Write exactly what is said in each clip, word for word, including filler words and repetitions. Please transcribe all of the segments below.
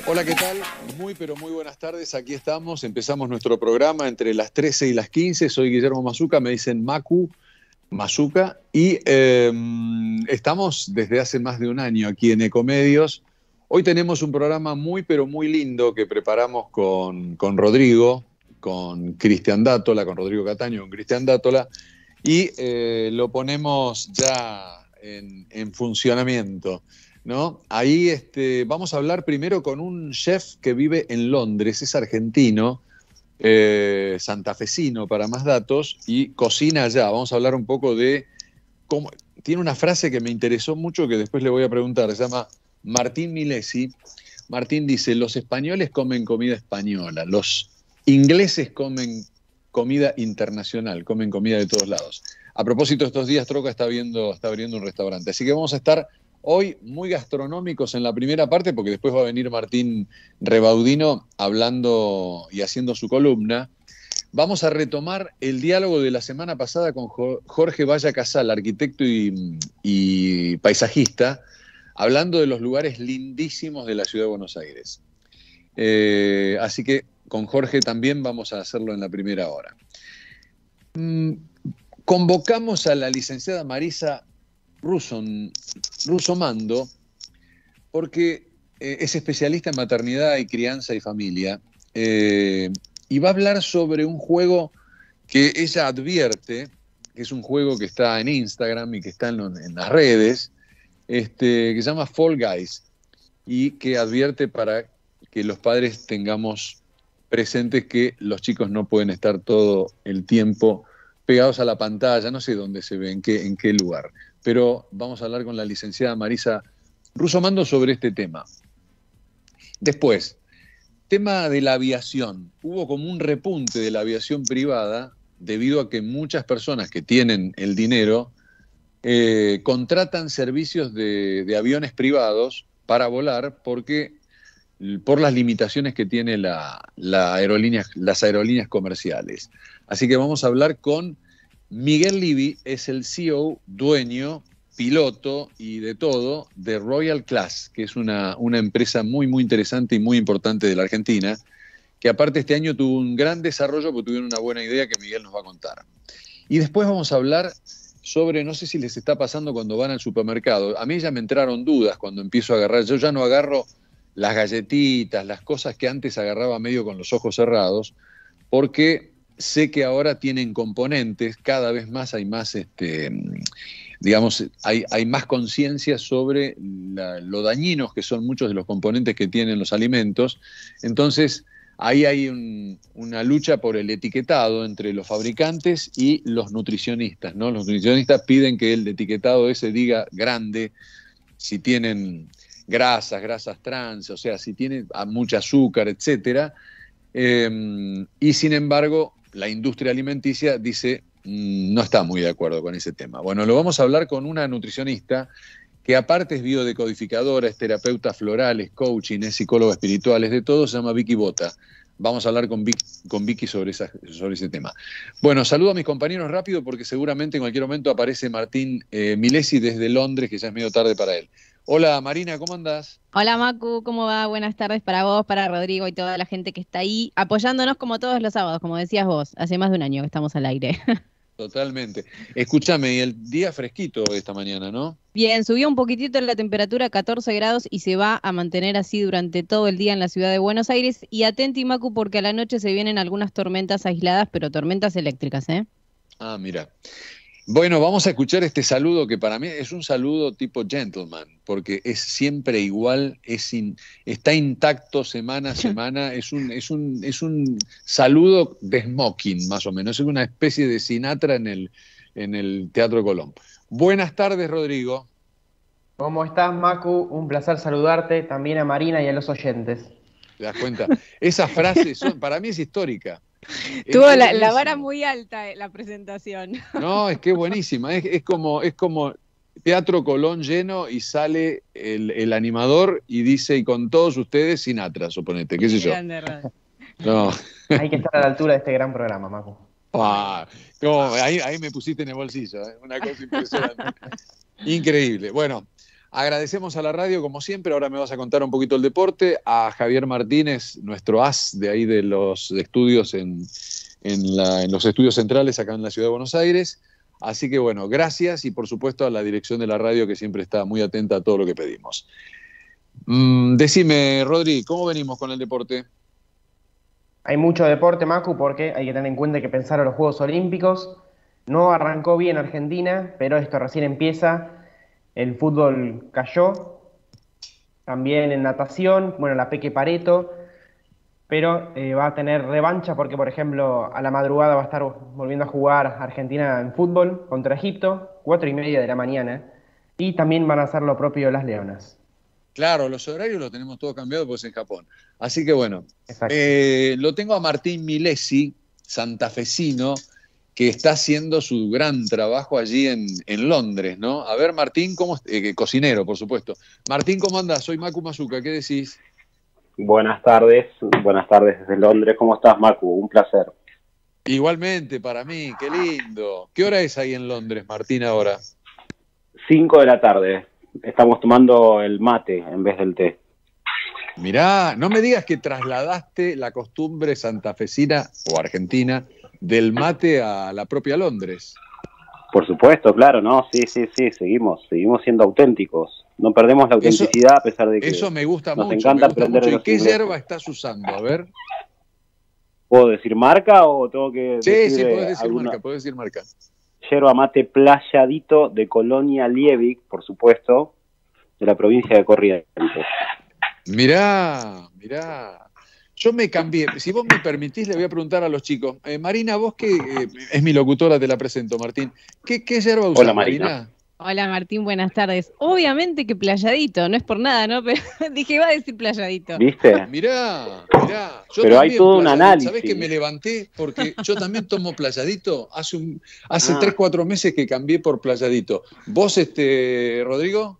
Hola, ¿qué tal? Muy, pero muy buenas tardes. Aquí estamos. Empezamos nuestro programa entre las trece y las quince. Soy Guillermo Mazuca, me dicen Macu, Mazuca. Y eh, estamos desde hace más de un año aquí en Ecomedios. Hoy tenemos un programa muy, pero muy lindo que preparamos con, con Rodrigo, con Cristian Dátola, con Rodrigo Cataño, con Cristian Dátola. Y eh, lo ponemos ya en, en funcionamiento, ¿no? Ahí este, vamos a hablar primero con un chef que vive en Londres, es argentino, eh, santafesino para más datos, y cocina allá. Vamos a hablar un poco de cómo... Tiene una frase que me interesó mucho que después le voy a preguntar, se llama Martín Milesi. Martín dice, los españoles comen comida española, los ingleses comen comida internacional, comen comida de todos lados. A propósito, estos días Troca está, viendo, está abriendo un restaurante, así que vamos a estar hoy muy gastronómicos en la primera parte, porque después va a venir Martín Rebaudino hablando y haciendo su columna. Vamos a retomar el diálogo de la semana pasada con Jorge Valla Casal, arquitecto y, y paisajista, hablando de los lugares lindísimos de la ciudad de Buenos Aires. Eh, así que con Jorge también vamos a hacerlo en la primera hora. Mm, convocamos a la licenciada Marisa Ruson, Rusomando, porque eh, es especialista en maternidad y crianza y familia, eh, y va a hablar sobre un juego que ella advierte, que es un juego que está en Instagram y que está en, en las redes, este, que se llama Fall Guys, y que advierte para que los padres tengamos presentes que los chicos no pueden estar todo el tiempo pegados a la pantalla, no sé dónde se ve, en qué, en qué lugar. Pero vamos a hablar con la licenciada Marisa Rusomando sobre este tema. Después, tema de la aviación. Hubo como un repunte de la aviación privada debido a que muchas personas que tienen el dinero eh, contratan servicios de, de aviones privados para volar porque por las limitaciones que tiene la, la aerolínea, las aerolíneas comerciales. Así que vamos a hablar con Miguel Livy, es el C E O, dueño, piloto y de todo de Royal Class, que es una, una empresa muy, muy interesante y muy importante de la Argentina, que aparte este año tuvo un gran desarrollo porque tuvieron una buena idea que Miguel nos va a contar. Y después vamos a hablar sobre, no sé si les está pasando cuando van al supermercado, a mí ya me entraron dudas cuando empiezo a agarrar, yo ya no agarro las galletitas, las cosas que antes agarraba medio con los ojos cerrados, porque sé que ahora tienen componentes, cada vez más hay más, este, digamos, hay, hay más conciencia sobre la, lo dañinos que son muchos de los componentes que tienen los alimentos. Entonces, ahí hay un, una lucha por el etiquetado entre los fabricantes y los nutricionistas, ¿no? Los nutricionistas piden que el etiquetado ese diga grande si tienen grasas, grasas trans, o sea, si tiene mucha azúcar, etcétera. Eh, y sin embargo, la industria alimenticia dice, mmm, no está muy de acuerdo con ese tema. Bueno, lo vamos a hablar con una nutricionista que aparte es biodecodificadora, es terapeuta floral, es coaching, es psicóloga espiritual, es de todo, se llama Vicky Bota. Vamos a hablar con Vicky, con Vicky sobre, esa, sobre ese tema. Bueno, saludo a mis compañeros rápido porque seguramente en cualquier momento aparece Martín eh, Milesi desde Londres, que ya es medio tarde para él. Hola Marina, ¿cómo andás? Hola Macu, ¿cómo va? Buenas tardes para vos, para Rodrigo y toda la gente que está ahí apoyándonos como todos los sábados, como decías vos, hace más de un año que estamos al aire. Totalmente. Escúchame, y el día fresquito esta mañana, ¿no? Bien, subió un poquitito la temperatura a catorce grados y se va a mantener así durante todo el día en la ciudad de Buenos Aires. Y atenti Macu porque a la noche se vienen algunas tormentas aisladas, pero tormentas eléctricas, ¿eh? Ah, mira. Bueno, vamos a escuchar este saludo que para mí es un saludo tipo gentleman, porque es siempre igual, es in, está intacto semana a semana, es un, es, un, es un saludo de smoking, más o menos, es una especie de Sinatra en el, en el Teatro Colón. Buenas tardes, Rodrigo. ¿Cómo estás, Macu? Un placer saludarte, también a Marina y a los oyentes. ¿Te das cuenta? Esa frase son, para mí es histórica. Tuvo es, la, la vara muy alta eh, la presentación. No, es que es buenísima. Es, es, como, es como Teatro Colón lleno y sale el, el animador y dice, y con todos ustedes, Sinatra, suponete, qué sé yo. No. Hay que estar a la altura de este gran programa, Macu. Ah, como, ahí, ahí me pusiste en el bolsillo, ¿eh? Una cosa impresionante. Increíble. Bueno, Agradecemos a la radio, como siempre. Ahora me vas a contar un poquito el deporte. A Javier Martínez, nuestro as de ahí de los estudios en, en, la, en los estudios centrales acá en la Ciudad de Buenos Aires. Así que bueno, gracias y por supuesto a la dirección de la radio que siempre está muy atenta a todo lo que pedimos. Mm, decime, Rodri, ¿cómo venimos con el deporte? Hay mucho deporte, Macu, porque hay que tener en cuenta que pensaron los Juegos Olímpicos. No arrancó bien Argentina, pero esto recién empieza. El fútbol cayó, también en natación, bueno, la Peque Pareto, pero eh, va a tener revancha porque, por ejemplo, a la madrugada va a estar volviendo a jugar Argentina en fútbol contra Egipto, cuatro y media de la mañana, y también van a hacer lo propio las Leonas. Claro, los horarios los tenemos todo cambiado pues en Japón. Así que bueno, eh, lo tengo a Martín Milesi, santafesino, que está haciendo su gran trabajo allí en, en Londres, ¿no? A ver, Martín, ¿cómo eh, cocinero, por supuesto. Martín, ¿cómo andás? Soy Macu Masuka, ¿qué decís? Buenas tardes, buenas tardes desde Londres. ¿Cómo estás, Macu? Un placer. Igualmente, para mí, qué lindo. ¿Qué hora es ahí en Londres, Martín, ahora? Cinco de la tarde. Estamos tomando el mate en vez del té. Mirá, no me digas que trasladaste la costumbre santafesina o argentina del mate a la propia Londres. Por supuesto, claro, ¿no? Sí, sí, sí, seguimos, seguimos siendo auténticos. No perdemos la autenticidad eso, a pesar de que eso me gusta nos mucho, encanta me gusta aprender mucho. de ¿Y los qué ingleses. hierba estás usando? A ver. ¿Puedo decir marca o tengo que sí, decir sí, puedes decir alguna... marca, puedes decir marca. Yerba mate Playadito de Colonia Liebig, por supuesto, de la provincia de Corrientes. Mirá, mirá. Yo me cambié. Si vos me permitís, le voy a preguntar a los chicos. Eh, Marina, vos que eh, es mi locutora, te la presento, Martín. ¿Qué, qué yerba usás, Hola, Marina? Marina? Hola Martín, buenas tardes. Obviamente que Playadito, no es por nada, ¿no? Pero dije, va a decir Playadito. ¿Viste? Mirá, mirá. Yo Pero hay también todo un Playadito. análisis. ¿Sabés que me levanté? Porque yo también tomo Playadito. Hace un, hace Ah. tres, cuatro meses que cambié por Playadito. ¿Vos, este, Rodrigo?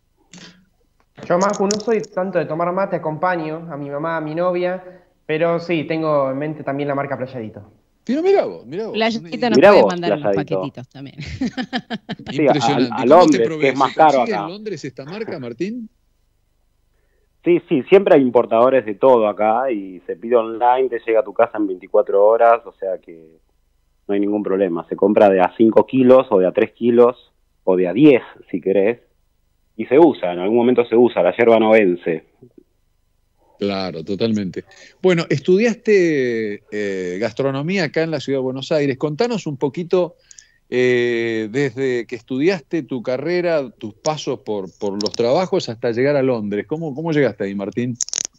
Yo, Macu, no soy tanto de tomar mate, acompaño a mi mamá, a mi novia, pero sí, tengo en mente también la marca Playadito. Pero mirá vos, mirá vos. Playadito nos Mirá puede vos, mandar unos Playadito. paquetitos también. Sí, Impresionante. a, a ¿Cómo te Londres, provee? que es más ¿Se caro consigue acá. en Londres esta marca, Martín? Sí, sí, siempre hay importadores de todo acá y se pide online, te llega a tu casa en veinticuatro horas, o sea que no hay ningún problema. Se compra de a cinco kilos o de a tres kilos o de a diez si querés y se usa, en algún momento se usa, la yerba no vence. Claro, totalmente. Bueno, estudiaste eh, gastronomía acá en la Ciudad de Buenos Aires. Contanos un poquito, eh, desde que estudiaste tu carrera, tus pasos por, por los trabajos hasta llegar a Londres. ¿Cómo, cómo llegaste ahí, Martín?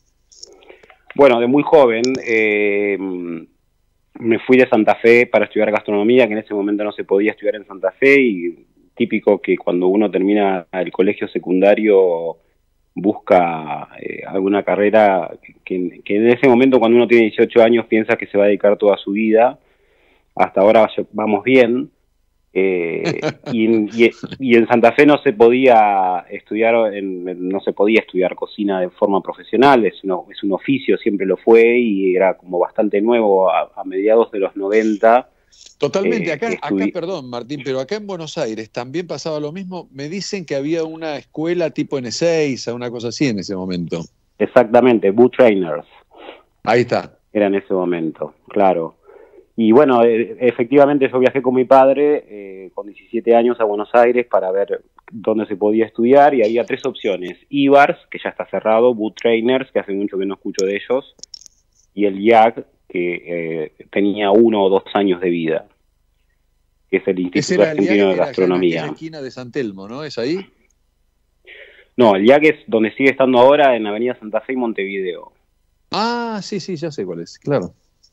Bueno, de muy joven eh, me fui de Santa Fe para estudiar gastronomía, que en ese momento no se podía estudiar en Santa Fe, y típico que cuando uno termina el colegio secundario busca eh, alguna carrera que, que en ese momento, cuando uno tiene dieciocho años, piensa que se va a dedicar toda su vida. Hasta ahora vamos bien. Eh, y, y, y en Santa Fe no se podía estudiar en, no se podía estudiar cocina de forma profesional, es, no, es un oficio, siempre lo fue, y era como bastante nuevo a, a mediados de los noventa. Totalmente, Eh, acá, acá, estudi- perdón, Martín, pero acá en Buenos Aires también pasaba lo mismo. Me dicen que había una escuela tipo N seis, una cosa así en ese momento. Exactamente, Boot Trainers. Ahí está. Era en ese momento, claro. Y bueno, eh, efectivamente yo viajé con mi padre eh, con diecisiete años a Buenos Aires para ver dónde se podía estudiar, y había tres opciones: I B A R S, que ya está cerrado; Boot Trainers, que hace mucho que no escucho de ellos, y el I A C, que eh, tenía uno o dos años de vida, que es el Ese Instituto era el I A C, Argentino de que era allá en Gastronomía. aquella esquina de San Telmo, ¿no? ¿Es ahí? No, el I A C es donde sigue estando ahora, en Avenida Santa Fe y Montevideo. Ah, sí, sí, ya sé cuál es, claro.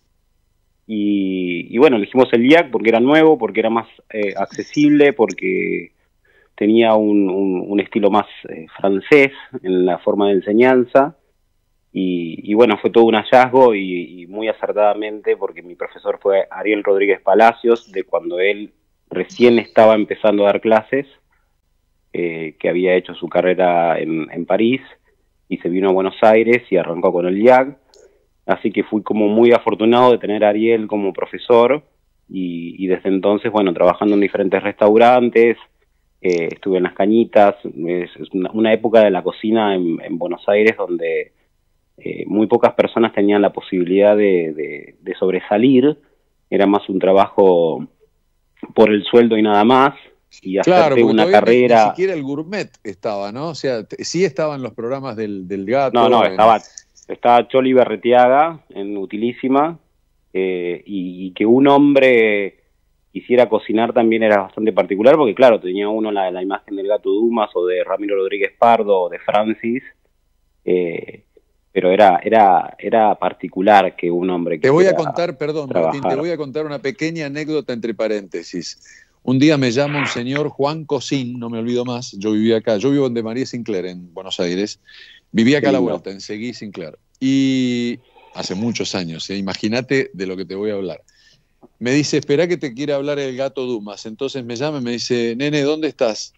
Y, y bueno, elegimos el I A C porque era nuevo, porque era más eh, accesible, porque tenía un, un, un estilo más eh, francés en la forma de enseñanza. Y, y bueno, fue todo un hallazgo, y, y muy acertadamente, porque mi profesor fue Ariel Rodríguez Palacios, de cuando él recién estaba empezando a dar clases, eh, que había hecho su carrera en, en París, y se vino a Buenos Aires y arrancó con el I A C. Así que fui como muy afortunado de tener a Ariel como profesor, y, y desde entonces, bueno, trabajando en diferentes restaurantes, eh, estuve en Las Cañitas, es, es una, una época de la cocina en, en Buenos Aires donde eh, muy pocas personas tenían la posibilidad de, de, de sobresalir, era más un trabajo por el sueldo y nada más, y Claro, hacerte porque una todavía ni, ni carrera... siquiera el gourmet estaba, ¿no? O sea, t- sí estaban los programas del, del gato. No, no, en- estaba, estaba Choli Berretiaga en Utilísima, eh, y, y que un hombre quisiera cocinar también era bastante particular, porque claro, tenía uno la, la imagen del Gato Dumas o de Ramiro Rodríguez Pardo o de Francis, eh, pero era, era, era particular que un hombre Te voy a quisiera contar, perdón, trabajar. Martín, te voy a contar una pequeña anécdota entre paréntesis. Un día me llama un señor Juan Cosín, no me olvido más, yo vivía acá, yo vivo en de María Sinclair, en Buenos Aires, vivía acá a la Lindo. vuelta, en Seguí Sinclair, y hace muchos años, ¿eh? Imagínate de lo que te voy a hablar. Me dice, espera que te quiere hablar el Gato Dumas, entonces me llama y me dice, nene, ¿dónde estás?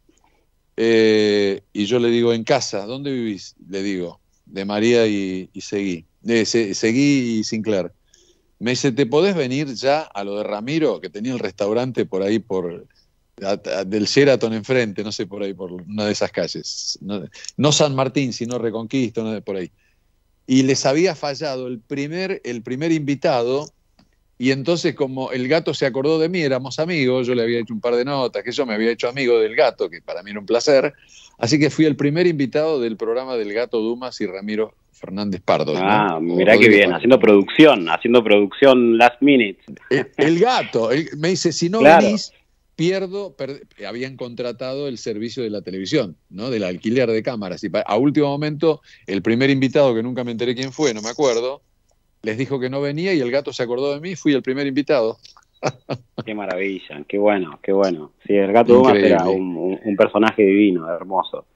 Eh, y yo le digo, en casa, ¿dónde vivís? Le digo, de María y, y Seguí, eh, Se- Seguí y Sinclair. Me dice, ¿te podés venir ya a lo de Ramiro, que tenía el restaurante por ahí, por a- a- del Sheraton enfrente, no sé, por ahí, por una de esas calles? No, no San Martín, sino Reconquista, una de por ahí. Y les había fallado el primer, el primer invitado, y entonces como el gato se acordó de mí, éramos amigos, yo le había hecho un par de notas, que yo me había hecho amigo del gato, que para mí era un placer, así que fui el primer invitado del programa del Gato Dumas y Ramiro Fernández Pardo, Ah, ¿no? O mirá qué Rodríguez bien, Pardo. haciendo producción, haciendo producción last minute. El, el gato, el- me dice, si no Claro. venís, pierdo, per- habían contratado el servicio de la televisión, ¿no? Del alquiler de cámaras. Y pa- a último momento, el primer invitado, que nunca me enteré quién fue, no me acuerdo, les dijo que no venía y el gato se acordó de mí, fui el primer invitado. Qué maravilla, qué bueno, qué bueno. Sí, el Gato Dumas Increíble. era un, un- un personaje divino, hermoso.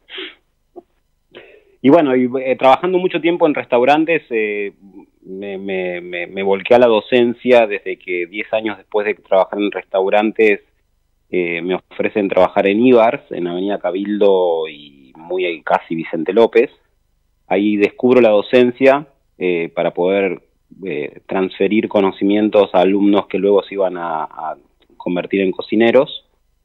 Y bueno, y, eh, trabajando mucho tiempo en restaurantes, eh, me, me, me, me volqué a la docencia desde que diez años después de trabajar en restaurantes, eh, me ofrecen trabajar en Ibars, en Avenida Cabildo y muy casi Vicente López. Ahí descubro la docencia eh, para poder eh, transferir conocimientos a alumnos que luego se iban a, a convertir en cocineros.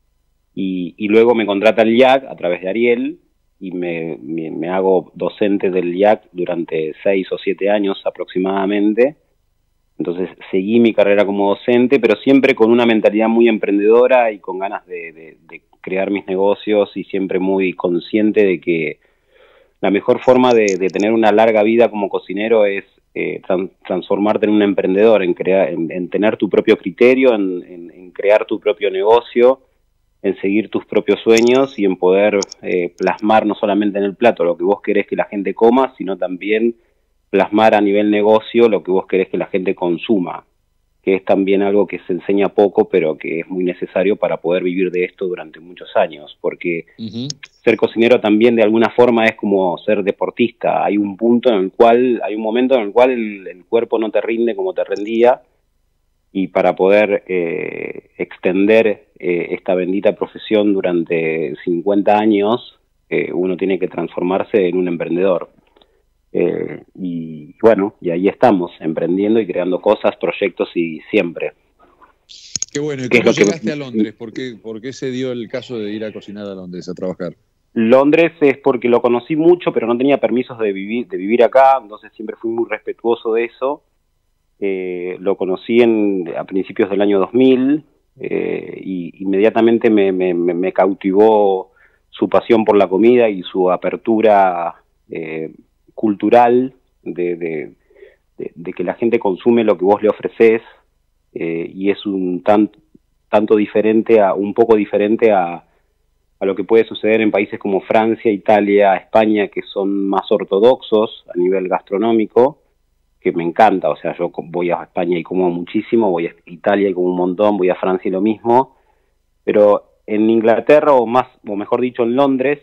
Y, y luego me contrata el I A C a través de Ariel y me, me, me hago docente del I A C durante seis o siete años aproximadamente. Entonces seguí mi carrera como docente, pero siempre con una mentalidad muy emprendedora y con ganas de, de, de crear mis negocios y siempre muy consciente de que la mejor forma de, de tener una larga vida como cocinero es eh, tran transformarte en un emprendedor, en, crear, en, en tener tu propio criterio, en, en, en crear tu propio negocio, en seguir tus propios sueños y en poder eh, plasmar no solamente en el plato lo que vos querés que la gente coma, sino también plasmar a nivel negocio lo que vos querés que la gente consuma, que es también algo que se enseña poco, pero que es muy necesario para poder vivir de esto durante muchos años, porque Uh-huh. ser cocinero también de alguna forma es como ser deportista. Hay un punto en el cual, hay un momento en el cual el, el cuerpo no te rinde como te rendía, y para poder eh, extender eh, esta bendita profesión durante cincuenta años, eh, uno tiene que transformarse en un emprendedor. Eh, y bueno, y ahí estamos, emprendiendo y creando cosas, proyectos y siempre. Qué bueno, ¿y ¿Qué es cómo lo que- llegaste a Londres? ¿Por qué, por qué se dio el caso de ir a cocinar a Londres a trabajar? Londres es porque lo conocí mucho, pero no tenía permisos de vivir, de vivir acá, entonces siempre fui muy respetuoso de eso. Eh, lo conocí en, a principios del año dos mil eh, y inmediatamente me, me, me, me cautivó su pasión por la comida y su apertura eh, cultural de, de, de, de que la gente consume lo que vos le ofreces, eh, y es un tan, tanto diferente, a un poco diferente a, a lo que puede suceder en países como Francia, Italia, España, que son más ortodoxos a nivel gastronómico, que me encanta. O sea, yo voy a España y como muchísimo, voy a Italia y como un montón, voy a Francia y lo mismo, pero en Inglaterra, o más, o mejor dicho en Londres,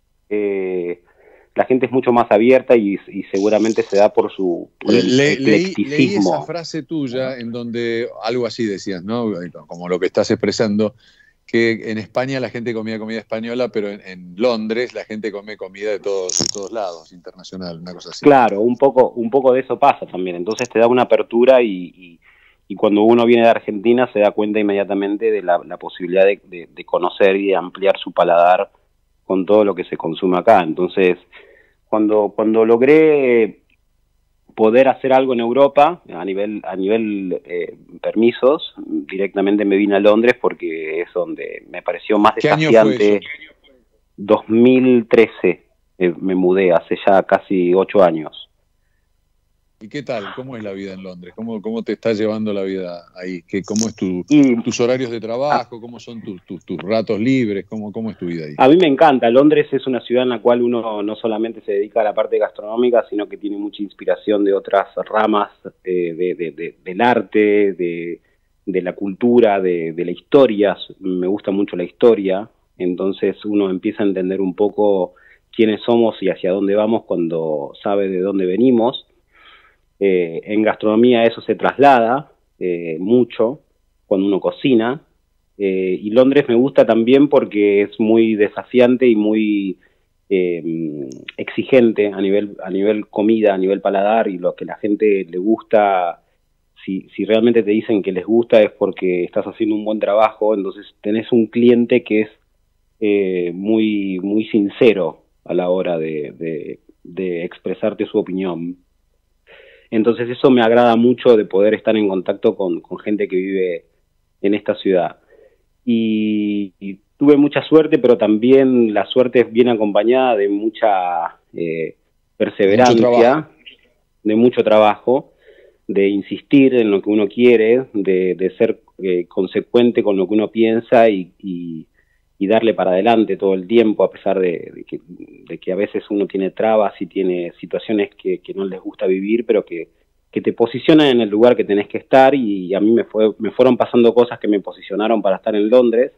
eh, la gente es mucho más abierta y, y seguramente se da por su por el Le- leí, eclecticismo. leí esa frase tuya en donde algo así decías, ¿no? Como lo que estás expresando, que en España la gente comía comida española, pero en, en Londres la gente come comida de todos, de todos lados, internacional, una cosa así. Claro, un poco, un poco de eso pasa también. Entonces te da una apertura y, y, y cuando uno viene de Argentina se da cuenta inmediatamente de la, la posibilidad de, de, de conocer y de ampliar su paladar con todo lo que se consume acá. Entonces, cuando, cuando logré poder hacer algo en Europa, a nivel, a nivel eh, permisos, directamente me vine a Londres porque es donde me pareció más ¿Qué año desafiante. fue eso? dos mil trece eh, me mudé, hace ya casi ocho años. ¿Y qué tal? ¿Cómo es la vida en Londres? ¿Cómo, cómo te está llevando la vida ahí? ¿Qué, ¿Cómo es tu, Y tus horarios de a, trabajo? ¿Cómo son tus, tus, tus ratos libres? ¿Cómo, ¿Cómo es tu vida ahí? a mí me encanta. Londres es una ciudad en la cual uno no solamente se dedica a la parte gastronómica, sino que tiene mucha inspiración de otras ramas eh, de, de, de, del arte, de, de la cultura, de, de la historia. Me gusta mucho la historia, entonces uno empieza a entender un poco quiénes somos y hacia dónde vamos cuando sabe de dónde venimos. Eh, en gastronomía eso se traslada eh, mucho cuando uno cocina, eh, y Londres me gusta también porque es muy desafiante y muy eh, exigente a nivel, a nivel comida, a nivel paladar, y lo que la gente le gusta, si, si realmente te dicen que les gusta es porque estás haciendo un buen trabajo. Entonces tenés un cliente que es eh, muy, muy sincero a la hora de, de, de expresarte su opinión. Entonces eso me agrada mucho, de poder estar en contacto con, con gente que vive en esta ciudad. Y, y tuve mucha suerte, pero también la suerte viene acompañada de mucha eh, perseverancia, de mucho trabajo, de insistir en lo que uno quiere, de, de ser eh, consecuente con lo que uno piensa y, y, y darle para adelante todo el tiempo, a pesar de, de, que, de que a veces uno tiene trabas y tiene situaciones que, que no les gusta vivir, pero que, que te posicionan en el lugar que tenés que estar. Y a mí me, fue, me fueron pasando cosas que me posicionaron para estar en Londres.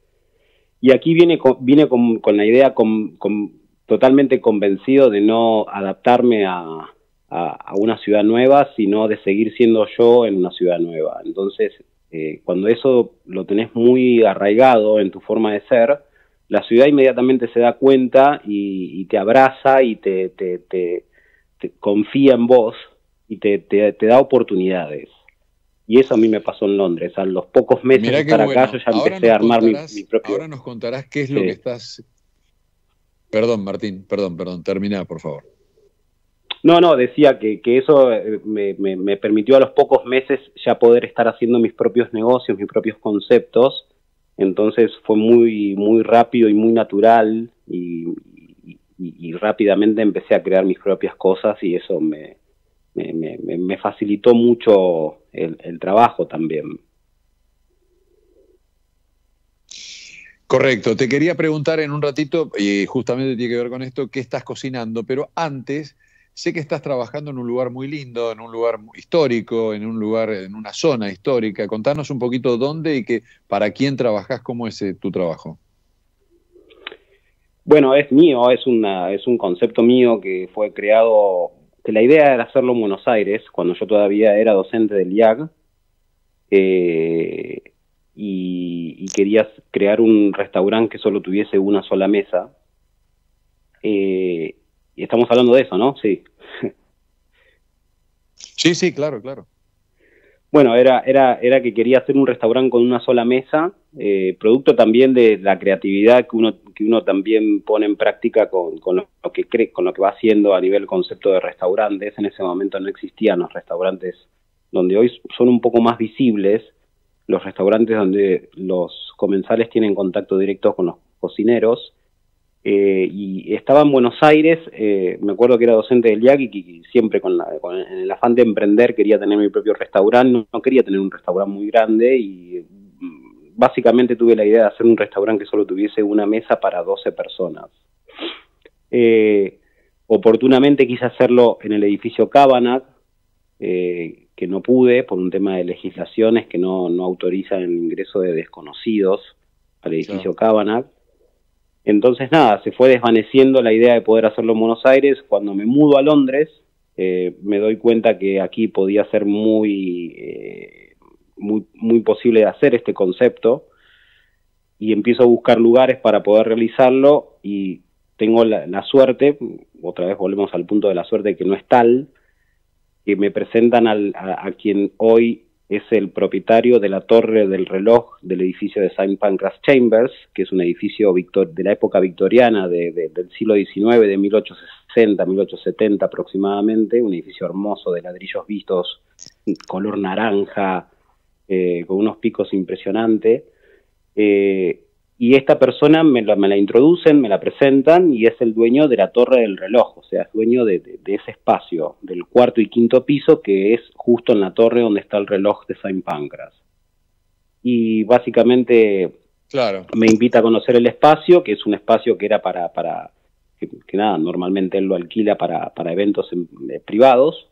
Y aquí viene, viene con, con la idea con, con, totalmente convencido de no adaptarme a, a, a una ciudad nueva, sino de seguir siendo yo en una ciudad nueva. Entonces, Eh, cuando eso lo tenés muy arraigado en tu forma de ser, la ciudad inmediatamente se da cuenta y, y te abraza y te, te, te, te confía en vos y te, te, te da oportunidades. Y eso a mí me pasó en Londres. A los pocos meses Mirá de qué estar bueno. acá, yo ya Ahora empecé a nos armar mi, contarás, mi propio... ahora nos contarás qué es lo Sí. que estás... Perdón, Martín, perdón, perdón, termina, por favor. No, no, decía que, que eso me, me, me permitió a los pocos meses ya poder estar haciendo mis propios negocios, mis propios conceptos. Entonces fue muy, muy rápido y muy natural, y, y, y rápidamente empecé a crear mis propias cosas, y eso me, me, me, me facilitó mucho el, el trabajo también. Correcto, te quería preguntar en un ratito, y justamente tiene que ver con esto, qué estás cocinando, pero antes... Sé que estás trabajando en un lugar muy lindo, en un lugar histórico, en un lugar, en una zona histórica. Contanos un poquito dónde y que, para quién trabajás, cómo es eh, tu trabajo. Bueno, es mío, es, una, es un concepto mío que fue creado, que la idea era hacerlo en Buenos Aires, cuando yo todavía era docente del I A G, eh, y, y quería crear un restaurante que solo tuviese una sola mesa. Eh, Y estamos hablando de eso, ¿no? Sí. Sí, sí, claro, claro. Bueno, era, era, era que quería hacer un restaurante con una sola mesa, eh, producto también de la creatividad que uno, que uno también pone en práctica con, con, lo que cree, con lo que va haciendo a nivel concepto de restaurantes. En ese momento no existían los restaurantes donde hoy son un poco más visibles, los restaurantes donde los comensales tienen contacto directo con los cocineros. Eh, y estaba en Buenos Aires, eh, me acuerdo que era docente del I A C y, y siempre con, la, con el, en el afán de emprender quería tener mi propio restaurante. No, no quería tener un restaurante muy grande, y mm, básicamente tuve la idea de hacer un restaurante que solo tuviese una mesa para doce personas. Eh, oportunamente quise hacerlo en el edificio Cabanat, eh, que no pude por un tema de legislaciones que no, no autorizan el ingreso de desconocidos al edificio Claro. Cabanat. Entonces, nada, se fue desvaneciendo la idea de poder hacerlo en Buenos Aires. Cuando me mudo a Londres, eh, me doy cuenta que aquí podía ser muy, eh, muy, muy posible de hacer este concepto, y empiezo a buscar lugares para poder realizarlo, y tengo la, la suerte, otra vez volvemos al punto de la suerte que no es tal, que me presentan al, a, a quien hoy es el propietario de la torre del reloj del edificio de Saint Pancras Chambers, que es un edificio victor de la época victoriana de, de, del siglo diecinueve, de mil ochocientos sesenta, mil ochocientos setenta aproximadamente, un edificio hermoso de ladrillos vistos, color naranja, eh, con unos picos impresionantes. Eh, y esta persona me la, me la introducen, me la presentan, y es el dueño de la torre del reloj, o sea, es dueño de, de, de ese espacio, del cuarto y quinto piso, que es justo en la torre donde está el reloj de Saint Pancras. Y básicamente claro. me invita a conocer el espacio, que es un espacio que era para, para que, que nada, normalmente él lo alquila para, para eventos en, eh, privados,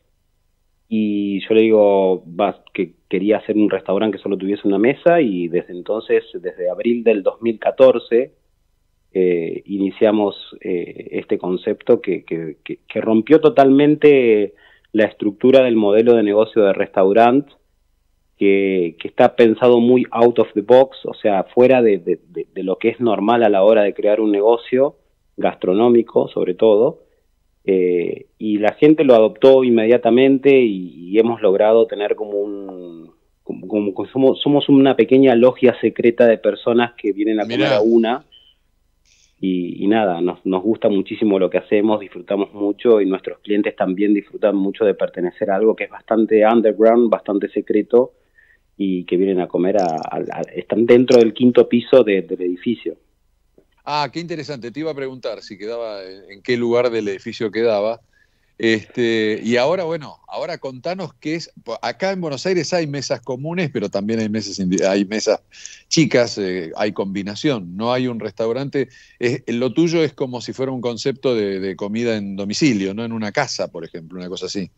y yo le digo vas, que quería hacer un restaurante que solo tuviese una mesa, y desde entonces, desde abril del dos mil catorce, eh, iniciamos eh, este concepto que, que, que, que rompió totalmente la estructura del modelo de negocio de restaurante, que, que está pensado muy out of the box, o sea, fuera de, de, de, de lo que es normal a la hora de crear un negocio gastronómico, sobre todo. Eh, y la gente lo adoptó inmediatamente, y, y hemos logrado tener como un como, como somos, somos una pequeña logia secreta de personas que vienen a comer a una, y, y nada, nos, nos gusta muchísimo lo que hacemos, disfrutamos mucho, y nuestros clientes también disfrutan mucho de pertenecer a algo que es bastante underground, bastante secreto, y que vienen a comer a, a, a están dentro del quinto piso de, del edificio. Ah, qué interesante. Te iba a preguntar si quedaba, en qué lugar del edificio quedaba. Este, y ahora, bueno, ahora contanos qué es. Acá en Buenos Aires hay mesas comunes, pero también hay mesas, hay mesas chicas, eh, hay combinación. No hay un restaurante. Es, lo tuyo es como si fuera un concepto de, de comida en domicilio, no en una casa, por ejemplo, una cosa así.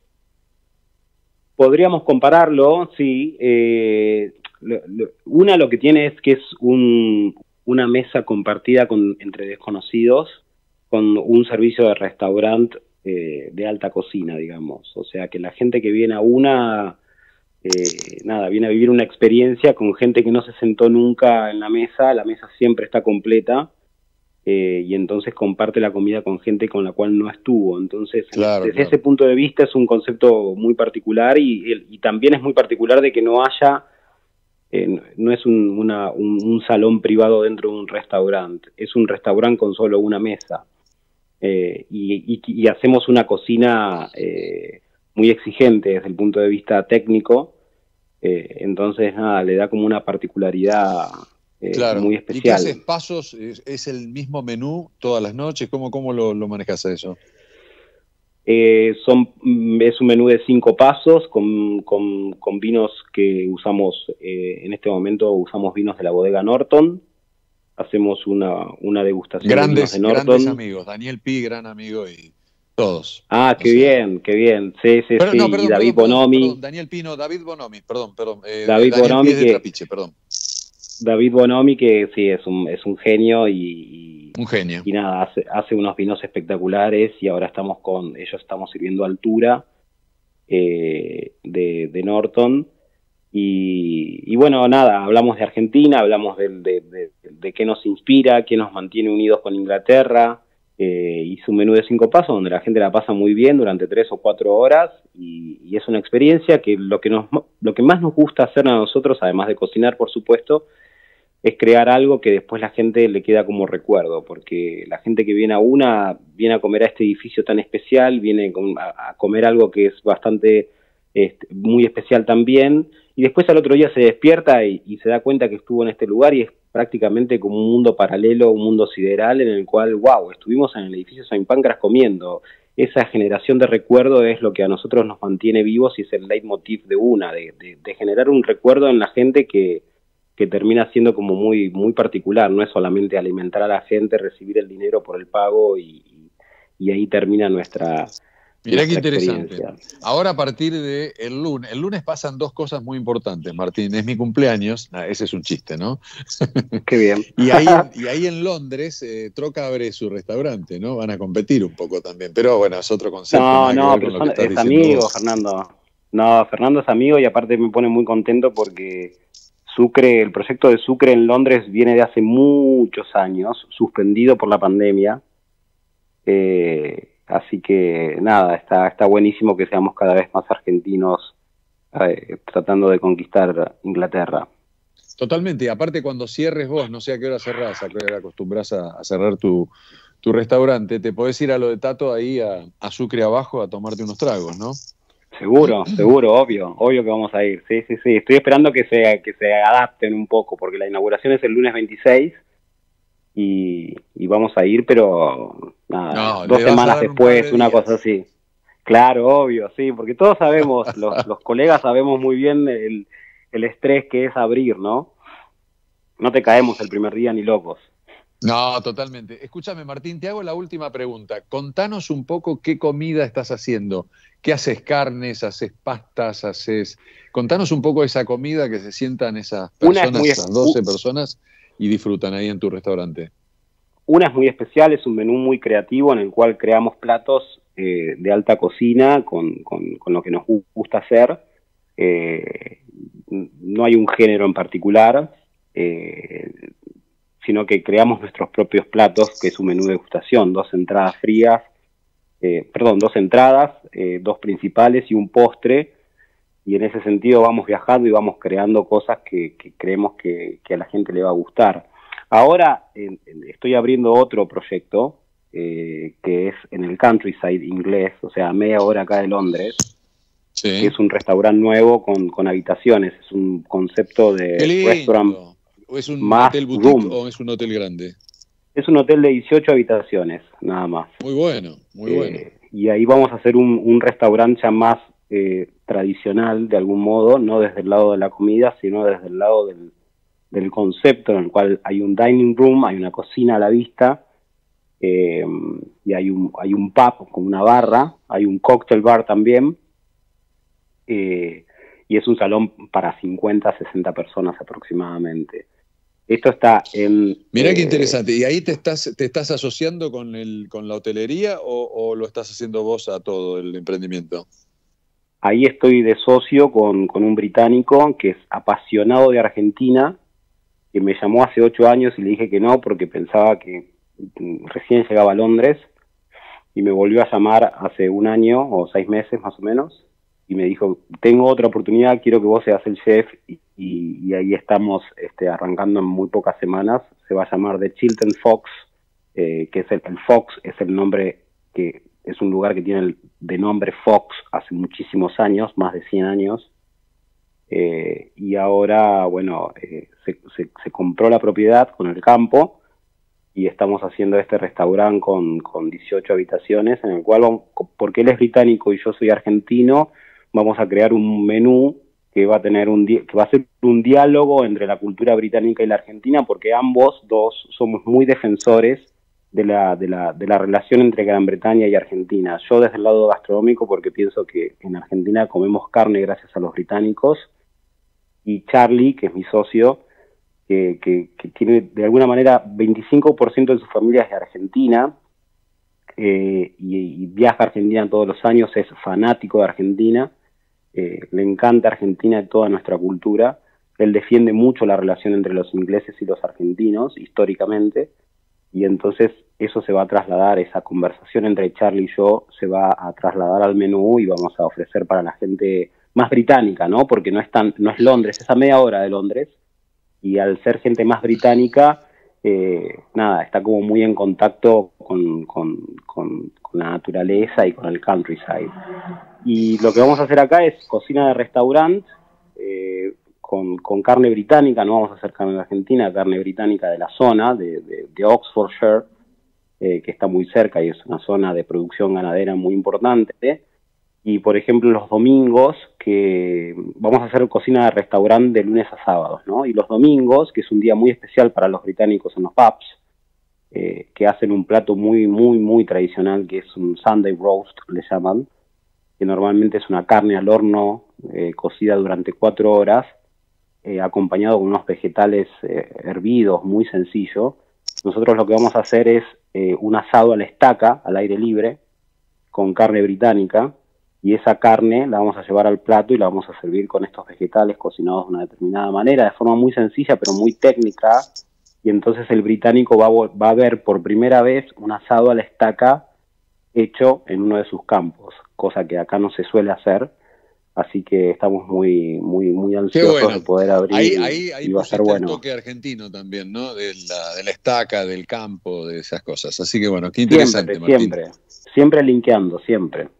Podríamos compararlo, sí. Eh, lo, lo, una lo que tiene es que es un una mesa compartida con, entre desconocidos, con un servicio de restaurante eh, de alta cocina, digamos. O sea, que la gente que viene a una, eh, nada, viene a vivir una experiencia con gente que no se sentó nunca en la mesa, la mesa siempre está completa, eh, y entonces comparte la comida con gente con la cual no estuvo. Entonces, claro, desde claro. ese punto de vista es un concepto muy particular, y, y también es muy particular de que no haya... Eh, no es un, una, un, un salón privado dentro de un restaurante, es un restaurante con solo una mesa, eh, y, y, y hacemos una cocina eh, muy exigente desde el punto de vista técnico, eh, entonces nada, le da como una particularidad eh, claro. muy especial. ¿Y qué haces? ¿Pasos? ¿Es, es el mismo menú todas las noches? ¿Cómo, cómo lo, lo manejas a eso? Eh, son, es un menú de cinco pasos con, con, con vinos que usamos, eh, en este momento usamos vinos de la bodega Norton, hacemos una, una degustación grandes, de vinos de Norton. Grandes amigos, Daniel Pi, gran amigo, y todos. Ah, qué bien, qué bien, sí, sí, Pero, sí, no, perdón, y David perdón, Bonomi. Perdón, Daniel Pi, no, David Bonomi, perdón, perdón. Eh, David Daniel Bonomi Pi es de que, Trapiche, perdón. David Bonomi que sí, es un, es un genio, y... Un genio. Y nada, hace, hace unos vinos espectaculares, y ahora estamos con, ellos estamos sirviendo Altura eh, de, de Norton, y, y bueno, nada, hablamos de Argentina, hablamos de, de, de, de qué nos inspira, qué nos mantiene unidos con Inglaterra, eh, hice un menú de cinco pasos donde la gente la pasa muy bien durante tres o cuatro horas, y, y es una experiencia que lo que, nos, lo que más nos gusta hacer a nosotros, además de cocinar, por supuesto, es crear algo que después la gente le queda como recuerdo, porque la gente que viene a una, viene a comer a este edificio tan especial, viene a comer algo que es bastante, este, muy especial también, y después al otro día se despierta y, y se da cuenta que estuvo en este lugar, y es prácticamente como un mundo paralelo, un mundo sideral, en el cual, wow, estuvimos en el edificio Saint Pancras comiendo. Esa generación de recuerdo es lo que a nosotros nos mantiene vivos, y es el leitmotiv de una, de, de, de generar un recuerdo en la gente que que termina siendo como muy muy particular, no es solamente alimentar a la gente, recibir el dinero por el pago, y, y ahí termina nuestra, Mirá qué interesante. Ahora a partir del de lunes, el lunes pasan dos cosas muy importantes, Martín, es mi cumpleaños, ah, ese es un chiste, ¿no? Qué bien. y, ahí, y ahí en Londres, eh, Troca abre su restaurante, ¿no? Van a competir un poco también, pero bueno, es otro concepto. No, no, pero son, es amigo, vos. Fernando. No, Fernando es amigo, y aparte me pone muy contento porque... Sucre, el proyecto de Sucre en Londres viene de hace muchos años, suspendido por la pandemia, eh, así que nada, está, está buenísimo que seamos cada vez más argentinos eh, tratando de conquistar Inglaterra. Totalmente, y aparte cuando cierres vos, no sé a qué hora cerrás, a qué hora acostumbras a, a cerrar tu, tu restaurante, te podés ir a lo de Tato ahí a, a Sucre abajo a tomarte unos tragos, ¿no? Seguro, seguro, obvio, obvio que vamos a ir, sí, sí, sí, estoy esperando que se, que se adapten un poco, porque la inauguración es el lunes veintiséis y, y vamos a ir, pero nada, No, dos le vas a semanas dar un par después, de una días. cosa así. Claro, obvio, sí, porque todos sabemos, los, los colegas sabemos muy bien el, el estrés que es abrir, ¿no? No te caemos el primer día ni locos. No, totalmente. Escúchame, Martín, te hago la última pregunta. Contanos un poco qué comida estás haciendo. ¿Qué haces? ¿Carnes? ¿Haces pastas? ¿Haces...? Contanos un poco esa comida que se sientan esas Una es personas, muy, esas doce personas, y disfrutan ahí en tu restaurante. Una es muy especial, es un menú muy creativo en el cual creamos platos eh, de alta cocina con, con, con lo que nos gusta hacer. Eh, no hay un género en particular, eh, sino que creamos nuestros propios platos, que es un menú de degustación, dos entradas frías, eh, perdón, dos entradas, eh, dos principales y un postre, y en ese sentido vamos viajando y vamos creando cosas que, que creemos que, que a la gente le va a gustar. Ahora eh, estoy abriendo otro proyecto, eh, que es en el countryside inglés, o sea, a media hora acá de Londres, Sí. que es un restaurante nuevo con, con habitaciones, es un concepto de ¡Qué restaurant lindo! ¿O es un más hotel boutique room. o es un hotel grande? Es un hotel de dieciocho habitaciones, nada más. Muy bueno, muy Eh, bueno. y ahí vamos a hacer un, un restaurante ya más eh, tradicional, de algún modo, no desde el lado de la comida, sino desde el lado del, del concepto, en el cual hay un dining room, hay una cocina a la vista, eh, y hay un, hay un pub con una barra, hay un cocktail bar también, eh, y es un salón para cincuenta, sesenta personas aproximadamente. Esto está en... Mirá eh, qué interesante. ¿Y ahí te estás, te estás asociando con, el, con la hotelería o, o lo estás haciendo vos a todo el emprendimiento? Ahí estoy de socio con, con un británico que es apasionado de Argentina, que me llamó hace ocho años y le dije que no porque pensaba que recién llegaba a Londres, y me volvió a llamar hace un año o seis meses más o menos, y me dijo, tengo otra oportunidad, quiero que vos seas el chef, y, y, y ahí estamos este, arrancando en muy pocas semanas. Se va a llamar The Chiltern Fox, eh, que es el, el Fox, es el nombre que es un lugar que tiene el, de nombre Fox hace muchísimos años, más de cien años, eh, y ahora, bueno, eh, se, se, se compró la propiedad con el campo, y estamos haciendo este restaurante con, con dieciocho habitaciones, en el cual, vamos, porque él es británico y yo soy argentino, vamos a crear un menú que va a tener un que va a ser un diálogo entre la cultura británica y la argentina, porque ambos dos somos muy defensores de la, de la, de la relación entre Gran Bretaña y Argentina. Yo desde el lado gastronómico, porque pienso que en Argentina comemos carne gracias a los británicos, y Charlie, que es mi socio, que, que, que tiene de alguna manera veinticinco por ciento de su familia es de Argentina, eh, y, y viaja a Argentina todos los años, es fanático de Argentina, eh, le encanta Argentina y toda nuestra cultura. Él defiende mucho la relación entre los ingleses y los argentinos, históricamente, y entonces eso se va a trasladar, esa conversación entre Charlie y yo se va a trasladar al menú, y vamos a ofrecer para la gente más británica, ¿no? Porque no es tan, no es Londres, es a media hora de Londres, y al ser gente más británica, eh, nada, está como muy en contacto con, con, con, con la naturaleza y con el countryside. Y lo que vamos a hacer acá es cocina de restaurante, eh, con, con carne británica, no vamos a hacer carne de Argentina, carne británica de la zona, de, de, de Oxfordshire, eh, que está muy cerca y es una zona de producción ganadera muy importante, ¿eh? Y por ejemplo los domingos, que vamos a hacer cocina de restaurante de lunes a sábados, ¿no? Y los domingos, que es un día muy especial para los británicos en los pubs, eh, que hacen un plato muy, muy, muy tradicional, que es un Sunday roast, le llaman, que normalmente es una carne al horno, eh, cocida durante cuatro horas, eh, acompañado con unos vegetales eh, hervidos, muy sencillo. Nosotros lo que vamos a hacer es eh, un asado a la estaca, al aire libre, con carne británica, y esa carne la vamos a llevar al plato y la vamos a servir con estos vegetales cocinados de una determinada manera, de forma muy sencilla pero muy técnica, y entonces el británico va a, va a ver por primera vez un asado a la estaca hecho en uno de sus campos, cosa que acá no se suele hacer, así que estamos muy muy muy ansiosos bueno. de poder abrir. Ahí, ahí, ahí y va a ser bueno. El toque argentino también, ¿no? De la, de la estaca, del campo, de esas cosas. Así que bueno, qué interesante, siempre, Martín. Siempre, siempre linkeando, siempre.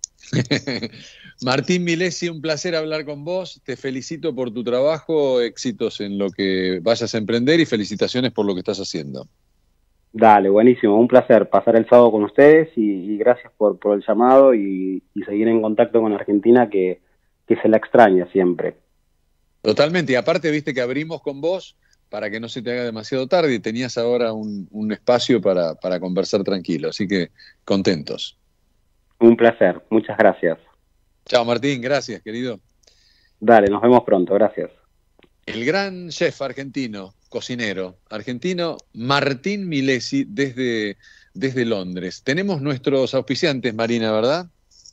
Martín Milesi, un placer hablar con vos. Te felicito por tu trabajo, éxitos en lo que vayas a emprender y felicitaciones por lo que estás haciendo. Dale, buenísimo, un placer pasar el sábado con ustedes y, y gracias por, por el llamado y, y seguir en contacto con Argentina que, que se la extraña siempre. Totalmente, y aparte viste que abrimos con vos para que no se te haga demasiado tarde y tenías ahora un, un espacio para, para conversar tranquilo, así que contentos. Un placer, muchas gracias. Chao Martín, gracias querido. Dale, nos vemos pronto, gracias. El gran chef argentino, cocinero argentino, Martín Milesi, desde, desde Londres. Tenemos nuestros auspiciantes, Marina, ¿verdad?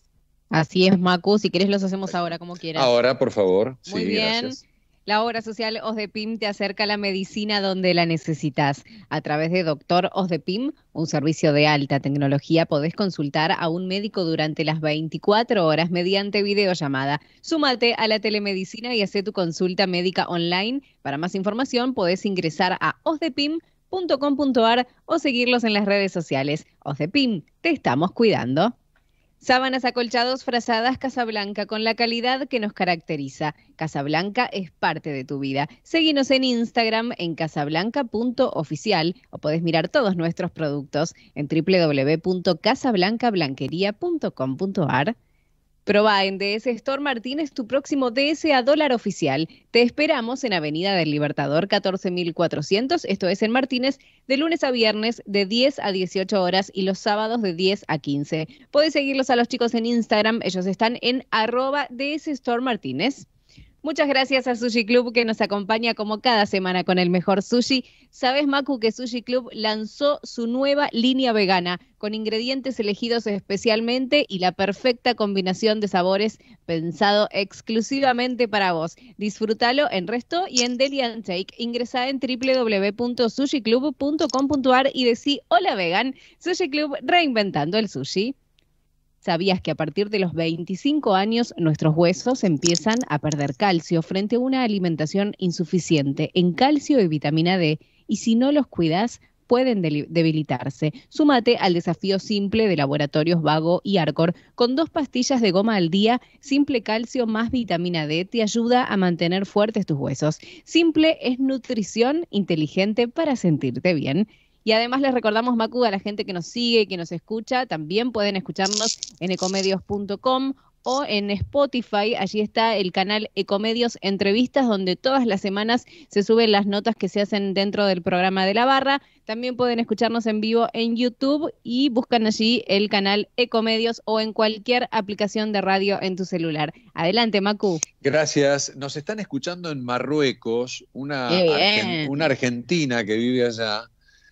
Así es, Macu. Si querés los hacemos ahora, como quieras. Ahora, por favor. Muy sí, bien. Gracias. La obra social OSDEPIM te acerca a la medicina donde la necesitas. A través de Doctor OSDEPIM, un servicio de alta tecnología, podés consultar a un médico durante las veinticuatro horas mediante videollamada. Súmate a la telemedicina y haz tu consulta médica online. Para más información, podés ingresar a osdepim punto com punto ar o seguirlos en las redes sociales. OSDEPIM, te estamos cuidando. Sábanas, acolchados, frazadas Casablanca, con la calidad que nos caracteriza. Casablanca es parte de tu vida. Seguinos en Instagram en casablanca punto oficial o podés mirar todos nuestros productos en doble u doble u doble u punto casablanca blanquería punto com punto ar. Proba en D S Store Martínez tu próximo D S a dólar oficial. Te esperamos en Avenida del Libertador catorce mil cuatrocientos, esto es en Martínez, de lunes a viernes de diez a dieciocho horas y los sábados de diez a quince. Podés seguirlos a los chicos en Instagram, ellos están en arroba D S Store Martínez. Muchas gracias a Sushi Club que nos acompaña como cada semana con el mejor sushi. ¿Sabes, Macu, que Sushi Club lanzó su nueva línea vegana con ingredientes elegidos especialmente y la perfecta combinación de sabores pensado exclusivamente para vos? Disfrútalo en Resto y en Deli and Take. Ingresá en doble u doble u doble u punto sushi club punto com punto ar y decí hola vegan. Sushi Club, reinventando el sushi. ¿Sabías que a partir de los veinticinco años nuestros huesos empiezan a perder calcio frente a una alimentación insuficiente en calcio y vitamina D? Y si no los cuidas, pueden debilitarse. Súmate al desafío simple de Laboratorios Vago y Arcor. Con dos pastillas de goma al día, Simple Calcio más vitamina D te ayuda a mantener fuertes tus huesos. Simple es nutrición inteligente para sentirte bien. Y además les recordamos, Macu, a la gente que nos sigue y que nos escucha, también pueden escucharnos en ecomedios punto com o en Spotify. Allí está el canal Ecomedios Entrevistas, donde todas las semanas se suben las notas que se hacen dentro del programa de La Barra. También pueden escucharnos en vivo en YouTube y buscan allí el canal Ecomedios o en cualquier aplicación de radio en tu celular. Adelante, Macu. Gracias. Nos están escuchando en Marruecos, una, argen- una argentina que vive allá,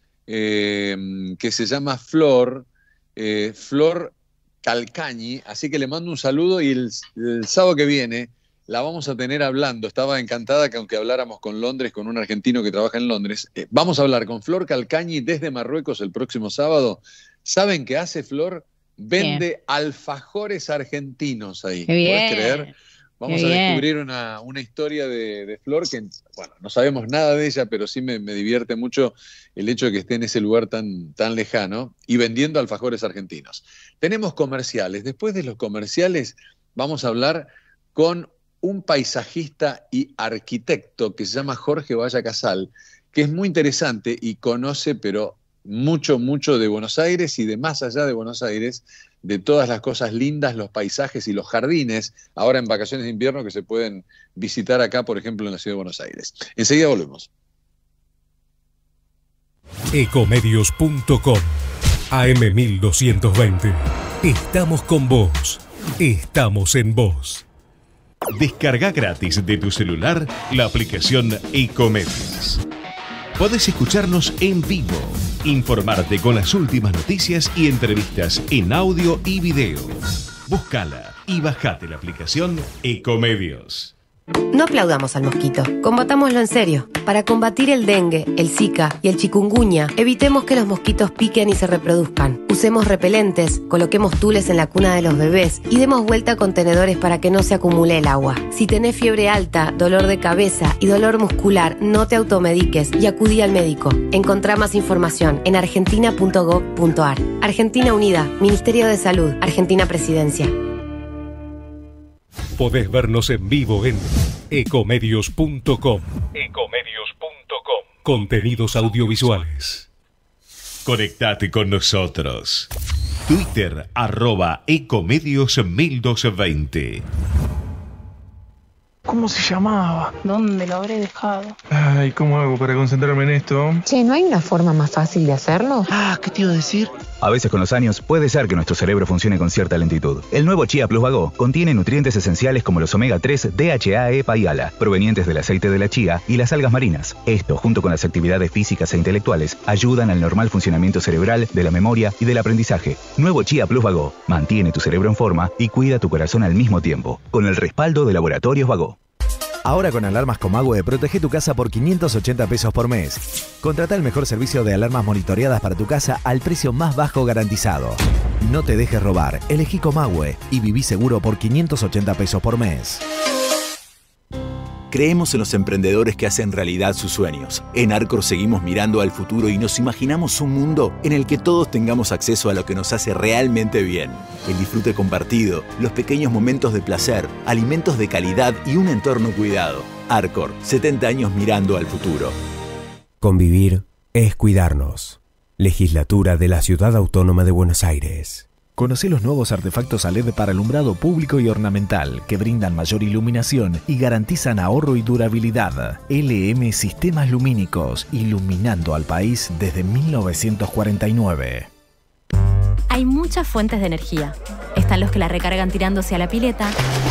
Eh, que se llama Flor, eh, Flor Calcañi, así que le mando un saludo y el, el sábado que viene la vamos a tener hablando. Estaba encantada que aunque habláramos con Londres, con un argentino que trabaja en Londres, eh, vamos a hablar con Flor Calcañi desde Marruecos el próximo sábado. ¿Saben qué hace Flor? Vende bien. alfajores argentinos ahí. ¿Podés creer? Vamos Qué a bien. descubrir una, una historia de, de Flor que, bueno, no sabemos nada de ella, pero sí me, me divierte mucho el hecho de que esté en ese lugar tan, tan lejano y vendiendo alfajores argentinos. Tenemos comerciales. Después de los comerciales vamos a hablar con un paisajista y arquitecto que se llama Jorge Valla Casal, que es muy interesante y conoce, pero mucho, mucho de Buenos Aires y de más allá de Buenos Aires, de todas las cosas lindas, los paisajes y los jardines, ahora en vacaciones de invierno que se pueden visitar acá, por ejemplo, en la ciudad de Buenos Aires. Enseguida volvemos. Ecomedios punto com, A M mil doscientos veinte. Estamos con vos. Estamos en vos. Descarga gratis de tu celular la aplicación Ecomedios. Podés escucharnos en vivo, informarte con las últimas noticias y entrevistas en audio y video. Búscala y bajate la aplicación Ecomedios. No aplaudamos al mosquito, combatámoslo en serio. Para combatir el dengue, el zika y el chikungunya, evitemos que los mosquitos piquen y se reproduzcan. Usemos repelentes, coloquemos tules en la cuna de los bebés y demos vuelta a contenedores para que no se acumule el agua. Si tenés fiebre alta, dolor de cabeza y dolor muscular, no te automediques y acudí al médico. Encontrá más información en argentina punto gov punto ar. Argentina Unida, Ministerio de Salud, Argentina Presidencia. Podés vernos en vivo en ecomedios punto com. ecomedios punto com. Contenidos audiovisuales. Conectate con nosotros. Twitter, arroba ecomedios mil doscientos veinte. ¿Cómo se llamaba? ¿Dónde lo habré dejado? Ay, ¿cómo hago para concentrarme en esto? Che, ¿no hay una forma más fácil de hacerlo? Ah, ¿qué te iba a decir? A veces con los años puede ser que nuestro cerebro funcione con cierta lentitud. El nuevo Chia Plus Vago contiene nutrientes esenciales como los omega tres, D H A, E P A y A L A, provenientes del aceite de la chía y las algas marinas. Esto, junto con las actividades físicas e intelectuales, ayudan al normal funcionamiento cerebral, de la memoria y del aprendizaje. Nuevo Chia Plus Vago mantiene tu cerebro en forma y cuida tu corazón al mismo tiempo, con el respaldo de Laboratorios Vago. Ahora con alarmas Comahue, protege tu casa por quinientos ochenta pesos por mes. Contrata el mejor servicio de alarmas monitoreadas para tu casa al precio más bajo garantizado. No te dejes robar, elegí Comahue y viví seguro por quinientos ochenta pesos por mes. Creemos en los emprendedores que hacen realidad sus sueños. En Arcor seguimos mirando al futuro y nos imaginamos un mundo en el que todos tengamos acceso a lo que nos hace realmente bien. El disfrute compartido, los pequeños momentos de placer, alimentos de calidad y un entorno cuidado. Arcor, setenta años mirando al futuro. Convivir es cuidarnos. Legislatura de la Ciudad Autónoma de Buenos Aires. Conoce los nuevos artefactos a L E D para alumbrado público y ornamental que brindan mayor iluminación y garantizan ahorro y durabilidad. L M Sistemas Lumínicos, iluminando al país desde mil novecientos cuarenta y nueve. Hay muchas fuentes de energía. Están los que la recargan tirándose a la pileta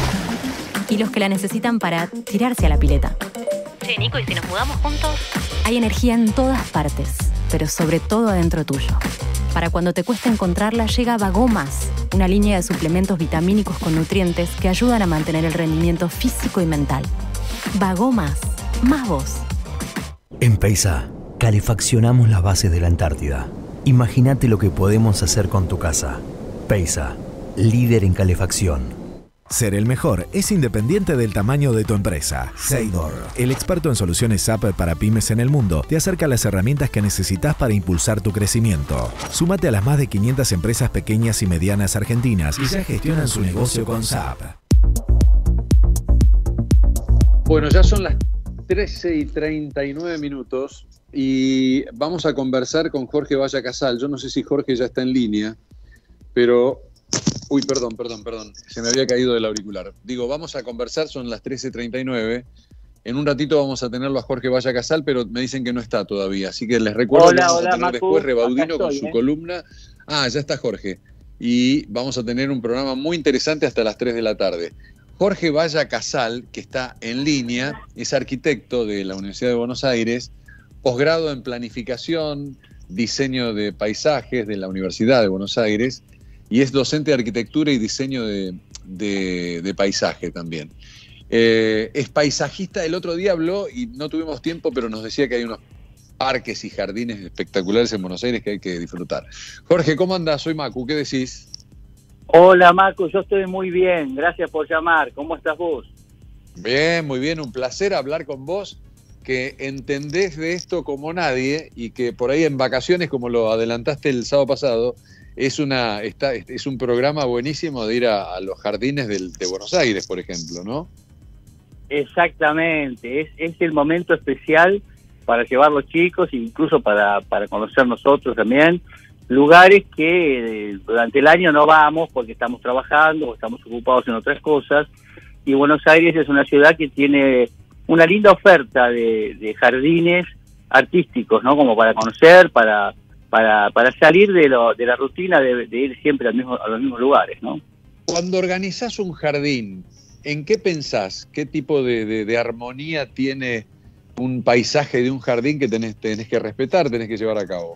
y los que la necesitan para tirarse a la pileta. Che, Nico, ¿y si nos mudamos juntos? Hay energía en todas partes, pero sobre todo adentro tuyo. Para cuando te cuesta encontrarla, llega Vagomas, una línea de suplementos vitamínicos con nutrientes que ayudan a mantener el rendimiento físico y mental. Vagomas, más vos. En Peisa, calefaccionamos las bases de la Antártida. Imagínate lo que podemos hacer con tu casa. Peisa, líder en calefacción. Ser el mejor es independiente del tamaño de tu empresa. Seidor, el experto en soluciones S A P para pymes en el mundo, te acerca las herramientas que necesitas para impulsar tu crecimiento. Súmate a las más de quinientas empresas pequeñas y medianas argentinas y ya gestionan su negocio con S A P. Bueno, ya son las trece y treinta y nueve minutos y vamos a conversar con Jorge Valla Casal. Yo no sé si Jorge ya está en línea, pero... Uy, perdón, perdón, perdón. Se me había caído del auricular. Digo, vamos a conversar, son las trece treinta y nueve. En un ratito vamos a tenerlo a Jorge Valla Casal, pero me dicen que no está todavía. Así que les recuerdo hola, que vamos hola, a tener Macu, después Rebaudino estoy, con su ¿eh? columna. Ah, ya está Jorge. Y vamos a tener un programa muy interesante hasta las tres de la tarde. Jorge Valla Casal, que está en línea, es arquitecto de la Universidad de Buenos Aires, posgrado en planificación, diseño de paisajes de la Universidad de Buenos Aires, y es docente de arquitectura y diseño de, de, de paisaje también. Eh, es paisajista, el otro día habló, y no tuvimos tiempo, pero nos decía que hay unos parques y jardines espectaculares en Buenos Aires que hay que disfrutar. Jorge, ¿cómo andás? Soy Macu, ¿qué decís? Hola, Macu, yo estoy muy bien, gracias por llamar. ¿Cómo estás vos? Bien, muy bien, un placer hablar con vos, que entendés de esto como nadie, y que por ahí en vacaciones, como lo adelantaste el sábado pasado, Es, una, está, es un programa buenísimo de ir a, a los jardines del, de Buenos Aires, por ejemplo, ¿no? Exactamente, es, es el momento especial para llevar los chicos, incluso para, para conocer nosotros también, lugares que eh, durante el año no vamos porque estamos trabajando o estamos ocupados en otras cosas, y Buenos Aires es una ciudad que tiene una linda oferta de, de jardines artísticos, ¿no? Como para conocer, para... Para, para salir de, lo, de la rutina de, de ir siempre al mismo, a los mismos lugares, ¿no? Cuando organizás un jardín, ¿en qué pensás? ¿Qué tipo de, de, de armonía tiene un paisaje de un jardín que tenés, tenés que respetar, tenés que llevar a cabo?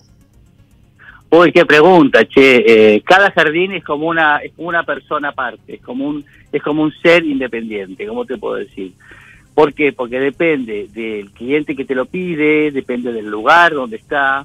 Uy, qué pregunta, che. Eh, cada jardín es como una es como una persona aparte, es como un es como un ser independiente, ¿cómo te puedo decir? ¿Por qué? Porque depende del cliente que te lo pide, depende del lugar donde está.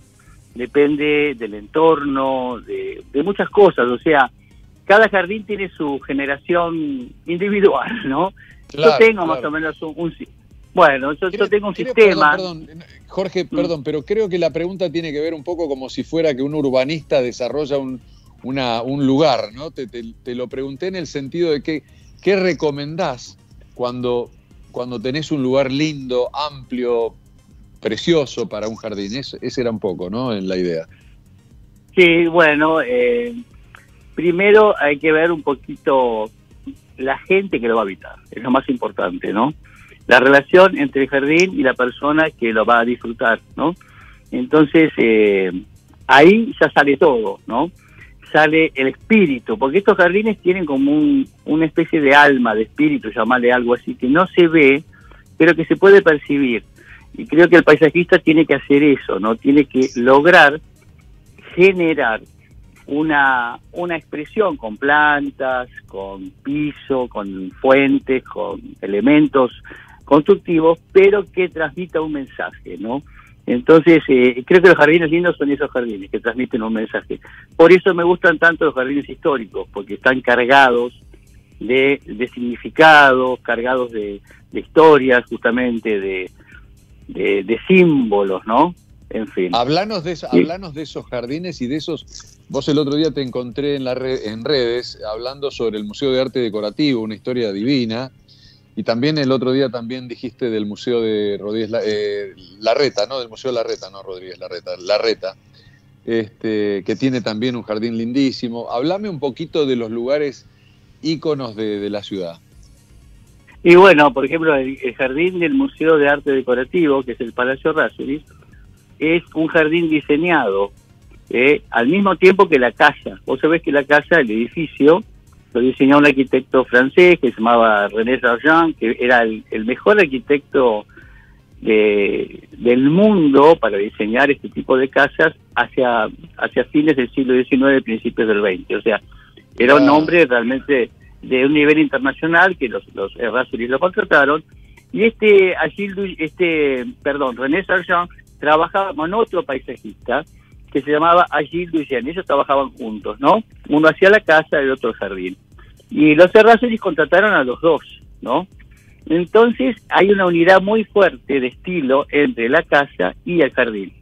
depende del entorno, de, de muchas cosas. O sea, cada jardín tiene su generación individual, ¿no? Claro, yo tengo claro. más o menos un... un bueno, yo, creo, yo tengo un creo, sistema... Perdón, perdón, Jorge, perdón, pero creo que la pregunta tiene que ver un poco como si fuera que un urbanista desarrolla un, una, un lugar, ¿no? Te, te, te lo pregunté en el sentido de que, ¿qué recomendás cuando, cuando tenés un lugar lindo, amplio, precioso para un jardín? Ese, ese era un poco, ¿no? En la idea. Sí, bueno, eh, primero hay que ver un poquito la gente que lo va a habitar, es lo más importante, ¿no? La relación entre el jardín y la persona que lo va a disfrutar, ¿no? Entonces, eh, ahí ya sale todo, ¿no? Sale el espíritu, porque estos jardines tienen como un, una especie de alma, de espíritu, llamarle algo así, que no se ve, pero que se puede percibir. Y creo que el paisajista tiene que hacer eso, ¿no? Tiene que lograr generar una, una expresión con plantas, con piso, con fuentes, con elementos constructivos, pero que transmita un mensaje, ¿no? Entonces, eh, creo que los jardines lindos son esos jardines que transmiten un mensaje. Por eso me gustan tanto los jardines históricos, porque están cargados de, de significados, cargados de, de historias, justamente, de, de, de símbolos, ¿no? En fin. Hablanos de, eso, Sí. hablanos de esos jardines y de esos... Vos el otro día te encontré en, la red, en redes hablando sobre el Museo de Arte Decorativo, una historia divina. Y también el otro día también dijiste del Museo de Rodríguez eh, Larreta, ¿no? Del Museo Larreta, no Rodríguez Larreta, Larreta, este, que tiene también un jardín lindísimo. Hablame un poquito de los lugares íconos de, de la ciudad. Y bueno, por ejemplo, el, el jardín del Museo de Arte Decorativo, que es el Palacio Errázuriz, es un jardín diseñado eh, al mismo tiempo que la casa. Vos sabés que la casa, el edificio, lo diseñó un arquitecto francés que se llamaba René Sargent, que era el, el mejor arquitecto de, del mundo para diseñar este tipo de casas hacia, hacia fines del siglo diecinueve, principios del veinte. O sea, era un hombre realmente de un nivel internacional que los, los Errázuriz lo contrataron. Y este, Agile, este, perdón, René Sargent trabajaba con otro paisajista que se llamaba Agile Duchenne. Ellos trabajaban juntos, ¿no? Uno hacía la casa y el otro el jardín. Y los Errázuriz contrataron a los dos, ¿no? Entonces hay una unidad muy fuerte de estilo entre la casa y el jardín.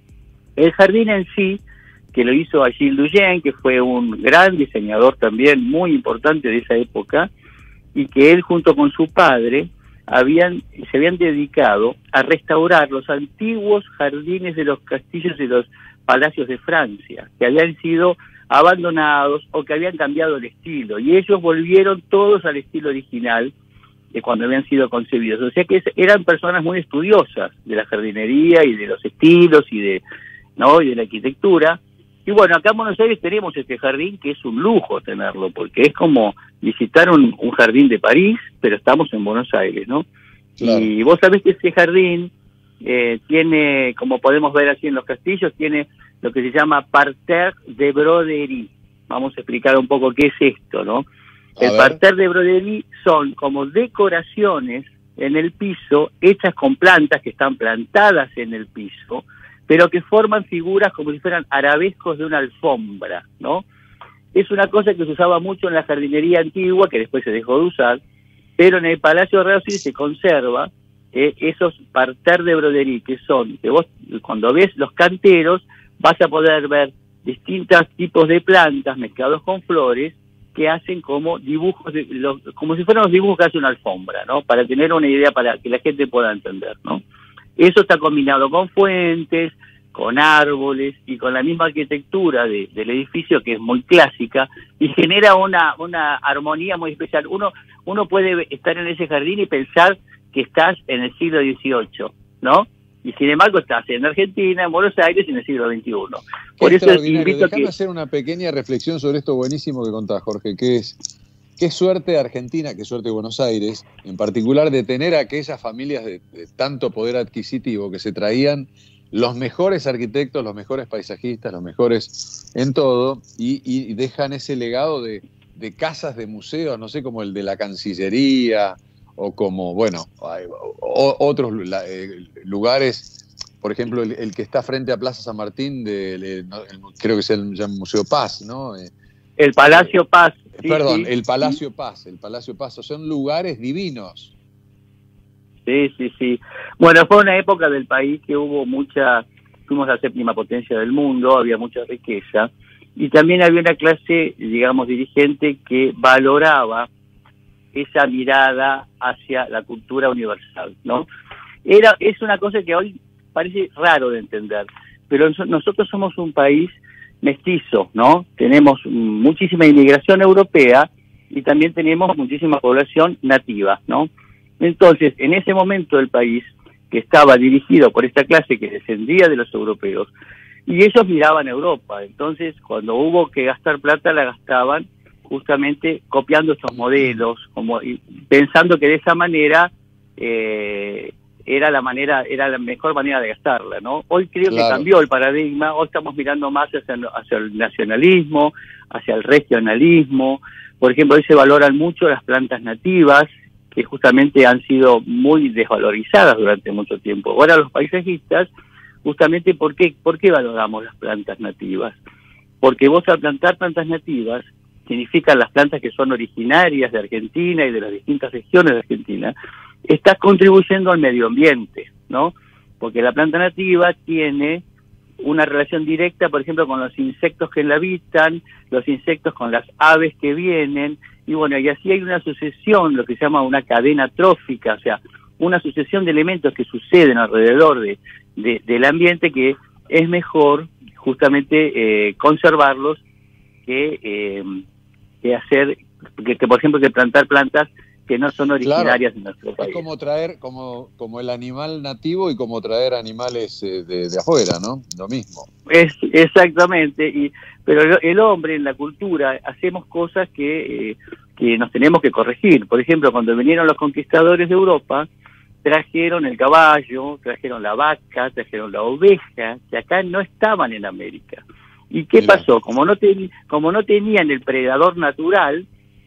El jardín en sí, que lo hizo Agile Duchenne, que fue un gran diseñador también muy importante de esa época, y que él junto con su padre habían se habían dedicado a restaurar los antiguos jardines de los castillos y los palacios de Francia, que habían sido abandonados o que habían cambiado el estilo, y ellos volvieron todos al estilo original de cuando habían sido concebidos. O sea que eran personas muy estudiosas de la jardinería y de los estilos y de, ¿no? y de la arquitectura. Y bueno, acá en Buenos Aires tenemos este jardín que es un lujo tenerlo, porque es como visitar un, un jardín de París, pero estamos en Buenos Aires, ¿no? Claro. Y vos sabés que este jardín eh, tiene, como podemos ver así en los castillos, tiene lo que se llama parterre de broderie. Vamos a explicar un poco qué es esto, ¿no? A el ver. Parterre de broderie son como decoraciones en el piso, hechas con plantas que están plantadas en el piso, pero que forman figuras como si fueran arabescos de una alfombra, ¿no? Es una cosa que se usaba mucho en la jardinería antigua, que después se dejó de usar, pero en el Palacio Errázuriz se conserva eh, esos parterres de broderie, que son, que vos cuando ves los canteros vas a poder ver distintos tipos de plantas mezclados con flores que hacen como dibujos, de, los, como si fueran los dibujos que hace una alfombra, ¿no? Para tener una idea, para que la gente pueda entender, ¿no? Eso está combinado con fuentes, con árboles y con la misma arquitectura de, del edificio, que es muy clásica, y genera una, una armonía muy especial. Uno, uno puede estar en ese jardín y pensar que estás en el siglo dieciocho, ¿no? Y sin embargo estás en Argentina, en Buenos Aires, en el siglo veintiuno. Por eso invito a Déjame que... hacer una pequeña reflexión sobre esto buenísimo que contás, Jorge, que es qué suerte de Argentina, qué suerte de Buenos Aires, en particular de tener a aquellas familias de, de tanto poder adquisitivo que se traían los mejores arquitectos, los mejores paisajistas, los mejores en todo, y, y dejan ese legado de, de casas de museos, no sé, como el de la Cancillería, o como, bueno, hay, o, otros la, eh, lugares por ejemplo, el, el que está frente a Plaza San Martín, de, de- no, el- creo que es el, ya Museo Paz, ¿no? Eh, El Palacio Paz. sí, Perdón, sí. el Palacio Paz, el Palacio Paz, son lugares divinos. Sí, sí, sí. Bueno, fue una época del país que hubo mucha, fuimos la séptima potencia del mundo, había mucha riqueza, y también había una clase, digamos, dirigente que valoraba esa mirada hacia la cultura universal, ¿no? Era, es una cosa que hoy parece raro de entender, pero nos- nosotros somos un país mestizo, ¿no? Tenemos muchísima inmigración europea y también tenemos muchísima población nativa, ¿no? Entonces, en ese momento el país, que estaba dirigido por esta clase que descendía de los europeos, y ellos miraban a Europa. Entonces, cuando hubo que gastar plata, la gastaban justamente copiando estos modelos, como y pensando que de esa manera eh, era la manera, era la mejor manera de gastarla, ¿no? Hoy creo Claro. que cambió el paradigma, hoy estamos mirando más hacia, hacia el nacionalismo, hacia el regionalismo. Por ejemplo, hoy se valoran mucho las plantas nativas, que justamente han sido muy desvalorizadas durante mucho tiempo. Ahora los paisajistas, justamente, ¿por qué, ¿por qué valoramos las plantas nativas? Porque vos al plantar plantas nativas, significan las plantas que son originarias de Argentina y de las distintas regiones de Argentina, estás contribuyendo al medio ambiente, ¿no? Porque la planta nativa tiene una relación directa, por ejemplo, con los insectos que la habitan, los insectos con las aves que vienen, y bueno, y así hay una sucesión, lo que se llama una cadena trófica, o sea, una sucesión de elementos que suceden alrededor de, de- del ambiente, que es mejor justamente eh, conservarlos que, eh, que hacer, que, que, por ejemplo, que plantar plantas que no son originarias de nuestro Es país. como traer, como, como el animal nativo y como traer animales eh, de, de afuera, ¿no? Lo mismo. Es, exactamente, y pero el, el hombre en la cultura hacemos cosas que, eh, que nos tenemos que corregir. Por ejemplo, cuando vinieron los conquistadores de Europa, trajeron el caballo, trajeron la vaca, trajeron la oveja, que acá no estaban en América. ¿Y qué Mirá. pasó? Como no, ten- como no tenían el predador natural,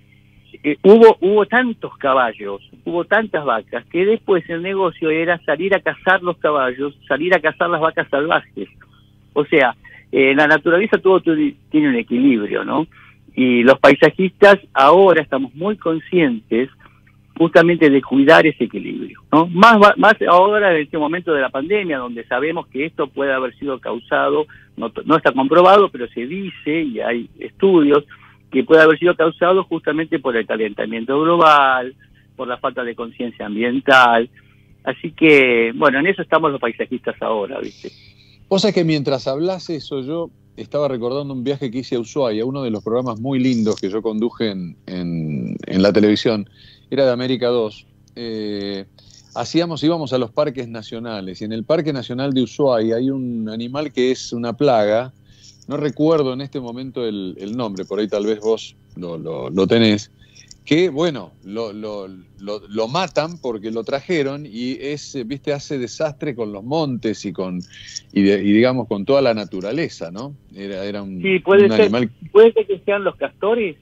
eh, hubo, hubo tantos caballos, hubo tantas vacas, que después el negocio era salir a cazar los caballos, salir a cazar las vacas salvajes. O sea, eh, la naturaleza todo tu- tiene un equilibrio, ¿no? Y los paisajistas ahora estamos muy conscientes justamente de cuidar ese equilibrio, ¿no? Más, va- más ahora en este momento de la pandemia, donde sabemos que esto puede haber sido causado, no, no está comprobado, pero se dice, y hay estudios, que puede haber sido causado justamente por el calentamiento global, por la falta de conciencia ambiental. Así que, bueno, en eso estamos los paisajistas ahora, ¿viste? O sea que mientras hablas eso, yo estaba recordando un viaje que hice a Ushuaia, uno de los programas muy lindos que yo conduje en, en, en la televisión, era de América dos. Eh, hacíamos, íbamos a los parques nacionales, y en el Parque Nacional de Ushuaia hay un animal que es una plaga, no recuerdo en este momento el, el nombre, por ahí tal vez vos lo, lo, lo tenés, que bueno, lo, lo, lo, lo matan porque lo trajeron y es, eh, viste, hace desastre con los montes y con y, de- y digamos con toda la naturaleza, ¿no? Era, era un, Sí, puede un ser, animal. puede ser que sean los castores,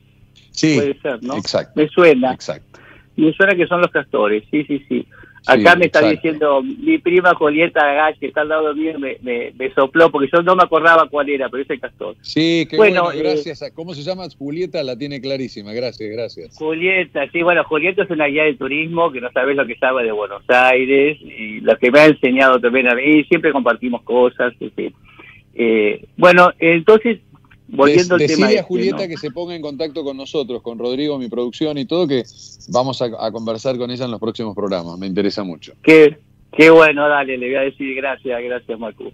Sí, puede ser, ¿no? exacto. Me suena, Exacto. me suena que son los castores, sí, sí, sí. Acá Sí, me está exacto. diciendo mi prima Julieta Gach, que está al lado mío, me, me, me sopló, porque yo no me acordaba cuál era, pero es el castor. Sí, qué Bueno, bueno, eh, gracias. a- ¿Cómo se llama? Julieta la tiene clarísima, gracias, gracias. Julieta, sí, bueno, Julieta es una guía de turismo que no sabes lo que sabe de Buenos Aires y lo que me ha enseñado también a mí, siempre compartimos cosas. Este, eh, bueno, entonces, volviendo Des- al tema decile a este, Julieta ¿no? que se ponga en contacto con nosotros, con Rodrigo, mi producción y todo, que vamos a, a conversar con ella en los próximos programas. Me interesa mucho. Qué, qué bueno, dale, le voy a decir gracias, gracias, Macu.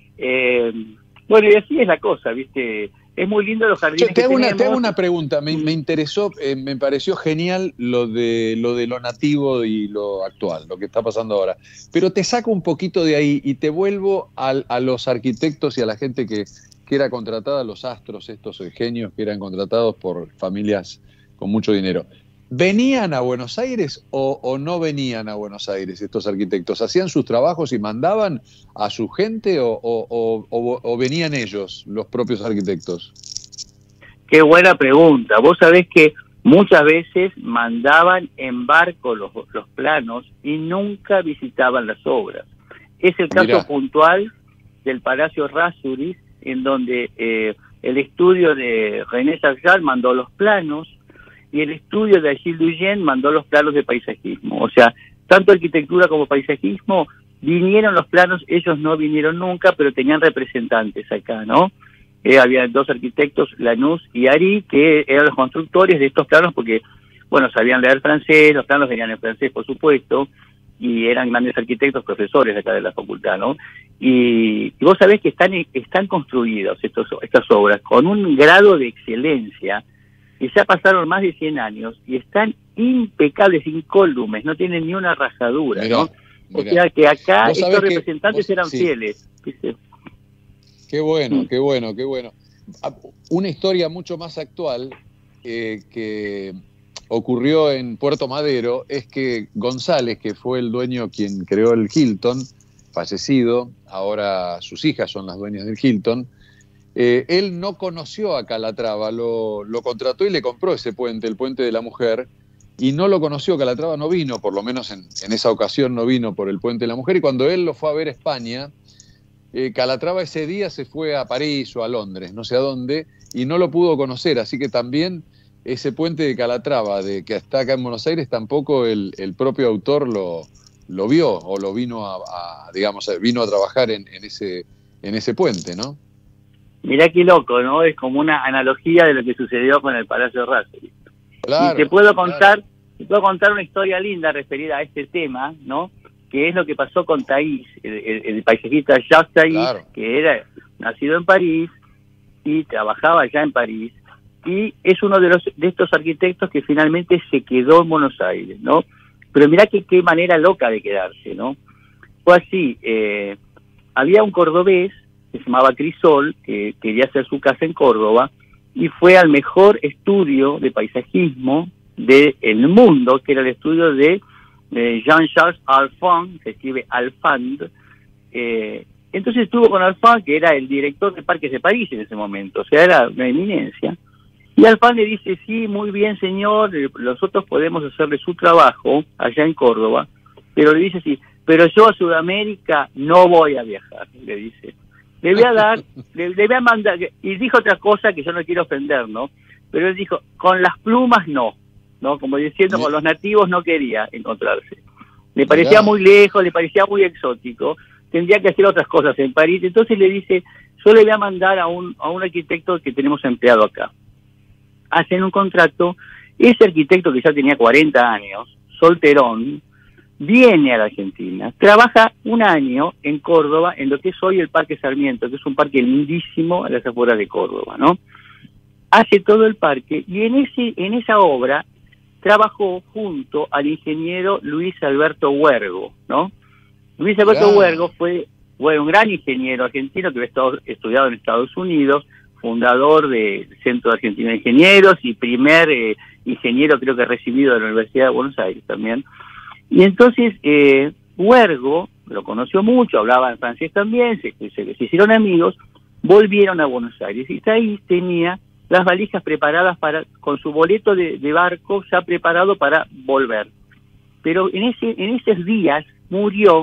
Eh, bueno, y así es la cosa, ¿viste? Es muy lindo los jardines Yo te hago, que una, tenemos. te hago una pregunta, me, me interesó, eh, me pareció genial lo de, lo de lo nativo y lo actual, lo que está pasando ahora. Pero te saco un poquito de ahí y te vuelvo al- a los arquitectos y a la gente que, que era contratada, los astros, estos genios que eran contratados por familias con mucho dinero. ¿Venían a Buenos Aires o, o no venían a Buenos Aires estos arquitectos? ¿Hacían sus trabajos y mandaban a su gente o, o- o- o- o venían ellos, los propios arquitectos? Qué buena pregunta. Vos sabés que muchas veces mandaban en barco los, los planos y nunca visitaban las obras. Es el caso Mirá. puntual del Palacio Errázuriz, en donde eh, el estudio de René Sarjal mandó los planos y el estudio de Agilles Duyen mandó los planos de paisajismo. O sea, tanto arquitectura como paisajismo vinieron los planos, ellos no vinieron nunca, pero tenían representantes acá, ¿no? Eh, había dos arquitectos, Lanús y Ari, que eran los constructores de estos planos porque, bueno, sabían leer francés, los planos venían en francés, por supuesto, y eran grandes arquitectos, profesores acá de la facultad, ¿no? Y, y vos sabés que están, están construidos estos, estas obras con un grado de excelencia que ya pasaron más de cien años y están impecables, incólumes, no tienen ni una rajadura, Mirá, ¿no? O mirá. sea que acá Vos estos sabés que representantes vos- eran sí. fieles, ¿viste? Qué bueno, Mm. qué bueno, qué bueno. Ah, Una historia mucho más actual eh, que ocurrió en Puerto Madero es que González, que fue el dueño quien creó el Hilton, fallecido, ahora sus hijas son las dueñas del Hilton, eh, él no conoció a Calatrava, lo, lo contrató y le compró ese puente, el Puente de la Mujer, y no lo conoció, Calatrava no vino, por lo menos en, en esa ocasión no vino por el Puente de la Mujer, y cuando él lo fue a ver a España, eh, Calatrava ese día se fue a París o a Londres, no sé a dónde, y no lo pudo conocer, así que también ese puente de Calatrava, de que está acá en Buenos Aires, tampoco el, el propio autor lo, lo vio, o lo vino a, a, digamos, vino a trabajar en, en, ese, en ese puente, ¿no? Mirá qué loco, ¿no? Es como una analogía de lo que sucedió con el Palacio Errázuriz. Claro, y te puedo claro. contar, te puedo contar una historia linda referida a este tema, ¿no? Que es lo que pasó con Thaïs, el, el, el paisajista Jacques Thaïs, Claro. que era nacido en París y trabajaba allá en París, y es uno de los de estos arquitectos que finalmente se quedó en Buenos Aires, ¿no? Pero mirá que qué manera loca de quedarse, ¿no? Fue así, eh, había un cordobés que se llamaba Crisol, que quería hacer su casa en Córdoba, y fue al mejor estudio de paisajismo del mundo, que era el estudio de eh, Jean-Charles Alphand, se escribe Alphand. Eh, entonces estuvo con Alphand, que era el director de Parques de París en ese momento, o sea, era una eminencia. Y Alphand le dice, sí, muy bien, señor, eh, nosotros podemos hacerle su trabajo allá en Córdoba, pero le dice, sí, pero yo a Sudamérica no voy a viajar, le dice. Le voy a dar, le, le voy a mandar, y dijo otra cosa que yo no quiero ofender, ¿no? Pero él dijo, con las plumas no, ¿no? Como diciendo, Sí. con los nativos no quería encontrarse. Le parecía Mirá. muy lejos, le parecía muy exótico, tendría que hacer otras cosas en París. Entonces le dice, yo le voy a mandar a un, a un arquitecto que tenemos empleado acá. Hacen un contrato, ese arquitecto que ya tenía cuarenta años, solterón, viene a la Argentina, trabaja un año en Córdoba, en lo que es hoy el Parque Sarmiento, que es un parque lindísimo a las afueras de Córdoba, ¿no? Hace todo el parque y en ese en esa obra trabajó junto al ingeniero Luis Alberto Huergo, ¿no? Luis Alberto Claro. Huergo fue, fue un gran ingeniero argentino que había estado, estudiado en Estados Unidos, fundador del Centro Argentino de Ingenieros y primer eh, ingeniero creo que recibido de la Universidad de Buenos Aires también. Y entonces eh, Huergo lo conoció mucho, hablaba en francés también, se, se, se hicieron amigos, volvieron a Buenos Aires y ahí tenía las valijas preparadas para, con su boleto de, de barco ya preparado para volver. Pero en ese en esos días murió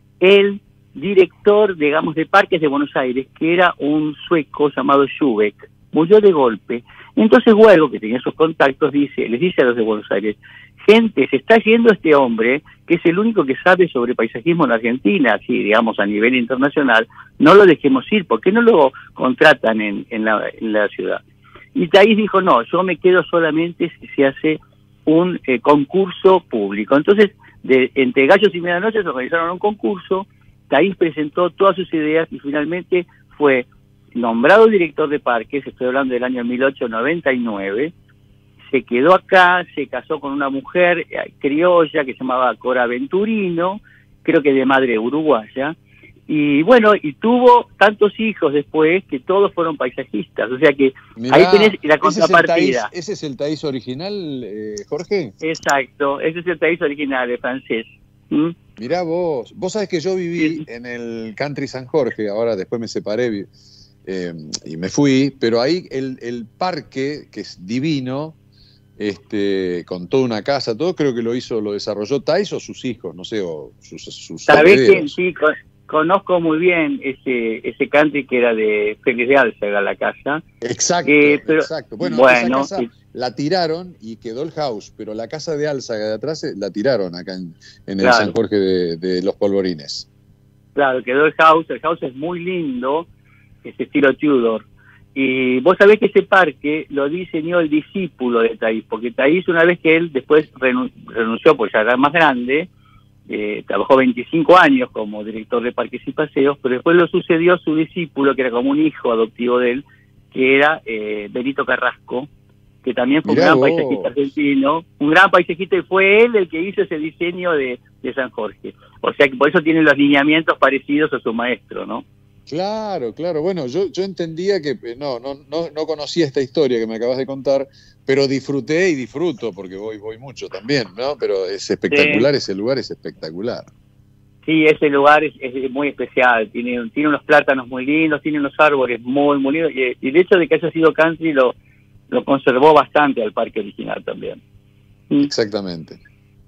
el director, digamos, de Parques de Buenos Aires, que era un sueco llamado Schubeck, murió de golpe. Entonces Huergo, que tenía sus contactos, dice, les dice a los de Buenos Aires, gente, se está yendo este hombre, que es el único que sabe sobre paisajismo en Argentina, así digamos a nivel internacional, no lo dejemos ir, ¿por qué no lo contratan en, en, la, en la ciudad? Y Thaïs dijo, no, yo me quedo solamente si se hace un eh, concurso público. Entonces, de, entre gallos y medianoche se organizaron un concurso, Thaïs presentó todas sus ideas y finalmente fue nombrado director de parques, estoy hablando del año mil ochocientos noventa y nueve, se quedó acá, se casó con una mujer eh, criolla que se llamaba Cora Venturino, creo que de madre uruguaya, y bueno, y tuvo tantos hijos después que todos fueron paisajistas, o sea que Mirá, ahí tenés la ¿ese es el contrapartida. Thaïs- ¿Ese es el Thaïs original, eh, Jorge? Exacto, ese es el Thaïs original, el francés. ¿Mm? Mirá vos, vos sabés que yo viví en el Country San Jorge, ahora después me separé vi- eh, y me fui, pero ahí el, el parque, que es divino, este, con toda una casa, todo, creo que lo hizo, lo desarrolló Thaïs o sus hijos, no sé, o sus, sus ¿Sabés quién, herederos. sí, con- conozco muy bien ese ese country que era de Félix de Álzaga, la casa. Exacto, eh, pero, exacto. Bueno, bueno esa casa sí. la tiraron y quedó el house, pero la casa de Álzaga de atrás eh, la tiraron acá en, en el Claro. San Jorge de, de los Polvorines. Claro, quedó el house. El house es muy lindo, ese estilo Tudor. Y vos sabés que ese parque lo diseñó el discípulo de Thaís, porque Thaís, una vez que él después renun- renunció, pues ya era más grande, eh, trabajó veinticinco años como director de parques y paseos, pero después lo sucedió su discípulo, que era como un hijo adoptivo de él, que era eh, Benito Carrasco, que también fue Mirá un gran vos. paisajista argentino, un gran paisajista, y fue él el que hizo ese diseño de, de San Jorge. O sea que por eso tiene los lineamientos parecidos a su maestro, ¿no? Claro, claro. Bueno, yo, yo entendía que eh, no, no, no, no conocía esta historia que me acabas de contar, pero disfruté y disfruto porque voy, voy mucho también, ¿no? Pero es espectacular, Sí. ese lugar es espectacular. Sí, ese lugar es, es muy especial, tiene, tiene unos plátanos muy lindos, tiene unos árboles muy, muy lindos, y, y el hecho de que haya sido country lo, lo conservó bastante al parque original también. Exactamente.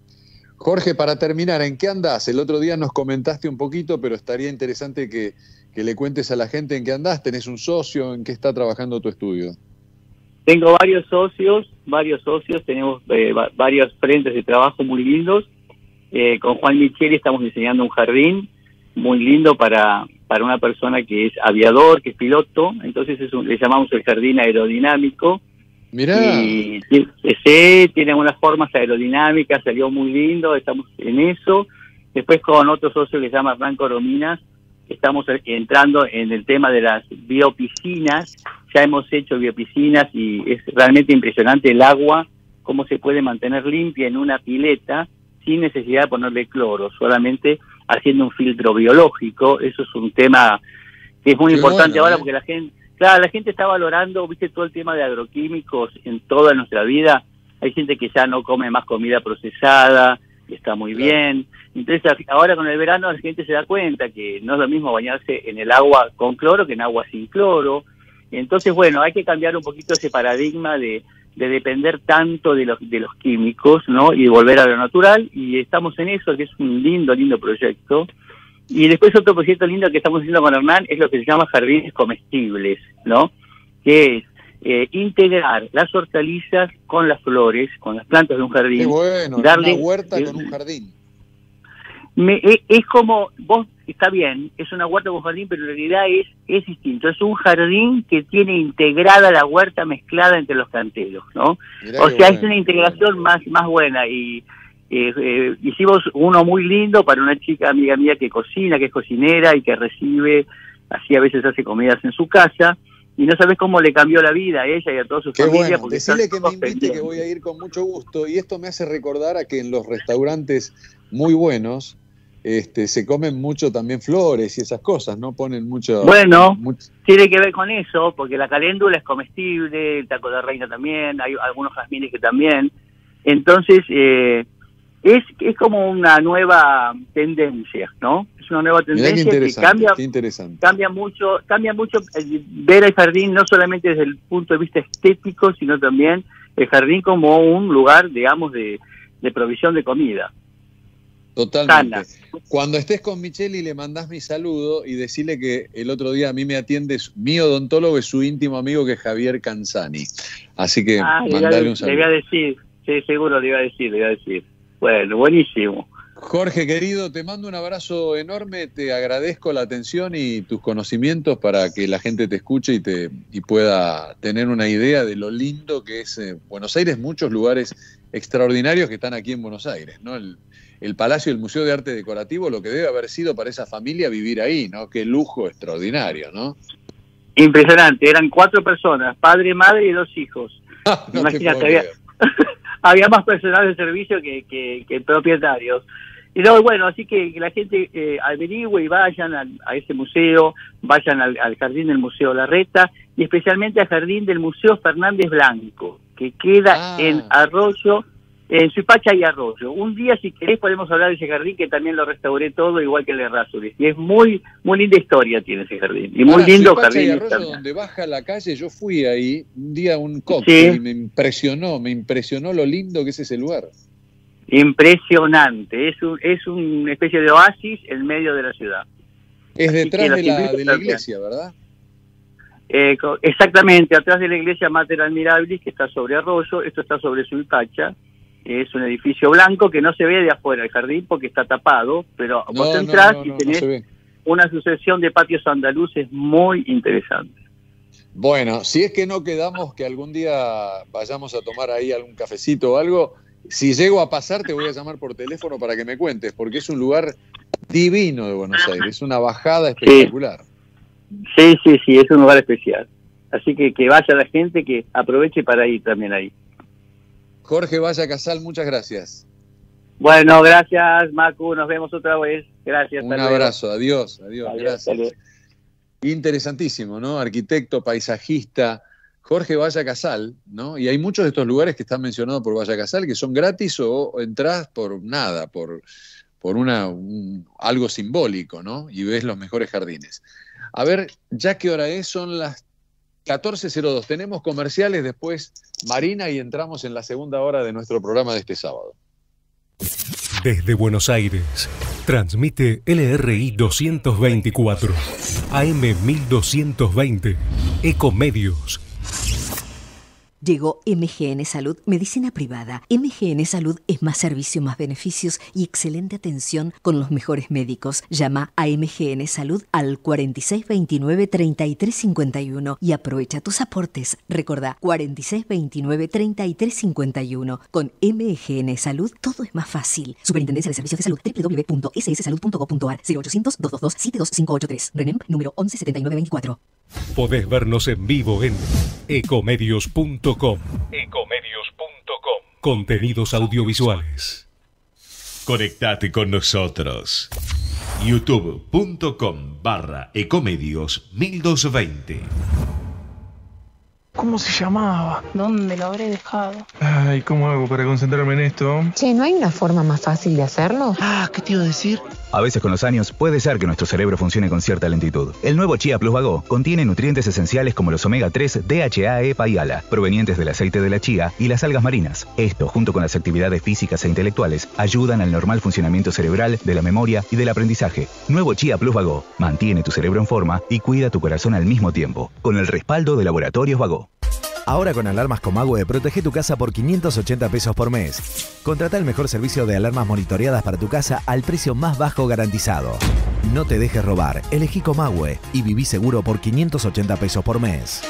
Jorge, para terminar, ¿en qué andás? El otro día nos comentaste un poquito, pero estaría interesante que, que le cuentes a la gente en qué andás. ¿Tenés un socio? ¿En qué está trabajando tu estudio? Tengo varios socios, varios socios, tenemos eh, va- varios frentes de trabajo muy lindos. Eh, con Juan Micheli estamos diseñando un jardín muy lindo para, para una persona que es aviador, que es piloto, entonces es un- le llamamos el jardín aerodinámico. Mirá. Y sí, ese tiene unas formas aerodinámicas, salió muy lindo, estamos en eso. Después con otro socio que se llama Hernán Corominas, estamos entrando en el tema de las biopiscinas. Ya hemos hecho biopiscinas y es realmente impresionante el agua, cómo se puede mantener limpia en una pileta sin necesidad de ponerle cloro, solamente haciendo un filtro biológico. Eso es un tema que es muy Qué importante bueno, ahora, ¿eh? porque la gente, claro, la gente está valorando, viste, todo el tema de agroquímicos en toda nuestra vida. Hay gente que ya no come más comida procesada, y está muy Claro. bien. Entonces ahora con el verano la gente se da cuenta que no es lo mismo bañarse en el agua con cloro que en agua sin cloro. Entonces, bueno, hay que cambiar un poquito ese paradigma de, de depender tanto de los, de los químicos, ¿no? Y volver a lo natural, y estamos en eso, que es un lindo, lindo proyecto. Y después otro proyecto lindo que estamos haciendo con Hernán es lo que se llama jardines comestibles, ¿no? Que es eh, integrar las hortalizas con las flores, con las plantas de un jardín. Qué bueno, darle, una huerta eh, con un jardín. me, es, es como, vos, está bien, es una huerta con jardín, pero en realidad es, es distinto. Es un jardín que tiene integrada la huerta mezclada entre los canteros, ¿no? Mirá O qué sea, bueno, es una integración más, más buena. Y eh, eh, hicimos uno muy lindo para una chica amiga mía que cocina, que es cocinera y que recibe, así a veces hace comidas en su casa. Y no sabes cómo le cambió la vida a ella y a toda su Qué familia. bueno, porque decirle están que me todos invite, que pendientes. voy a ir con mucho gusto. Y esto me hace recordar a que en los restaurantes muy buenos este, se comen mucho también flores y esas cosas, ¿no? Ponen mucho... Bueno, mucho- tiene que ver con eso, porque la caléndula es comestible, el taco de reina también, hay algunos jazmines que también. Entonces, eh, es, es como una nueva tendencia, ¿no? Es una nueva Mirá qué tendencia que interesante, cambia, qué interesante. cambia mucho, cambia mucho eh, ver el jardín no solamente desde el punto de vista estético, sino también el jardín como un lugar, digamos, de, de provisión de comida. Totalmente. Sana. Cuando estés con Micheli le mandás mi saludo y decirle que el otro día a mí me atiende su- mi odontólogo, es su íntimo amigo, que es Javier Canzani. Así que Ah, le, voy a, mandale un le voy saludo. a decir, sí, seguro le iba a decir, le iba a decir. Bueno, buenísimo. Jorge, querido, te mando un abrazo enorme, te agradezco la atención y tus conocimientos para que la gente te escuche y, te, y pueda tener una idea de lo lindo que es eh, Buenos Aires, muchos lugares extraordinarios que están aquí en Buenos Aires, ¿no? El, el Palacio del Museo de Arte Decorativo, lo que debe haber sido para esa familia vivir ahí, ¿no? Qué lujo extraordinario, ¿no? Impresionante, eran cuatro personas, padre, madre y dos hijos. No te Imagínate, puedo había, creer. había más personal de servicio que, que, que propietarios. Y luego, bueno, así que, que la gente eh, averigüe y vayan al, a ese museo, vayan al, al jardín del Museo Larreta y especialmente al jardín del Museo Fernández Blanco, que queda Ah. en Arroyo, en Suipacha y Arroyo. Un día, si querés, podemos hablar de ese jardín, que también lo restauré todo, igual que el de Errázuriz. Y es muy muy linda historia tiene ese jardín. Y muy Ahora, lindo Suipacha y jardín Arroyo, también. donde baja la calle, yo fui ahí un día a un cóctel Sí. y me impresionó, me impresionó lo lindo que es ese lugar. Impresionante, es un, es una especie de oasis en medio de la ciudad. Es detrás que de la, los de la invito iglesia, ¿verdad? Eh, co- exactamente, atrás de la iglesia Mater Admirabilis, que está sobre Arroyo. Esto está sobre Suipacha. Es un edificio blanco que no se ve de afuera el jardín porque está tapado, pero No, vos no, entrás no, y no, no tenés se ve. una sucesión de patios andaluces muy interesantes. Bueno, si es que no quedamos que algún día vayamos a tomar ahí algún cafecito o algo, si llego a pasar te voy a llamar por teléfono para que me cuentes, porque es un lugar divino de Buenos Aires, es una bajada espectacular. Sí, sí, sí, es un lugar especial. Así que que vaya la gente, que aproveche para ir también ahí. Jorge Valla Casal, muchas gracias. Bueno, gracias, Macu, nos vemos otra vez. Gracias. Un hasta luego. abrazo, adiós, adiós, Adiós, gracias. hasta luego. Interesantísimo, ¿no? Arquitecto, paisajista, Jorge Valla Casal, ¿no? Y hay muchos de estos lugares que están mencionados por Valla Casal que son gratis o, o entras por nada, por, por una, un- algo simbólico, ¿no? Y ves los mejores jardines. A ver, ¿ya qué hora es? Son las catorce cero dos. Tenemos comerciales, después Marina, y entramos en la segunda hora de nuestro programa de este sábado. Desde Buenos Aires, transmite L R I doscientos veinticuatro, A M mil doscientos veinte, Ecomedios. Llegó M G N Salud, medicina privada. M G N Salud es más servicio, más beneficios y excelente atención con los mejores médicos. Llama a M G N Salud al cuarenta y seis veintinueve treinta y tres cincuenta y uno y aprovecha tus aportes. Recordá, cuarenta y seis veintinueve treinta y tres cincuenta y uno. Con M G N Salud todo es más fácil. Superintendencia de Servicios de Salud, w w w punto s s salud punto gov punto a r, cero ochocientos, doscientos veintidós, setenta y dos cinco ochenta y tres. RENEM número once setenta y nueve veinticuatro. Podés vernos en vivo en ecomedios punto com. ecomedios punto com. Contenidos audiovisuales. Conectate con nosotros. youtube.com barra ecomedios mil doscientos veinte. ¿Cómo se llamaba? ¿Dónde lo habré dejado? Ay, ¿cómo hago para concentrarme en esto? Che, ¿no hay una forma más fácil de hacerlo? Ah, ¿qué te iba a decir? A veces con los años puede ser que nuestro cerebro funcione con cierta lentitud. El nuevo Chia Plus Vago contiene nutrientes esenciales como los omega tres, D H A, E P A y A L A, provenientes del aceite de la chía y las algas marinas. Esto, junto con las actividades físicas e intelectuales, ayudan al normal funcionamiento cerebral, de la memoria y del aprendizaje. Nuevo Chia Plus Vago mantiene tu cerebro en forma y cuida tu corazón al mismo tiempo, con el respaldo de Laboratorios Vago. Ahora con alarmas Comahue, protege tu casa por quinientos ochenta pesos por mes. Contrata el mejor servicio de alarmas monitoreadas para tu casa al precio más bajo garantizado. No te dejes robar, elegí Comahue y viví seguro por quinientos ochenta pesos por mes.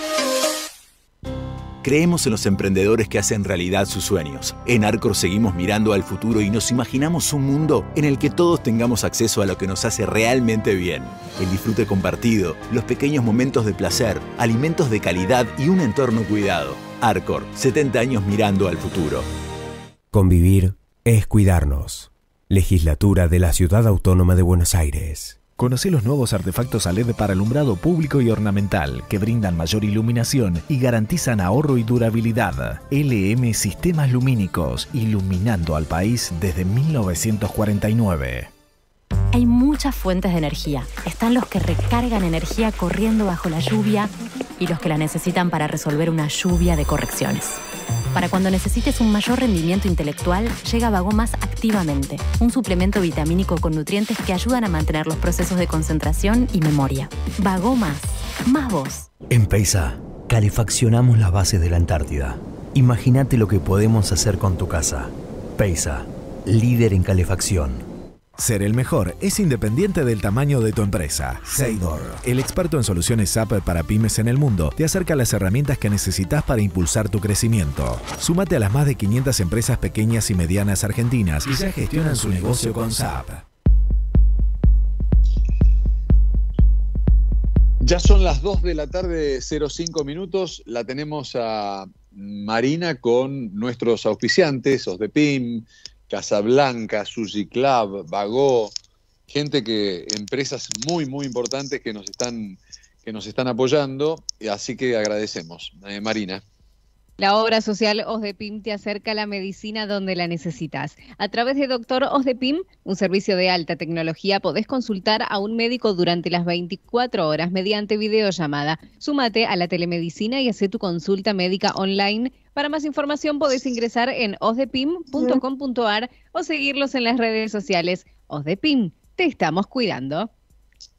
Creemos en los emprendedores que hacen realidad sus sueños. En Arcor seguimos mirando al futuro y nos imaginamos un mundo en el que todos tengamos acceso a lo que nos hace realmente bien. El disfrute compartido, los pequeños momentos de placer, alimentos de calidad y un entorno cuidado. Arcor, setenta años mirando al futuro. Convivir es cuidarnos. Legislatura de la Ciudad Autónoma de Buenos Aires. Conoce los nuevos artefactos a L E D para alumbrado público y ornamental que brindan mayor iluminación y garantizan ahorro y durabilidad. L M Sistemas Lumínicos, iluminando al país desde mil novecientos cuarenta y nueve. Hay muchas fuentes de energía. Están los que recargan energía corriendo bajo la lluvia y los que la necesitan para resolver una lluvia de correcciones. Para cuando necesites un mayor rendimiento intelectual, llega Vagomas Activamente, un suplemento vitamínico con nutrientes que ayudan a mantener los procesos de concentración y memoria. Vagomas, más vos. En Peisa, calefaccionamos las bases de la Antártida. Imagínate lo que podemos hacer con tu casa. Peisa, líder en calefacción. Ser el mejor es independiente del tamaño de tu empresa. Seidor, el experto en soluciones S A P para pymes en el mundo, te acerca las herramientas que necesitas para impulsar tu crecimiento. Súmate a las más de quinientas empresas pequeñas y medianas argentinas y ya gestionan su negocio con S A P. Ya son las dos de la tarde, cero cinco minutos. La tenemos a Marina con nuestros auspiciantes, OSDEPIM, Casablanca, Sushi Club, Vago, gente que, empresas muy, muy importantes que nos están, que nos están apoyando, así que agradecemos. Eh, Marina. La obra social OSDEPIM te acerca a la medicina donde la necesitas. A través de Doctor OSDEPIM, un servicio de alta tecnología, podés consultar a un médico durante las veinticuatro horas mediante videollamada. Súmate a la telemedicina y haz tu consulta médica online. Para más información podés ingresar en osdepim punto com punto a r o seguirlos en las redes sociales. OSDEPIM, te estamos cuidando.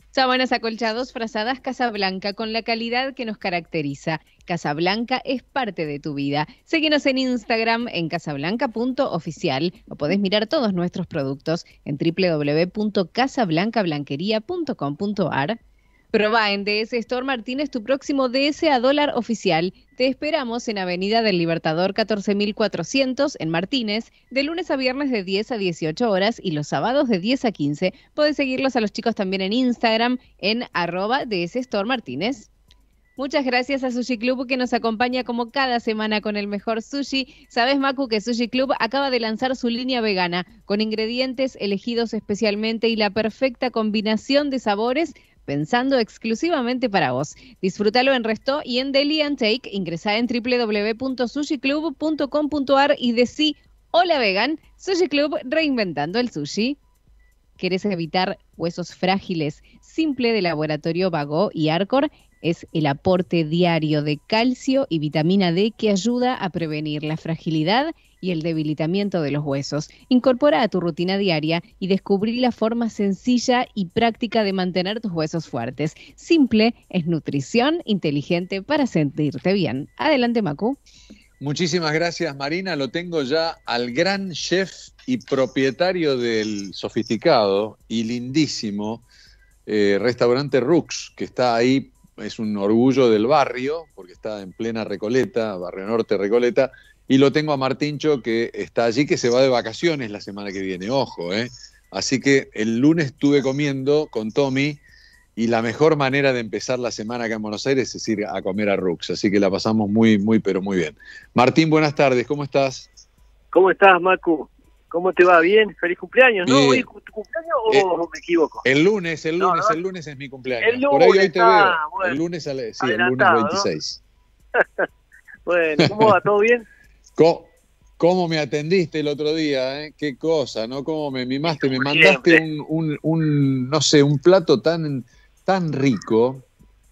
Sábanas acolchados, frazadas Casablanca, con la calidad que nos caracteriza. Casablanca es parte de tu vida. Síguenos en Instagram en casablanca punto oficial o podés mirar todos nuestros productos en doble u doble u doble u punto casablanca blanquería punto com punto a r. Probá en D S Store Martínez tu próximo D S a dólar oficial. Te esperamos en Avenida del Libertador catorce mil cuatrocientos en Martínez, de lunes a viernes de diez a dieciocho horas y los sábados de diez a quince. Podés seguirlos a los chicos también en Instagram en arroba D S Store Martínez. Muchas gracias a Sushi Club que nos acompaña como cada semana con el mejor sushi. ¿Sabes, Macu, que Sushi Club acaba de lanzar su línea vegana con ingredientes elegidos especialmente y la perfecta combinación de sabores pensando exclusivamente para vos? Disfrútalo en Resto y en Deli and Take. Ingresá en doble u doble u doble u punto sushi club punto com punto a r y decí hola vegan. Sushi Club, reinventando el sushi. ¿Querés evitar huesos frágiles? Simple de Laboratorio Vago y Arcor es el aporte diario de calcio y vitamina D que ayuda a prevenir la fragilidad y el debilitamiento de los huesos. Incorpora a tu rutina diaria y descubrí la forma sencilla y práctica de mantener tus huesos fuertes. Simple es nutrición inteligente para sentirte bien. Adelante, Macu. Muchísimas gracias, Marina. Lo tengo ya al gran chef y propietario del sofisticado y lindísimo eh, restaurante Rux, que está ahí. Es un orgullo del barrio, porque está en plena Recoleta, Barrio Norte, Recoleta, y lo tengo a Martincho, que está allí, que se va de vacaciones la semana que viene, ojo, ¿eh? Así que el lunes estuve comiendo con Tommy, y la mejor manera de empezar la semana acá en Buenos Aires es ir a comer a Rux, así que la pasamos muy, muy, pero muy bien. Martín, buenas tardes, ¿cómo estás? ¿Cómo estás, Macu? ¿Cómo te va? ¿Bien? ¿Feliz cumpleaños? ¿No? ¿Hoy es tu cumpleaños o eh, me equivoco? El lunes, el lunes, no, no. el lunes es mi cumpleaños. El lunes, Por ahí hoy te ah, veo. Bueno. El lunes, sí, el lunes veintiséis. ¿No? Bueno, ¿cómo va? ¿Todo bien? ¿Cómo, ¿Cómo me atendiste el otro día? ¿eh? Qué cosa, ¿no? ¿Cómo me mimaste? Me mandaste un, un, un, no sé, un plato tan, tan rico.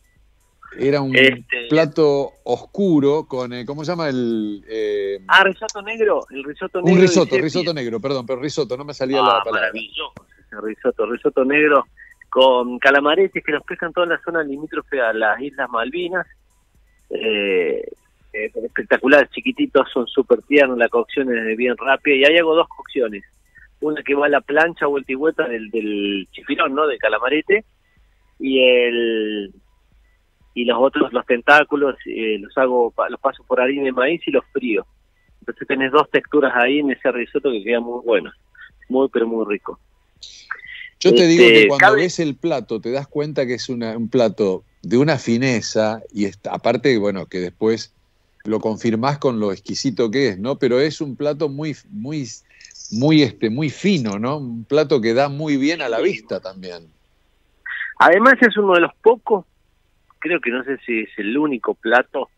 Era un este... plato oscuro con, eh, ¿cómo se llama el...? Eh... Ah, risotto negro, el risotto negro. Un risotto, risotto negro, perdón, pero risotto, no me salía ah, la palabra. Maravilloso ese risotto, risotto negro con calamaretes que los pescan toda la zona limítrofe a las Islas Malvinas. Eh, eh, espectacular, chiquititos, son súper tiernos, la cocción es bien rápida y ahí hago dos cocciones. Una que va a la plancha vuelta y vuelta del, del chifirón, ¿no? Del calamarete, y el... y los otros, los tentáculos, eh, los hago, los paso por harina de maíz y los frío. Entonces tenés dos texturas ahí en ese risotto que queda muy bueno, muy pero muy rico. Yo te este, digo que cuando cabe... ves el plato te das cuenta que es una, un plato de una fineza y está, aparte, bueno, que después lo confirmás con lo exquisito que es, ¿no? Pero es un plato muy, muy, muy, este, muy fino, ¿no? Un plato que da muy bien a la vista también. Además es uno de los pocos, creo que no sé si es el único plato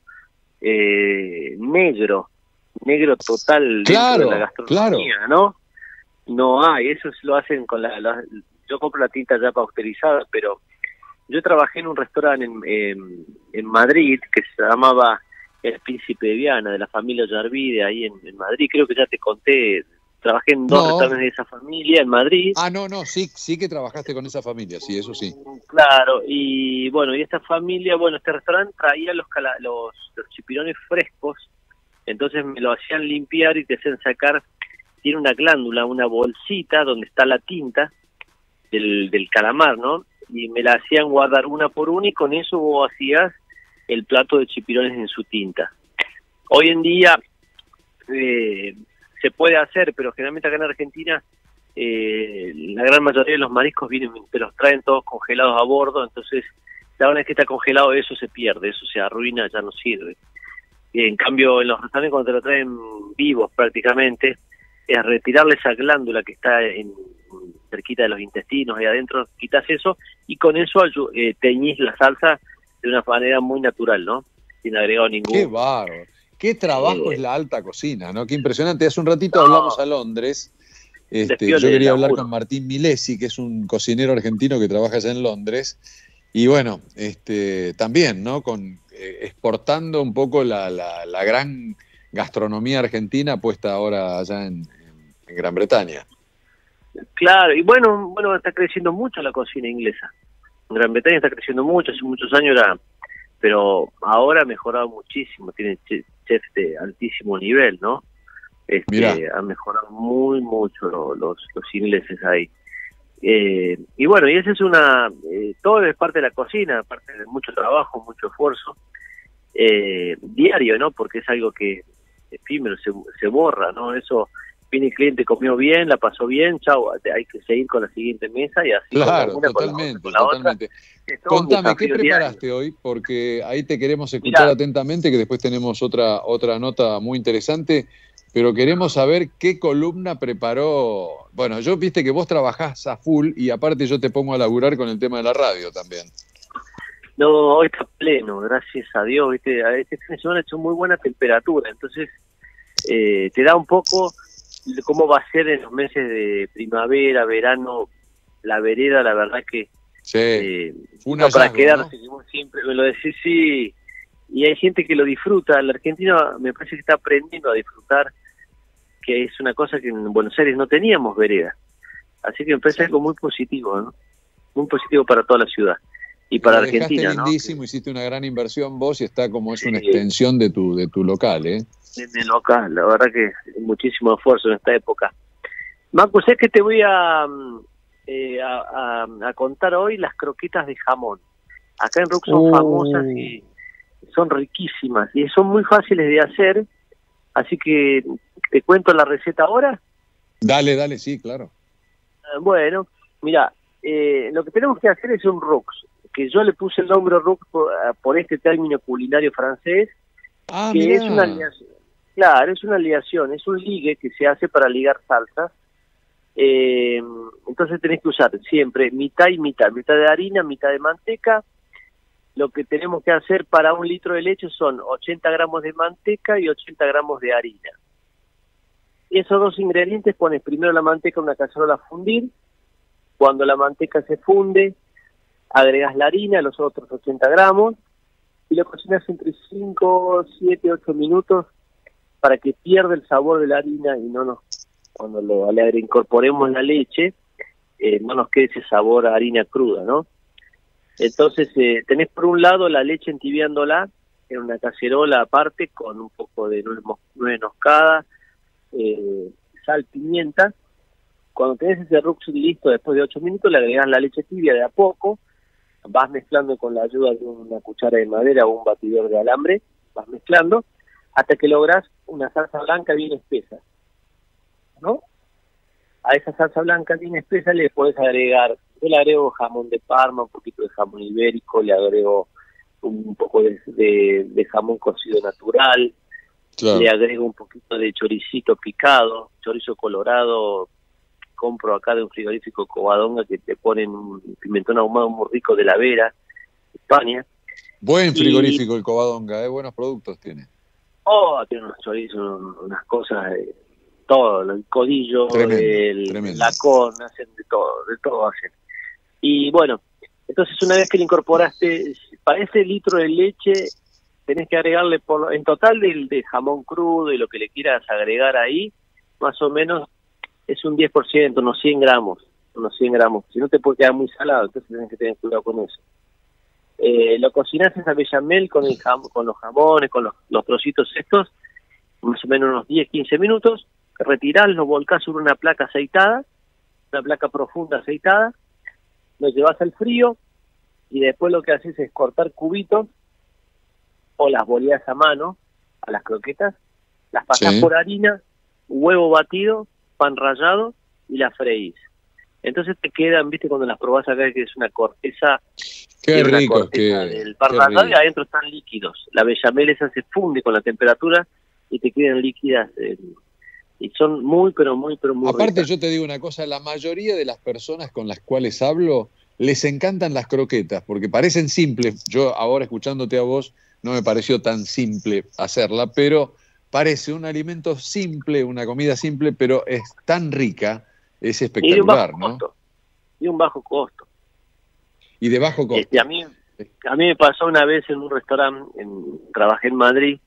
eh, negro, negro total claro, dentro de la gastronomía, claro. ¿no? No hay, eso lo hacen con la, la... Yo compro la tinta ya pasteurizada, pero yo trabajé en un restaurante en, en, en Madrid que se llamaba El Príncipe de Viana, de la familia Ollarvide, ahí en, en Madrid. Creo que ya te conté, trabajé en dos no. restaurantes de esa familia en Madrid. Ah, no, no, sí, sí que trabajaste con esa familia, sí, eso sí. Claro, y bueno, y esta familia, bueno, este restaurante traía los, cala, los, los chipirones frescos, entonces me lo hacían limpiar y te hacían sacar, tiene una glándula, una bolsita donde está la tinta del, del calamar, ¿no? Y me la hacían guardar una por una y con eso vos hacías el plato de chipirones en su tinta. Hoy en día eh, se puede hacer, pero generalmente acá en Argentina eh, la gran mayoría de los mariscos vienen, te los traen todos congelados a bordo, entonces la vez que está congelado eso se pierde, eso se arruina, ya no sirve. Y en cambio en los restaurantes cuando te lo traen vivos prácticamente, es retirarle esa glándula que está en, cerquita de los intestinos, ahí adentro, quitas eso y con eso eh, teñís la salsa de una manera muy natural, ¿no? Sin agregado ningún... ¡Qué bárbaro! ¡Qué trabajo eh, es la alta cocina, ¿no? ¡Qué impresionante! Hace un ratito no, hablamos a Londres. Este, yo quería hablar con Martín Milesi, que es un cocinero argentino que trabaja allá en Londres. Y bueno, este, también, ¿no? Con, eh, exportando un poco la, la, la gran gastronomía argentina puesta ahora allá en, en, en Gran Bretaña. Claro, y bueno, bueno, está creciendo mucho la cocina inglesa. Gran Bretaña está creciendo mucho, hace muchos años era, pero ahora ha mejorado muchísimo, tiene chefs de altísimo nivel, ¿no? Este, han mejorado muy mucho lo, los, los ingleses ahí. Eh, y bueno, y esa es una, eh, todo es parte de la cocina, parte de mucho trabajo, mucho esfuerzo, eh, diario, ¿no? Porque es algo que efímero, se, se borra, ¿no? Eso, viene el cliente, comió bien, la pasó bien, chau, hay que seguir con la siguiente mesa y así. Claro, con la una, totalmente, con la otra, con la totalmente. otra. Contame, ¿qué preparaste diario hoy? Porque ahí te queremos escuchar Mirá. atentamente, que después tenemos otra, otra nota muy interesante, pero queremos saber qué columna preparó. Bueno, yo viste que vos trabajás a full y aparte yo te pongo a laburar con el tema de la radio también. No, hoy está pleno, gracias a Dios, viste, a este fin de semana ha hecho muy buena temperatura, entonces eh, te da un poco cómo va a ser en los meses de primavera, verano, la vereda, la verdad que sí, eh, una no, para quedarse, ¿no? Siempre me lo decís, sí, y hay gente que lo disfruta. El argentino me parece que está aprendiendo a disfrutar, que es una cosa que en Buenos Aires no teníamos vereda, así que me parece sí. algo muy positivo, ¿no? Muy positivo para toda la ciudad y para lo Argentina, ¿no? lindísimo, hiciste una gran inversión vos y está como es sí. una extensión de tu de tu local, ¿eh? De local, la verdad que muchísimo esfuerzo en esta época. Marco, sé que te voy a, eh, a, a, a contar hoy las croquetas de jamón. Acá en Rock son uh. famosas y son riquísimas y son muy fáciles de hacer, así que te cuento la receta ahora. Dale, dale, sí, claro. Uh, bueno, mira, eh, lo que tenemos que hacer es un rux, que yo le puse el nombre rux por, por este término culinario francés, ah, que mirá. es una aliación. Claro, es una ligación, es un ligue que se hace para ligar salsas. Eh, entonces tenés que usar siempre mitad y mitad, mitad de harina, mitad de manteca. Lo que tenemos que hacer para un litro de leche son ochenta gramos de manteca y ochenta gramos de harina. Y esos dos ingredientes pones primero la manteca en una cacerola a fundir. Cuando la manteca se funde, agregas la harina, los otros ochenta gramos, y lo cocinas entre cinco, siete, ocho minutos para que pierda el sabor de la harina y no nos, cuando lo le incorporemos la leche, eh, no nos quede ese sabor a harina cruda, ¿no? Entonces eh, tenés por un lado la leche entibiándola en una cacerola aparte con un poco de nuez, nuez moscada, eh, sal, pimienta. Cuando tenés ese rux listo después de ocho minutos, le agregás la leche tibia de a poco, vas mezclando con la ayuda de una cuchara de madera o un batidor de alambre, vas mezclando hasta que lográs una salsa blanca bien espesa, ¿no? A esa salsa blanca bien espesa le puedes agregar, yo le agrego jamón de Parma, un poquito de jamón ibérico, le agrego un poco de, de, de jamón cocido natural, claro. Le agrego un poquito de choricito picado, chorizo colorado, compro acá de un frigorífico Covadonga que te ponen un pimentón ahumado muy rico de la Vera, España. Buen frigorífico y, el Covadonga, ¿eh? Buenos productos tiene. Oh, tiene unos chorizos, unas cosas, eh, todo, el codillo, tremendo, el tremendo. La corn, hacen de todo, de todo hacen. Y bueno, entonces una vez que le incorporaste, para ese litro de leche, tenés que agregarle, por en total del de jamón crudo y lo que le quieras agregar ahí, más o menos es un diez por ciento, unos cien gramos, unos cien gramos, si no te puede quedar muy salado, entonces tenés que tener cuidado con eso. Eh, lo cocinás esa bechamel con el jam con los jamones, con los, los trocitos estos, más o menos unos diez a quince minutos, retirás, lo volcás sobre una placa aceitada, una placa profunda aceitada, lo llevas al frío y después lo que haces es cortar cubitos o las boleas a mano, a las croquetas, las pasás sí. por harina, huevo batido, pan rallado y las freís. Entonces te quedan, viste, cuando las probás acá, que es una corteza, qué una rico, corteza qué, del pan rallado y adentro están líquidos. La bechamel esa se funde con la temperatura y te quedan líquidas eh, y son muy, pero muy, pero muy Aparte ricas. Yo te digo una cosa, la mayoría de las personas con las cuales hablo les encantan las croquetas porque parecen simples. Yo ahora escuchándote a vos no me pareció tan simple hacerla, pero parece un alimento simple, una comida simple, pero es tan rica, es espectacular, y de un bajo ¿no? Costo, y un bajo costo. Y de bajo costo. Este, a mí a mí me pasó una vez en un restaurante, en, trabajé en Madrid,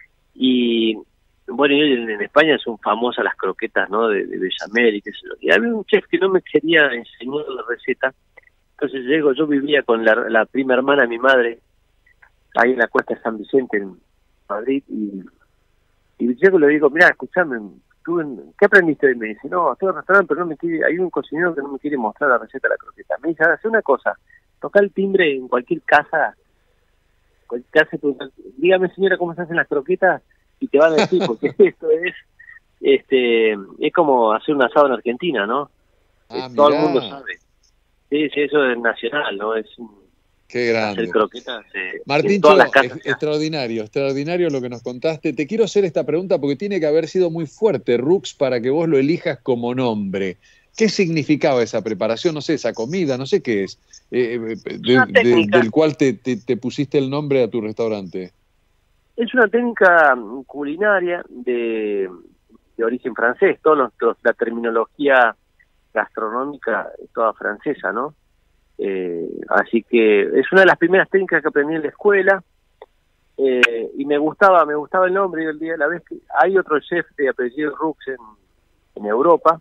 y bueno, en, en España son famosas las croquetas, ¿no? De, de bechamel y qué sé yo. Y había un chef que no me quería enseñar la receta, Entonces llego, yo vivía con la, la prima hermana de mi madre, ahí en la Cuesta de San Vicente, en Madrid, y, y llego y le digo, mira, escuchame, ¿tú en, ¿qué aprendiste? Y me dice, no, estoy en el restaurante, pero no me quiere, hay un cocinero que no me quiere mostrar la receta de la croqueta. Me dice, hace una cosa, toca el timbre en cualquier casa, cualquier casa, dígame señora cómo se hacen las croquetas, y te van a decir, porque esto es, este, es como hacer un asado en Argentina, ¿no? Ah, Todo mirá. el mundo sabe. Sí, sí, eso es nacional, ¿no? Es un, Qué grande. hacer croquetas eh, Martín, en todas las casas. es, extraordinario, extraordinario lo que nos contaste. Te quiero hacer esta pregunta porque tiene que haber sido muy fuerte, Rux, para que vos lo elijas como nombre. ¿Qué significaba esa preparación? No sé, esa comida, no sé qué es, eh, de, de, del cual te, te, te pusiste el nombre a tu restaurante. Es una técnica culinaria de, de origen francés, todos los, los, la terminología gastronómica es toda francesa, ¿no? Eh, así que es una de las primeras técnicas que aprendí en la escuela, eh, y me gustaba, me gustaba el nombre. Y el día, la vez que hay otro chef de apellido Rux en, en Europa,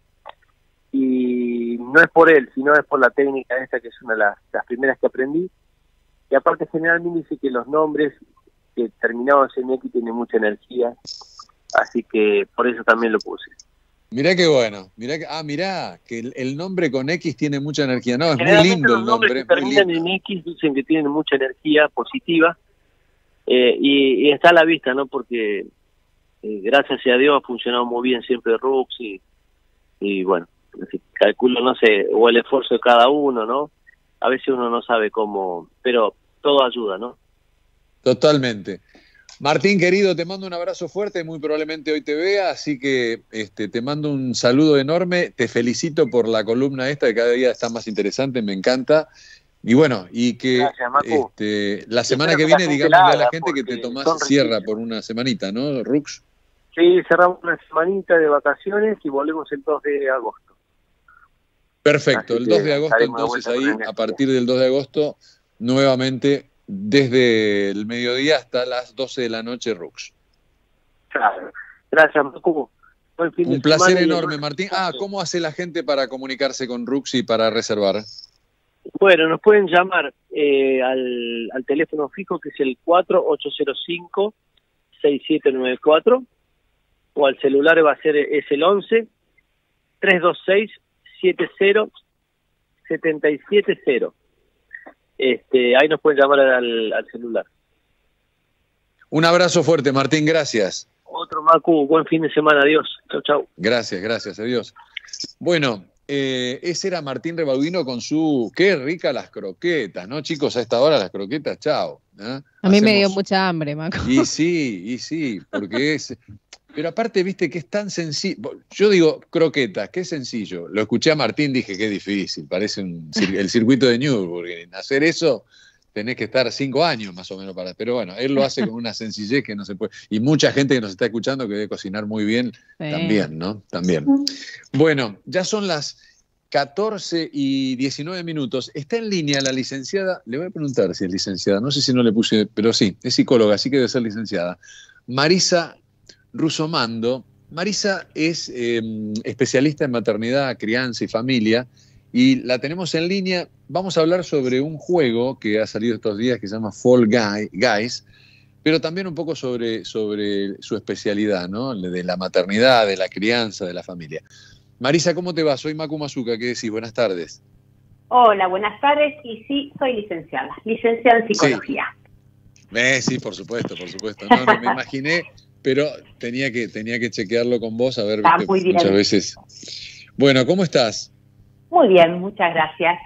y no es por él, sino es por la técnica esta, que es una de las, las primeras que aprendí. Y aparte generalmente dice que los nombres que terminados en X tienen mucha energía, así que por eso también lo puse. Mirá qué bueno, mirá que, ah, mirá, que el, el nombre con X tiene mucha energía. No, es muy lindo el nombre. Los nombres que terminan en X dicen que tienen mucha energía positiva, eh, y, y está a la vista, ¿no? Porque eh, gracias a Dios ha funcionado muy bien siempre Rux, y, y bueno, calculo, no sé, o el esfuerzo de cada uno, ¿no? A veces uno no sabe cómo, pero todo ayuda, ¿no? Totalmente. Martín, querido, te mando un abrazo fuerte, muy probablemente hoy te vea, así que este, te mando un saludo enorme, te felicito por la columna esta, que cada día está más interesante, me encanta, y bueno, y que Gracias, este, la semana que viene, digámosle a la gente que te tomás cierra por una semanita, ¿no, Rux? Sí, cerramos una semanita de vacaciones y volvemos el dos de agosto. Perfecto, Así el dos que de agosto, estaremos de entonces vuelta ahí, con energía. a partir del dos de agosto, nuevamente desde el mediodía hasta las doce de la noche, Rux. Claro. Gracias, Macu. Buen fin de Un placer semana y enorme, el- Martín. Ah, ¿cómo hace la gente para comunicarse con Rux y para reservar? Bueno, nos pueden llamar eh, al, al teléfono fijo, que es el cuatro ocho cero cinco, seis siete nueve cuatro, o al celular va a ser, es el once, tres dos seis, siete cero, siete siete cero. Este, ahí nos pueden llamar al, al celular. Un abrazo fuerte, Martín, gracias. Otro, Macu, buen fin de semana, adiós. Chau, chau. Gracias, gracias, adiós. Bueno, eh, ese era Martín Rebaudino con su... Qué rica las croquetas, ¿no, chicos? A esta hora las croquetas, chao. ¿eh? A mí me Hacemos- dio mucha hambre, Maco. Y sí, y sí, porque es... Pero aparte, viste que es tan sencillo. Yo digo croquetas, qué sencillo. Lo escuché a Martín, dije qué difícil. Parece un cir- el circuito de Nürburgring. Hacer eso tenés que estar cinco años más o menos para. Pero bueno, él lo hace con una sencillez que no se puede. Y mucha gente que nos está escuchando que debe cocinar muy bien Sí. también, ¿no? También. Bueno, ya son las catorce y diecinueve minutos. Está en línea la licenciada. Le voy a preguntar si es licenciada. No sé si no le puse, pero sí, es psicóloga, así que debe ser licenciada. Marisa Rusomando. Marisa es eh, especialista en maternidad, crianza y familia, y la tenemos en línea. Vamos a hablar sobre un juego que ha salido estos días que se llama Fall Guy- Guys, pero también un poco sobre, sobre su especialidad, ¿no? De la maternidad, de la crianza, de la familia. Marisa, ¿cómo te va? Soy Macu Mazuca, ¿qué decís? Buenas tardes. Hola, buenas tardes. Y sí, soy licenciada, licenciada en psicología. Eh, sí, por supuesto, por supuesto. No, no me imaginé, pero tenía que, tenía que chequearlo con vos, a ver, Está viste, muy bien. muchas veces. Bueno, ¿cómo estás? Muy bien, muchas gracias.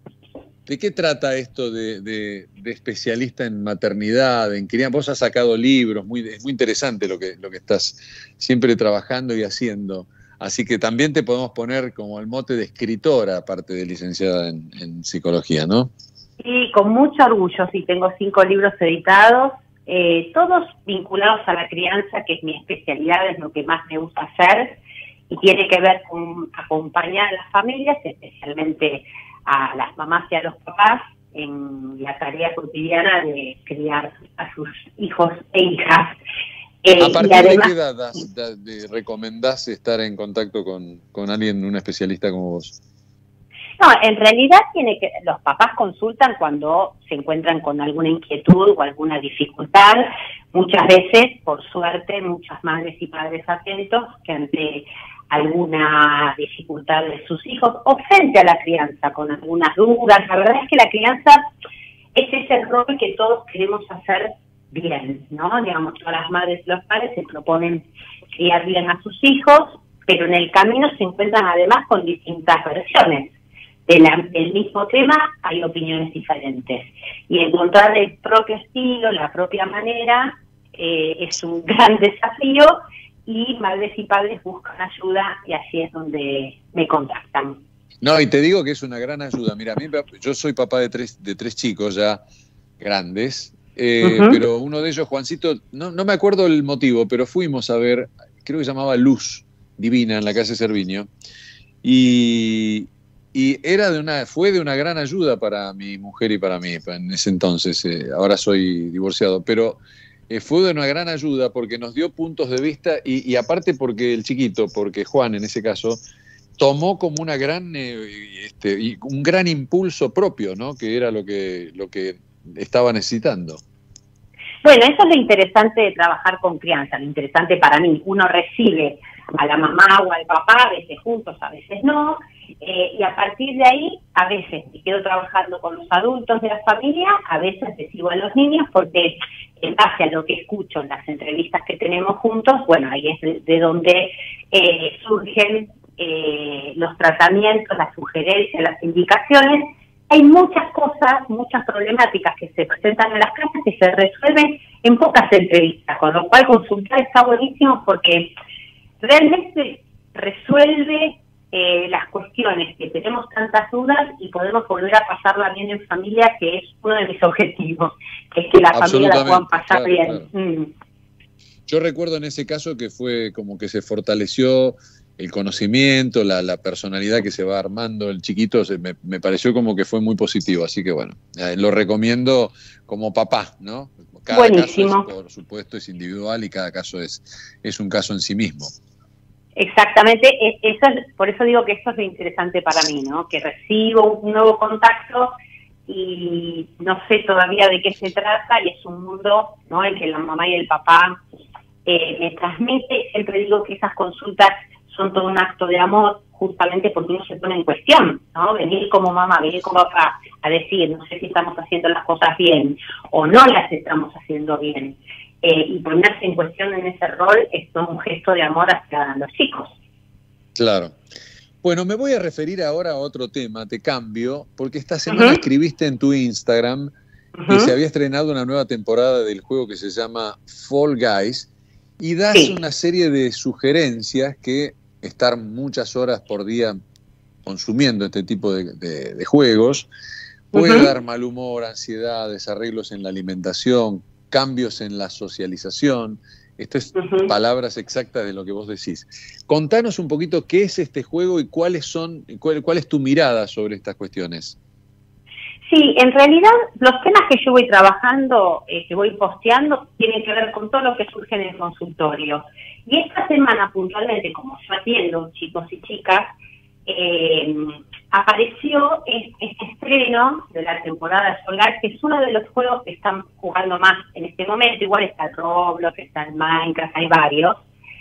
¿De qué trata esto de, de- de especialista en maternidad, en crianza? Vos has sacado libros, muy, es muy interesante lo que, lo que estás siempre trabajando y haciendo. Así que también te podemos poner como el mote de escritora, aparte de licenciada en, en psicología, ¿no? Y con mucho orgullo, sí, tengo cinco libros editados, eh, todos vinculados a la crianza, que es mi especialidad, es lo que más me gusta hacer, y tiene que ver con acompañar a las familias, especialmente a las mamás y a los papás, en la tarea cotidiana de criar a sus hijos e hijas. Eh, ¿A y partir de además- qué edad das- da- de- recomendás estar en contacto con, con alguien, un especialista como vos? No, en realidad tiene que los papás consultan cuando se encuentran con alguna inquietud o alguna dificultad. Muchas veces, por suerte, muchas madres y padres atentos que ante alguna dificultad de sus hijos o frente a la crianza con algunas dudas. La verdad es que la crianza es ese rol que todos queremos hacer bien, ¿no? Digamos, todas las madres y los padres se proponen criar bien a sus hijos, pero en el camino se encuentran además con distintas versiones. De la, del mismo tema hay opiniones diferentes. Y encontrar el propio estilo, la propia manera, eh, es un gran desafío, y madres y padres buscan ayuda y así es donde me contactan. No, y te digo que es una gran ayuda. Mira, a mí, yo soy papá de tres, de tres chicos ya grandes, eh, uh-huh. pero uno de ellos, Juancito, no, no me acuerdo el motivo, pero fuimos a ver, creo que se llamaba Luz Divina en la calle Cerviño, y, y era de una, fue de una gran ayuda para mi mujer y para mí en ese entonces. Eh, ahora soy divorciado, pero eh, fue de una gran ayuda porque nos dio puntos de vista y, y aparte porque el chiquito, porque Juan en ese caso, tomó como una gran, eh, este, y un gran impulso propio, ¿no? Que era lo que, lo que estaba necesitando. Bueno, eso es lo interesante de trabajar con crianza, lo interesante para mí. Uno recibe a la mamá o al papá, a veces juntos, a veces no, eh, y a partir de ahí, a veces me quedo trabajando con los adultos de la familia, a veces les sigo a los niños, porque en base a lo que escucho en las entrevistas que tenemos juntos, bueno, ahí es de, de donde eh, surgen eh, los tratamientos, las sugerencias, las indicaciones. Hay muchas cosas, muchas problemáticas que se presentan en las casas que se resuelven en pocas entrevistas, con lo cual consultar está buenísimo porque realmente resuelve eh, las cuestiones que tenemos tantas dudas y podemos volver a pasarla bien en familia, que es uno de mis objetivos, que es que la familia la puedan pasar claro, bien. Claro. Mm. Yo recuerdo en ese caso que fue como que se fortaleció el conocimiento, la, la personalidad que se va armando el chiquito, se, me, me pareció como que fue muy positivo, así que bueno, eh, lo recomiendo como papá, ¿no? Cada Buenísimo. caso es, por supuesto, es individual y cada caso es, es un caso en sí mismo. Exactamente, eso es, por eso digo que esto es lo interesante para mí, ¿no? Que recibo un nuevo contacto y no sé todavía de qué se trata y es un mundo, ¿no? El que la mamá y el papá eh, me transmite. Siempre digo que esas consultas son todo un acto de amor, justamente porque uno se pone en cuestión, ¿no? Venir como mamá, venir como papá a decir, no sé si estamos haciendo las cosas bien o no las estamos haciendo bien. Eh, y ponerse en cuestión en ese rol es todo un gesto de amor hacia los chicos. Claro. Bueno, me voy a referir ahora a otro tema, te cambio, porque esta semana uh-huh. escribiste en tu Instagram uh-huh. que se había estrenado una nueva temporada del juego que se llama Fall Guys y das sí. una serie de sugerencias que estar muchas horas por día consumiendo este tipo de, de, de juegos puede uh-huh. dar mal humor, ansiedad, desarreglos en la alimentación, cambios en la socialización. Esto es uh-huh. palabras exactas de lo que vos decís. Contanos un poquito qué es este juego y cuáles son, cuál, cuál es tu mirada sobre estas cuestiones. Sí, en realidad los temas que yo voy trabajando, eh, que voy posteando, tienen que ver con todo lo que surge en el consultorio. Y esta semana puntualmente, como yo atiendo chicos y chicas, eh, apareció este estreno de la temporada de Fall Guys, que es uno de los juegos que están jugando más en este momento. Igual está el Roblox, está el Minecraft, hay varios.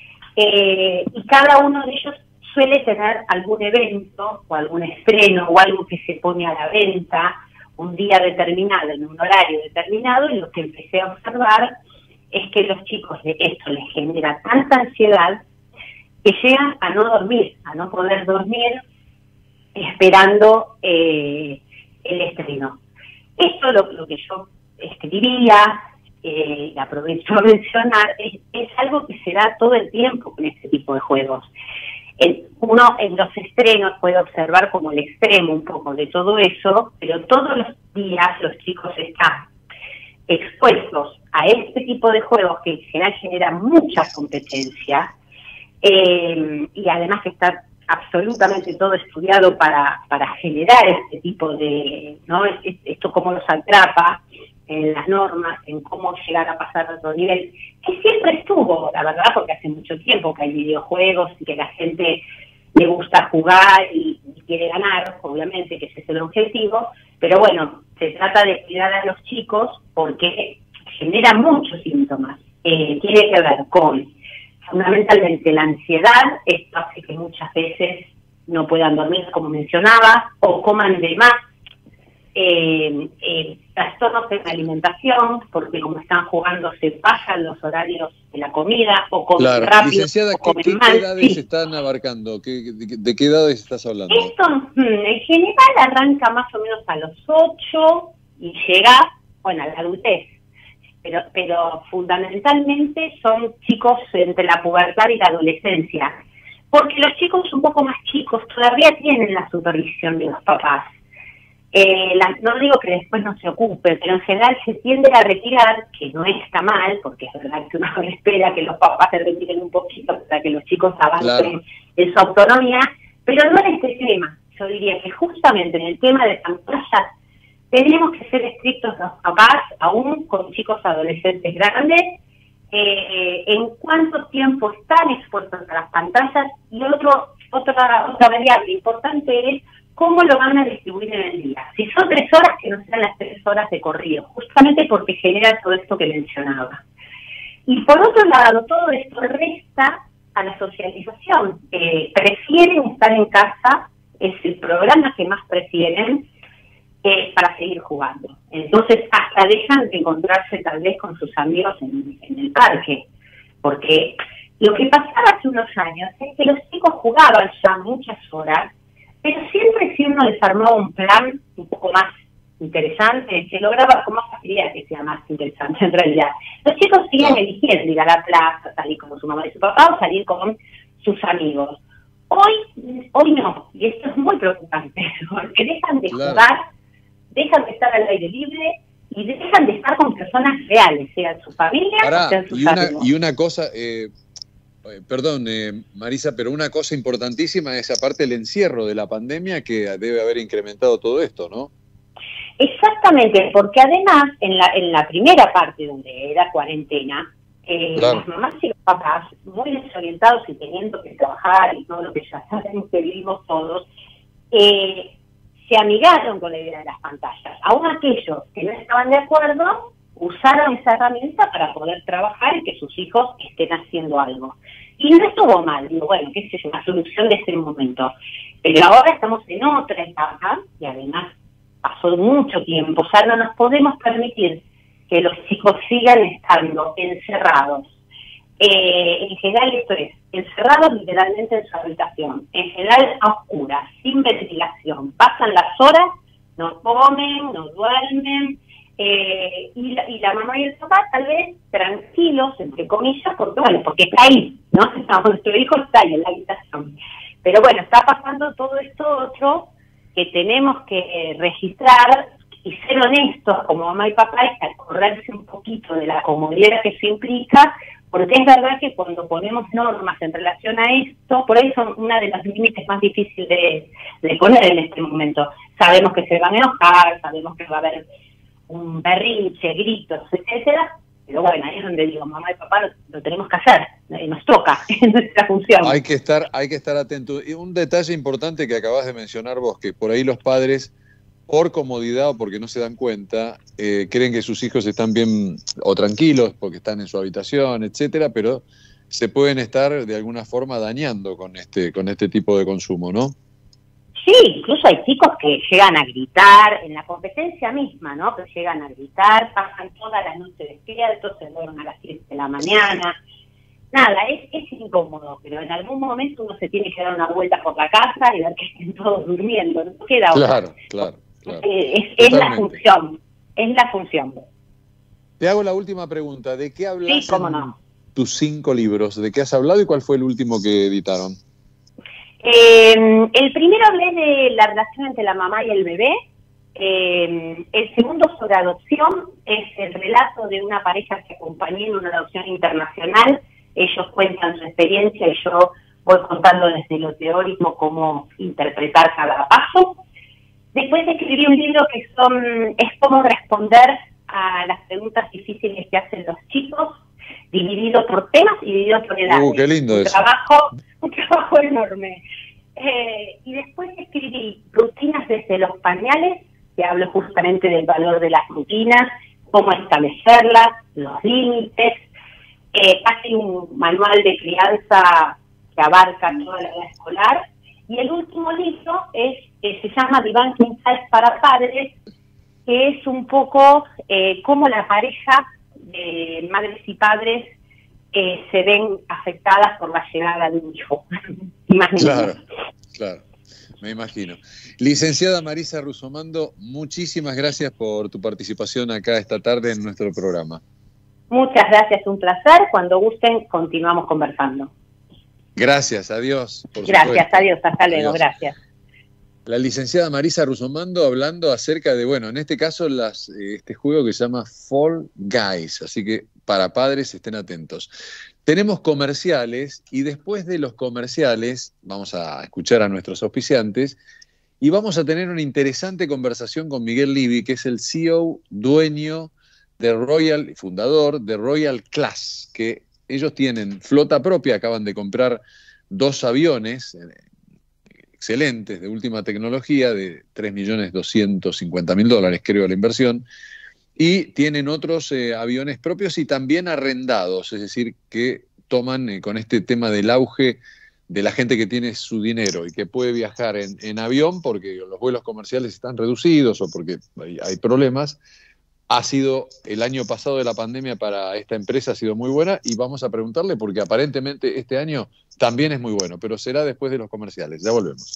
Eh, y cada uno de ellos suele tener algún evento o algún estreno o algo que se pone a la venta un día determinado, en un horario determinado, y lo que empecé a observar es que los chicos de esto les genera tanta ansiedad que llegan a no dormir, a no poder dormir esperando eh, el estreno. Esto lo, lo que yo escribía, eh, y aprovecho a mencionar, es, es algo que se da todo el tiempo con este tipo de juegos. El, uno en los estrenos puede observar como el extremo un poco de todo eso, pero todos los días los chicos están expuestos a este tipo de juegos que en general generan mucha competencia, eh, y además que está absolutamente todo estudiado para, para generar este tipo de, ¿no? Esto cómo los atrapa en las normas, en cómo llegar a pasar a otro nivel, que siempre estuvo, la verdad, porque hace mucho tiempo que hay videojuegos y que la gente le gusta jugar y, y quiere ganar, obviamente, que ese es el objetivo, pero bueno, se trata de cuidar a los chicos porque genera muchos síntomas. Eh, tiene que ver con, fundamentalmente, la ansiedad. Esto hace que muchas veces no puedan dormir, como mencionaba, o coman de más. Eh, eh, trastornos en la alimentación, porque como están jugando se pasan los horarios de la comida, o comen Claro. rápido, Licenciada, o ¿qué, comen qué mal. edades Sí. están abarcando? ¿Qué, de, de qué edades estás hablando? Esto mm, en general arranca más o menos a los ocho y llega, bueno, a la adultez, pero, pero fundamentalmente son chicos entre la pubertad y la adolescencia, porque los chicos un poco más chicos todavía tienen la supervisión de los papás. Eh, la, no digo que después no se ocupe, pero en general se tiende a retirar, que no está mal, porque es verdad que uno espera que los papás se retiren un poquito para que los chicos avancen Claro. en su autonomía, pero no en este tema. Yo diría que justamente en el tema de pantallas tenemos que ser estrictos los papás, aún con chicos adolescentes grandes, eh, en cuánto tiempo están expuestos a las pantallas, y otro otra otra variable importante es cómo lo van a distribuir en el día. Si son tres horas, que no sean las tres horas de corrido, justamente porque genera todo esto que mencionaba. Y por otro lado, todo esto resta a la socialización. Eh, prefieren estar en casa, es el programa que más prefieren, eh, para seguir jugando. Entonces, hasta dejan de encontrarse tal vez con sus amigos en, en el parque, porque lo que pasaba hace unos años es que los chicos jugaban ya muchas horas, pero siempre si uno les armaba un plan un poco más interesante, se lograba con más facilidad que sea más interesante en realidad. Los chicos siguen eligiendo ir a la plaza, salir con su mamá y su papá, o salir con sus amigos. Hoy, hoy no, y esto es muy preocupante, porque dejan de Claro. jugar, dejan de estar al aire libre y dejan de estar con personas reales, sean su familia Pará, o sean sus y una, amigos. y una cosa, eh, eh, perdón, eh, Marisa, pero una cosa importantísima es aparte el encierro de la pandemia que debe haber incrementado todo esto, ¿no? Exactamente, porque además en la en la primera parte donde era cuarentena, eh, Claro. las mamás y los papás, muy desorientados y teniendo que trabajar y todo lo que ya sabemos que vivimos todos, eh, se amigaron con la idea de las pantallas. Aún aquellos que no estaban de acuerdo usaron esa herramienta para poder trabajar y que sus hijos estén haciendo algo. Y no estuvo mal, digo, bueno, qué sé yo, una solución de ese momento. Pero ahora estamos en otra etapa y además pasó mucho tiempo, o sea, no nos podemos permitir que los chicos sigan estando encerrados. Eh, en general esto es, encerrados literalmente en su habitación, en general a oscuras, sin ventilación, pasan las horas, no comen, no duermen, eh, y, la, y la mamá y el papá tal vez tranquilos, entre comillas, porque bueno, porque está ahí, ¿no? Nuestro hijo está ahí en la habitación. Pero bueno, está pasando todo esto otro que tenemos que eh, registrar y ser honestos como mamá y papá, y acordarse un poquito de la comodidad que eso implica, porque es verdad que cuando ponemos normas en relación a esto, por ahí son una de los límites más difíciles de, de poner en este momento. Sabemos que se van a enojar, sabemos que va a haber un berrinche, gritos, etcétera, pero bueno, ahí es donde digo, mamá y papá lo, lo tenemos que hacer, eh, nos toca, es nuestra función. Hay que estar, hay que estar atento. Y un detalle importante que acabas de mencionar vos, que por ahí los padres, por comodidad o porque no se dan cuenta, eh, creen que sus hijos están bien o tranquilos porque están en su habitación, etcétera, pero se pueden estar de alguna forma dañando con este, con este tipo de consumo, ¿no? Sí, incluso hay chicos que llegan a gritar, en la competencia misma, ¿no? Que llegan a gritar, pasan toda la noche despiertos, se duermen a las siete de la mañana. Nada, es, es incómodo, pero en algún momento uno se tiene que dar una vuelta por la casa y ver que estén todos durmiendo, no queda otra. Claro, claro, claro. Eh, es, es la Totalmente. función, es la función. Te hago la última pregunta. ¿De qué hablas Sí, cómo en no. tus cinco libros? ¿De qué has hablado y cuál fue el último que editaron? Eh, el primero hablé de la relación entre la mamá y el bebé. Eh, el segundo sobre adopción es el relato de una pareja que acompañé en una adopción internacional. Ellos cuentan su experiencia y yo voy contando desde lo teórico cómo interpretar cada paso. Después escribí un libro que son es cómo responder a las preguntas difíciles que hacen los chicos, dividido por temas y dividido por edades. Uh, qué lindo un eso. trabajo, un trabajo enorme. Eh, y después escribí rutinas desde los pañales, que hablo justamente del valor de las rutinas, cómo establecerlas, los límites, eh, casi un manual de crianza que abarca toda la edad escolar. Y el último libro es eh, se llama Debunking Sites para Padres, que es un poco eh, cómo la pareja de madres y padres eh, se ven afectadas por la llegada de un hijo. Claro, claro, me imagino. Licenciada Marisa Russomando, muchísimas gracias por tu participación acá esta tarde en nuestro programa. Muchas gracias, un placer. Cuando gusten, continuamos conversando. Gracias, adiós. Por gracias, supuesto. adiós, hasta luego, Adiós. gracias. La licenciada Marisa Russomando hablando acerca de, bueno, en este caso las, este juego que se llama Fall Guys, así que para padres estén atentos. Tenemos comerciales y después de los comerciales vamos a escuchar a nuestros auspiciantes y vamos a tener una interesante conversación con Miguel Livy, que es el C E O, dueño de Royal, fundador de Royal Class, que ellos tienen flota propia, acaban de comprar dos aviones excelentes, de última tecnología, de tres millones doscientos cincuenta mil dólares, creo, la inversión, y tienen otros eh, aviones propios y también arrendados, es decir, que toman eh, con este tema del auge de la gente que tiene su dinero y que puede viajar en, en avión porque los vuelos comerciales están reducidos o porque hay, hay problemas. Ha sido el año pasado de la pandemia para esta empresa, ha sido muy buena y vamos a preguntarle porque aparentemente este año también es muy bueno, pero será después de los comerciales. Ya volvemos.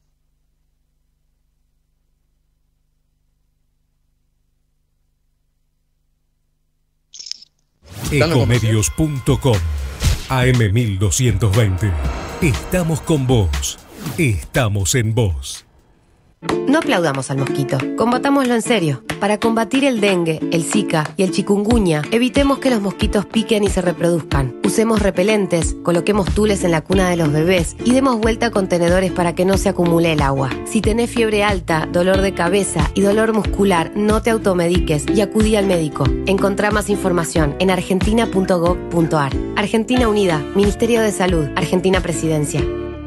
Ecomedios punto com A M mil doscientos veinte. Estamos con vos. Estamos en vos. No aplaudamos al mosquito, combatámoslo en serio. Para combatir el dengue, el zika y el chikungunya, evitemos que los mosquitos piquen y se reproduzcan. Usemos repelentes, coloquemos tules en la cuna de los bebés y demos vuelta a contenedores para que no se acumule el agua. Si tenés fiebre alta, dolor de cabeza y dolor muscular, no te automediques y acudí al médico. Encontrá más información en argentina punto gov punto ar. Argentina Unida, Ministerio de Salud, Argentina Presidencia.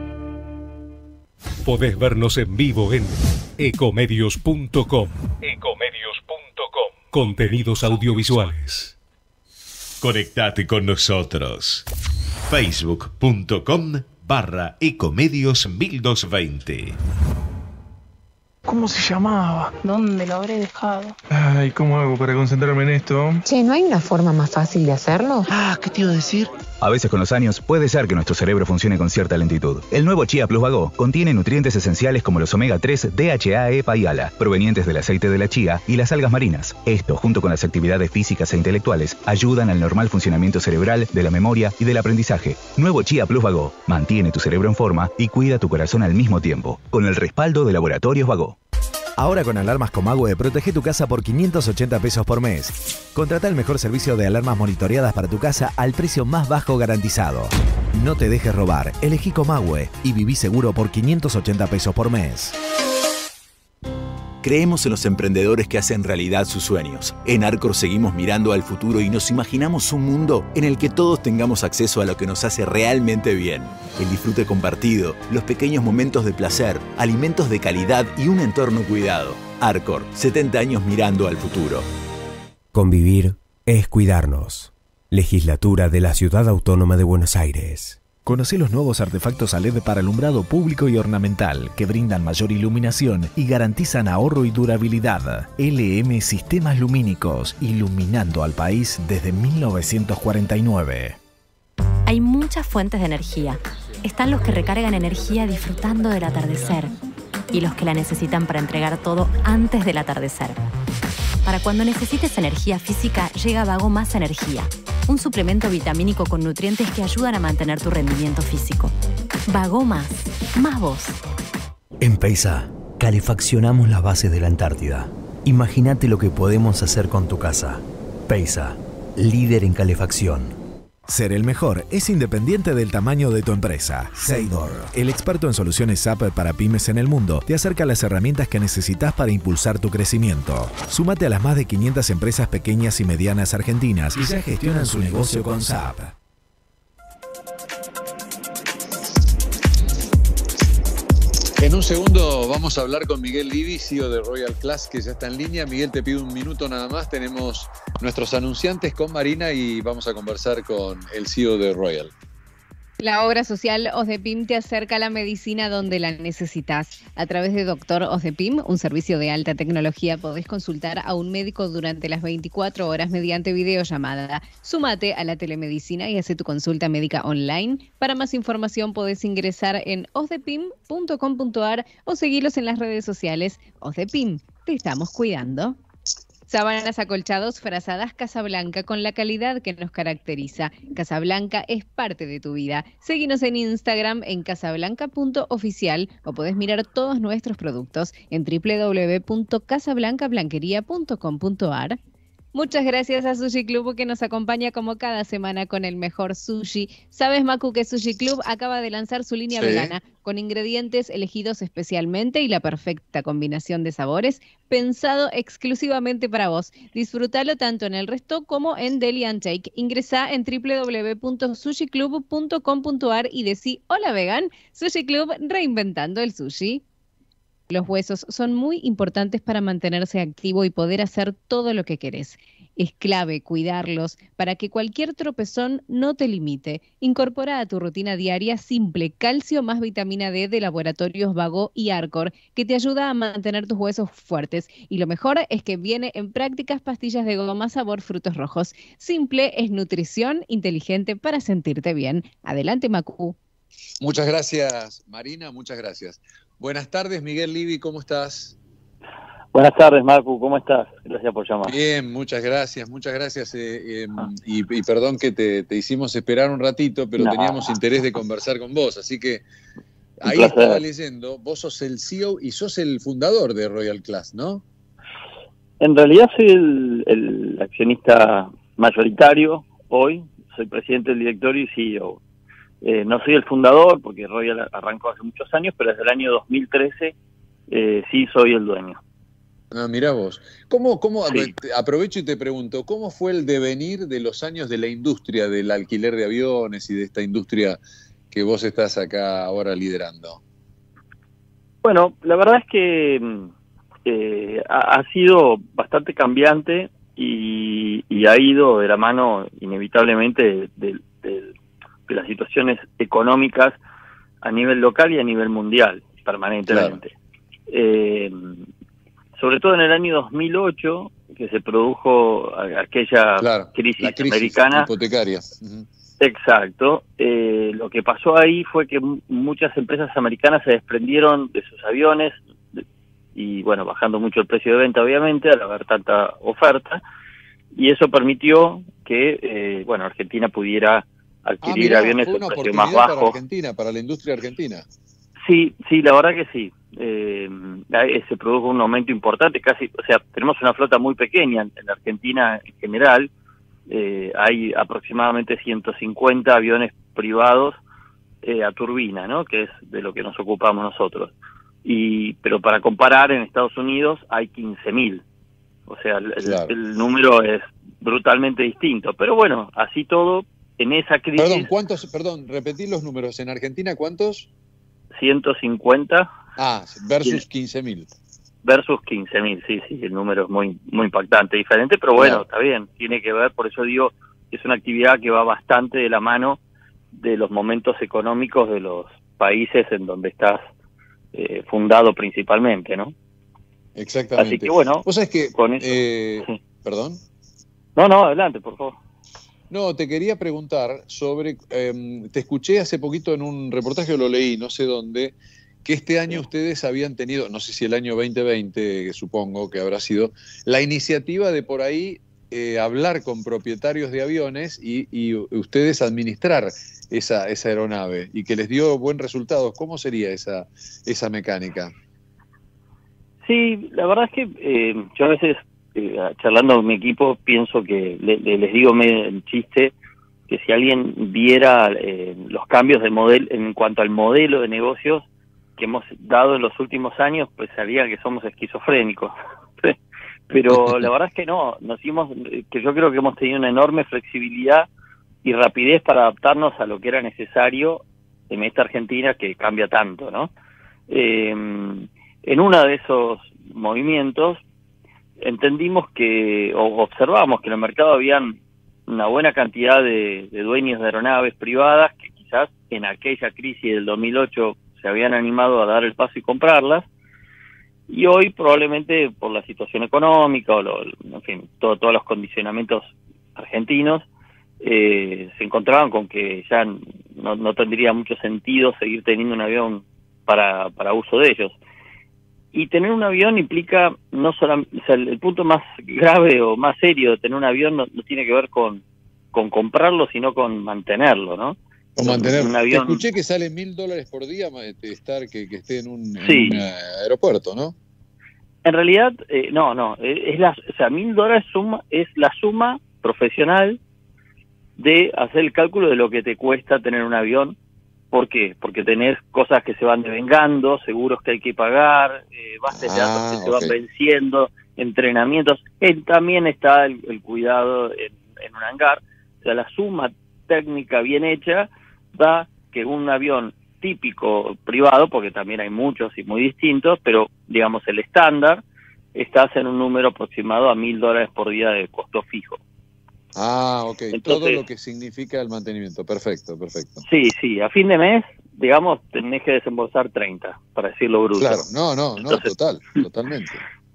Podés vernos en vivo en ecomedios punto com. ecomedios punto com. Contenidos audiovisuales. Conectate con nosotros. facebook punto com barra ecomedios mil doscientos veinte. ¿Cómo se llamaba? ¿Dónde lo habré dejado? Ay, ¿cómo hago para concentrarme en esto? Che, ¿no hay una forma más fácil de hacerlo? Ah, ¿qué te iba a decir? A veces con los años puede ser que nuestro cerebro funcione con cierta lentitud. El nuevo Chia Plus Vago contiene nutrientes esenciales como los omega tres, D H A, EPA y ALA, provenientes del aceite de la chía y las algas marinas. Esto, junto con las actividades físicas e intelectuales, ayudan al normal funcionamiento cerebral, de la memoria y del aprendizaje. Nuevo Chia Plus Vago mantiene tu cerebro en forma y cuida tu corazón al mismo tiempo, con el respaldo de Laboratorios Vago. Ahora con alarmas Comahue, protege tu casa por quinientos ochenta pesos por mes. Contrata el mejor servicio de alarmas monitoreadas para tu casa al precio más bajo garantizado. No te dejes robar, elegí Comahue y viví seguro por quinientos ochenta pesos por mes. Creemos en los emprendedores que hacen realidad sus sueños. En Arcor seguimos mirando al futuro y nos imaginamos un mundo en el que todos tengamos acceso a lo que nos hace realmente bien. El disfrute compartido, los pequeños momentos de placer, alimentos de calidad y un entorno cuidado. Arcor, setenta años mirando al futuro. Convivir es cuidarnos. Legislatura de la Ciudad Autónoma de Buenos Aires. Conoce los nuevos artefactos a L E D para alumbrado público y ornamental que brindan mayor iluminación y garantizan ahorro y durabilidad. L M Sistemas Lumínicos, iluminando al país desde mil novecientos cuarenta y nueve. Hay muchas fuentes de energía. Están los que recargan energía disfrutando del atardecer y los que la necesitan para entregar todo antes del atardecer. Para cuando necesites energía física, llega Vago Más Energía, un suplemento vitamínico con nutrientes que ayudan a mantener tu rendimiento físico. Vago Más, más vos. En Peisa, calefaccionamos las bases de la Antártida. Imagínate lo que podemos hacer con tu casa. Peisa, líder en calefacción. Ser el mejor es independiente del tamaño de tu empresa. Seidor, el experto en soluciones S A P para pymes en el mundo, te acerca las herramientas que necesitas para impulsar tu crecimiento. Súmate a las más de quinientas empresas pequeñas y medianas argentinas y ya gestionan su negocio con S A P. En un segundo vamos a hablar con Miguel Livy, C E O de Royal Class, que ya está en línea. Miguel, te pido un minuto nada más. Tenemos nuestros anunciantes con Marina y vamos a conversar con el C E O de Royal. La obra social OSDEPIM te acerca a la medicina donde la necesitas. A través de Doctor OSDEPIM, un servicio de alta tecnología, podés consultar a un médico durante las veinticuatro horas mediante videollamada. Súmate a la telemedicina y hace tu consulta médica online. Para más información podés ingresar en osdepim punto com punto a r o seguirlos en las redes sociales. OSDEPIM, te estamos cuidando. Sábanas acolchados, frazadas Casablanca con la calidad que nos caracteriza. Casablanca es parte de tu vida. Seguinos en Instagram en casablanca punto oficial o podés mirar todos nuestros productos en doble u doble u doble u punto casablanca blanquería punto com punto a r. Muchas gracias a Sushi Club que nos acompaña como cada semana con el mejor sushi. ¿Sabes, Macu, que Sushi Club acaba de lanzar su línea Sí. vegana con ingredientes elegidos especialmente y la perfecta combinación de sabores pensado exclusivamente para vos? Disfrútalo tanto en el resto como en Deli and Take. Ingresá en doble u doble u doble u punto sushi club punto com punto a r y decí hola vegan. Sushi Club, reinventando el sushi. Los huesos son muy importantes para mantenerse activo y poder hacer todo lo que querés. Es clave cuidarlos para que cualquier tropezón no te limite. Incorpora a tu rutina diaria simple calcio más vitamina D de Laboratorios Vago y Arcor, que te ayuda a mantener tus huesos fuertes. Y lo mejor es que viene en prácticas pastillas de goma sabor frutos rojos. Simple es nutrición inteligente para sentirte bien. Adelante, Macu. Muchas gracias, Marina, muchas gracias. Buenas tardes, Miguel Livy, ¿cómo estás? Buenas tardes, Marcu, ¿cómo estás? Gracias por llamar. Bien, muchas gracias, muchas gracias. Eh, eh, y, y perdón que te, te hicimos esperar un ratito, pero No. teníamos interés de conversar con vos, así que Un ahí placer. estaba leyendo, vos sos el C E O y sos el fundador de Royal Class, ¿no? En realidad soy el, el accionista mayoritario hoy, soy presidente del directorio y C E O. Eh, no soy el fundador porque Royal arrancó hace muchos años, pero desde el año dos mil trece eh, sí soy el dueño. Ah, mirá vos. ¿Cómo, cómo, Sí. aprovecho y te pregunto, ¿cómo fue el devenir de los años de la industria del alquiler de aviones y de esta industria que vos estás acá ahora liderando? Bueno, la verdad es que mm, eh, ha, ha sido bastante cambiante y, y ha ido de la mano inevitablemente de, de- de- de las situaciones económicas a nivel local y a nivel mundial, permanentemente. Eh, sobre todo en el año dos mil ocho, que se produjo a- aquella Claro, crisis, la crisis americana. hipotecaria. Ujú. Exacto. Eh, lo que pasó ahí fue que m- muchas empresas americanas se desprendieron de sus aviones de- y, bueno, bajando mucho el precio de venta, obviamente, al haber tanta oferta, y eso permitió que, eh, bueno, Argentina pudiera Ah, adquirir mirá, aviones fue a una un precio oportunidad más para bajo. Argentina, para la industria argentina. Sí, sí, la verdad que sí. Eh, ahí se produjo un aumento importante, casi, o sea, tenemos una flota muy pequeña en en Argentina en general. Eh, hay aproximadamente ciento cincuenta aviones privados eh, a turbina, ¿no? Que es de lo que nos ocupamos nosotros. Y pero para comparar, en Estados Unidos hay quince mil. O sea, el, el- Claro. el número es brutalmente distinto. Pero bueno, así todo, en esa crisis, Perdón, ¿cuántos? Perdón, repetí los números. ¿En Argentina cuántos? ciento cincuenta Ah, versus quince mil. versus quince mil, sí, sí, el número es muy muy impactante, diferente, pero bueno, Claro. está bien, tiene que ver, por eso digo, que es una actividad que va bastante de la mano de los momentos económicos de los países en donde estás eh, fundado principalmente, ¿no? Exactamente. Así que bueno, Vos sabés que, con eso- eh, perdón. No, no, adelante, por favor. No, te quería preguntar sobre, eh, te escuché hace poquito en un reportaje, lo leí, no sé dónde, que este año ustedes habían tenido, no sé si el año veinte veinte, supongo que habrá sido, la iniciativa de por ahí eh, hablar con propietarios de aviones y, y ustedes administrar esa, esa aeronave y que les dio buen resultado. ¿Cómo sería esa, esa mecánica? Sí, la verdad es que eh, yo a veces, eh, charlando con mi equipo, pienso que le- le- les digo medio en chiste que si alguien viera eh, los cambios de modelo en cuanto al modelo de negocios que hemos dado en los últimos años, pues pensaría que somos esquizofrénicos. Pero la verdad es que no, nos hicimos, que yo creo que hemos tenido una enorme flexibilidad y rapidez para adaptarnos a lo que era necesario en esta Argentina que cambia tanto, ¿no? Eh, en uno de esos movimientos entendimos que, o observamos que en el mercado habían una buena cantidad de, de dueños de aeronaves privadas que quizás en aquella crisis del dos mil ocho se habían animado a dar el paso y comprarlas, y hoy probablemente por la situación económica o lo, en fin, todo, todos los condicionamientos argentinos, eh, se encontraban con que ya no, no tendría mucho sentido seguir teniendo un avión para, para uso de ellos. Y tener un avión implica no solamente, o sea, el, el punto más grave o más serio de tener un avión no, no tiene que ver con, con comprarlo, sino con mantenerlo, ¿no? Con mantenerlo. Un avión... Te escuché que sale mil dólares por día estar que, que esté en un, sí. en un aeropuerto, ¿no? En realidad, eh, no, no, es la, o sea, mil dólares suma, es la suma profesional de hacer el cálculo de lo que te cuesta tener un avión. ¿Por qué? Porque tenés cosas que se van devengando, seguros que hay que pagar, eh, bases de datos Ah, que se ok. van venciendo, entrenamientos. Eh, también está el, el cuidado en, en un hangar. O sea, la suma técnica bien hecha da que un avión típico privado, porque también hay muchos y muy distintos, pero digamos el estándar, estás en un número aproximado a mil dólares por día de costo fijo. Ah, ok. Entonces, todo lo que significa el mantenimiento. Perfecto, perfecto. Sí, sí. A fin de mes, digamos, tenés que desembolsar treinta, para decirlo bruto. Claro, no, no, no, Entonces, total, totalmente.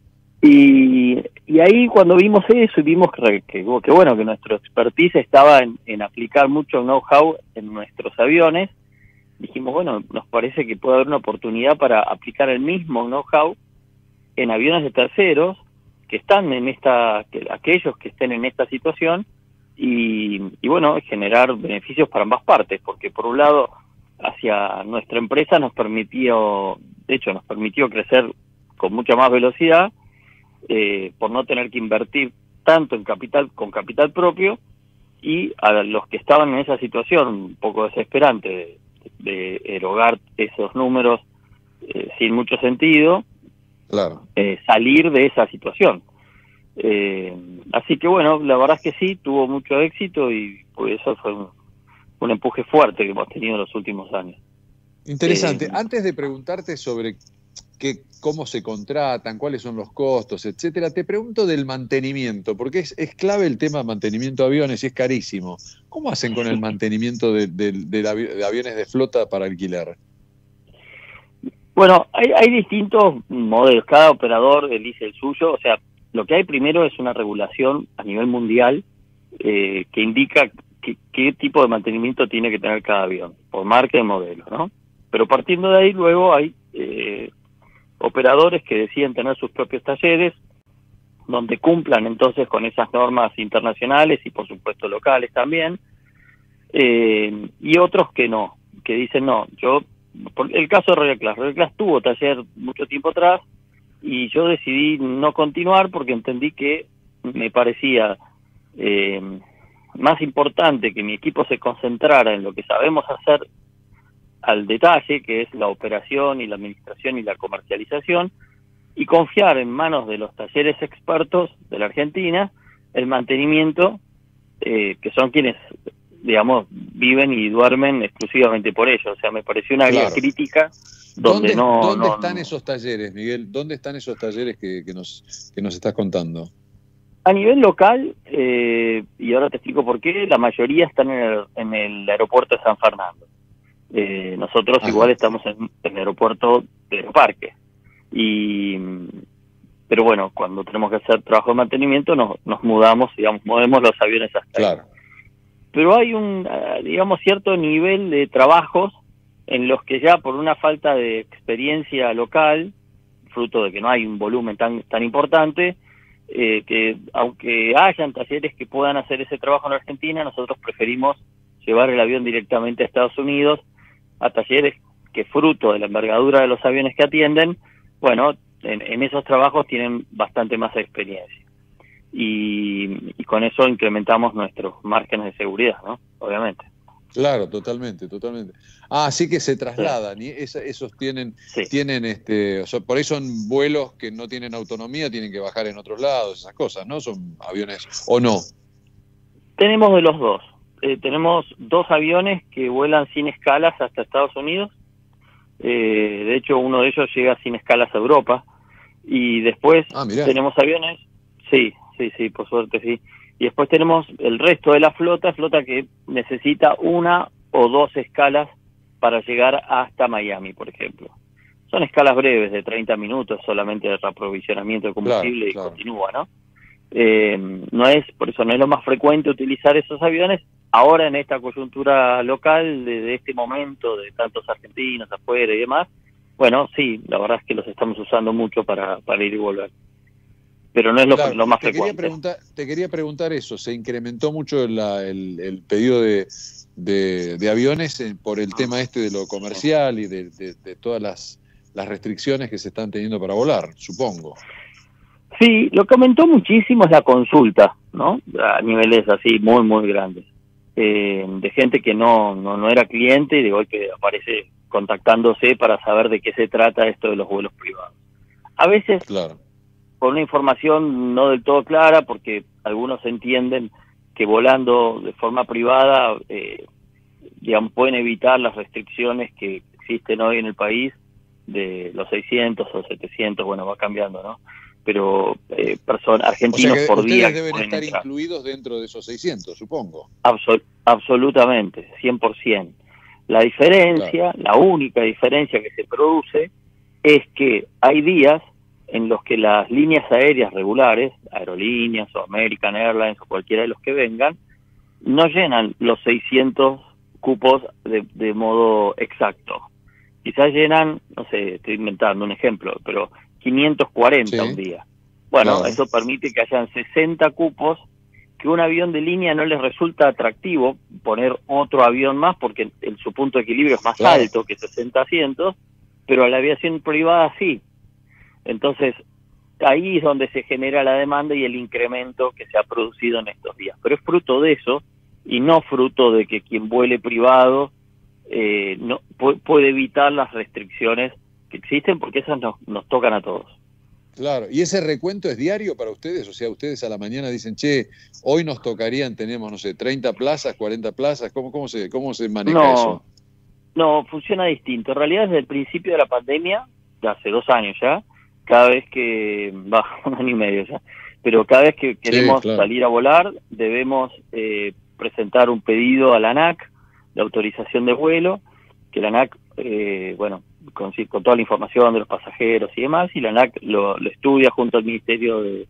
Y, y ahí cuando vimos eso y vimos que, que, que bueno, que nuestro expertise estaba en, en aplicar mucho know-how en nuestros aviones, dijimos, bueno, nos parece que puede haber una oportunidad para aplicar el mismo know-how en aviones de terceros que están en esta, que, aquellos que estén en esta situación y, y bueno, generar beneficios para ambas partes, porque por un lado, hacia nuestra empresa nos permitió, de hecho nos permitió crecer con mucha más velocidad, eh, por no tener que invertir tanto en capital, con capital propio, y a los que estaban en esa situación un poco desesperante de, de erogar esos números eh, sin mucho sentido, claro. eh, salir de esa situación. Eh, así que bueno, la verdad es que sí, tuvo mucho éxito y pues eso fue un, un empuje fuerte que hemos tenido en los últimos años. Interesante. Eh, Antes de preguntarte sobre qué, cómo se contratan, cuáles son los costos, etcétera, te pregunto del mantenimiento, porque es, es clave el tema de mantenimiento de aviones y es carísimo. ¿Cómo hacen con el mantenimiento de, de, de, avi- de aviones de flota para alquiler? Bueno, hay, hay distintos modelos, cada operador elige el suyo, o sea, lo que hay primero es una regulación a nivel mundial eh, que indica que, qué tipo de mantenimiento tiene que tener cada avión, por marca y modelo, ¿no? Pero partiendo de ahí, luego hay eh, operadores que deciden tener sus propios talleres, donde cumplan entonces con esas normas internacionales y por supuesto locales también, eh, y otros que no, que dicen no, yo... Por el caso de Royal Class, Royal Class tuvo taller mucho tiempo atrás y yo decidí no continuar porque entendí que me parecía eh, más importante que mi equipo se concentrara en lo que sabemos hacer al detalle, que es la operación y la administración y la comercialización, y confiar en manos de los talleres expertos de la Argentina el mantenimiento, eh, que son quienes, digamos, viven y duermen exclusivamente por ello. O sea, me pareció una área Claro. crítica donde ¿Dónde, no... ¿dónde no, están no. esos talleres, Miguel? ¿Dónde están esos talleres que, que, nos, que nos estás contando? A nivel local, eh, y ahora te explico por qué, la mayoría están en el, en el aeropuerto de San Fernando. Eh, nosotros Ajá. igual estamos en, en el aeropuerto de Aeroparque. Y, pero bueno, cuando tenemos que hacer trabajo de mantenimiento nos, nos mudamos, digamos, movemos los aviones hasta ahí. Claro. Pero hay un, eh, digamos, cierto nivel de trabajos en los que ya por una falta de experiencia local, fruto de que no hay un volumen tan tan importante, eh, que aunque hayan talleres que puedan hacer ese trabajo en Argentina, nosotros preferimos llevar el avión directamente a Estados Unidos, a talleres que fruto de la envergadura de los aviones que atienden, bueno, en, en esos trabajos tienen bastante más experiencia. Y, y con eso incrementamos nuestros márgenes de seguridad, ¿no? Obviamente. Claro, totalmente, totalmente. Ah, así que se trasladan y esa- esos tienen, Sí. tienen este, o sea, por ahí son vuelos que no tienen autonomía, tienen que bajar en otros lados, esas cosas, ¿no? Son aviones, o no. Tenemos de los dos. Eh, tenemos dos aviones que vuelan sin escalas hasta Estados Unidos Eh, de hecho, uno de ellos llega sin escalas a Europa. Y después ah, tenemos aviones, sí, sí, sí, por suerte sí. Y después tenemos el resto de la flota, flota que necesita una o dos escalas para llegar hasta Miami, por ejemplo. Son escalas breves de treinta minutos solamente de reaprovisionamiento de combustible, claro, claro. Y continúa, ¿no? Eh, no es, por eso no es lo más frecuente utilizar esos aviones ahora en esta coyuntura local de, de este momento de tantos argentinos afuera y demás. Bueno, sí, la verdad es que los estamos usando mucho para, para ir y volver. Pero no es lo, claro, lo más te frecuente. Quería preguntar, te quería preguntar eso, ¿se incrementó mucho la, el, el pedido de, de, de aviones por el tema este de lo comercial y de, de, de todas las, las restricciones que se están teniendo para volar, supongo? Sí, lo que aumentó muchísimo es la consulta, ¿no? A niveles así muy, muy grandes. Eh, de gente que no, no, no era cliente y de golpe aparece contactándose para saber de qué se trata esto de los vuelos privados. A veces, claro, con una información no del todo clara, porque algunos entienden que volando de forma privada, eh, digamos, pueden evitar las restricciones que existen hoy en el país de los seiscientos o setecientos, bueno, va cambiando, ¿no? Pero eh, personas, argentinos, o sea, que por día deben que estar entrar. Incluidos dentro de esos seiscientos, supongo. Absol absolutamente, cien por ciento. La diferencia, claro, la única diferencia que se produce es que hay días en los que las líneas aéreas regulares, aerolíneas o American Airlines o cualquiera de los que vengan, no llenan los seiscientos cupos de, de modo exacto. Quizás llenan, no sé, estoy inventando un ejemplo, pero quinientos cuarenta sí, un día. Bueno, claro, eso permite que hayan sesenta cupos que un avión de línea no les resulta atractivo poner otro avión más porque el, su punto de equilibrio es más claro, alto que sesenta asientos, pero a la aviación privada sí. Entonces, ahí es donde se genera la demanda y el incremento que se ha producido en estos días. Pero es fruto de eso y no fruto de que quien vuele privado eh, no puede evitar las restricciones que existen porque esas nos, nos tocan a todos. Claro, ¿y ese recuento es diario para ustedes? O sea, ustedes a la mañana dicen, che, hoy nos tocarían, tenemos, no sé, treinta plazas, cuarenta plazas, ¿cómo, cómo, se, cómo se maneja no, eso? No, funciona distinto. En realidad, desde el principio de la pandemia, ya hace dos años ya, cada vez que, va, un año y medio ya, pero cada vez que queremos sí, claro, salir a volar, debemos eh, presentar un pedido a la ANAC de autorización de vuelo, que la ANAC, eh, bueno, Con, con toda la información de los pasajeros y demás, y la ANAC lo, lo estudia junto al Ministerio de,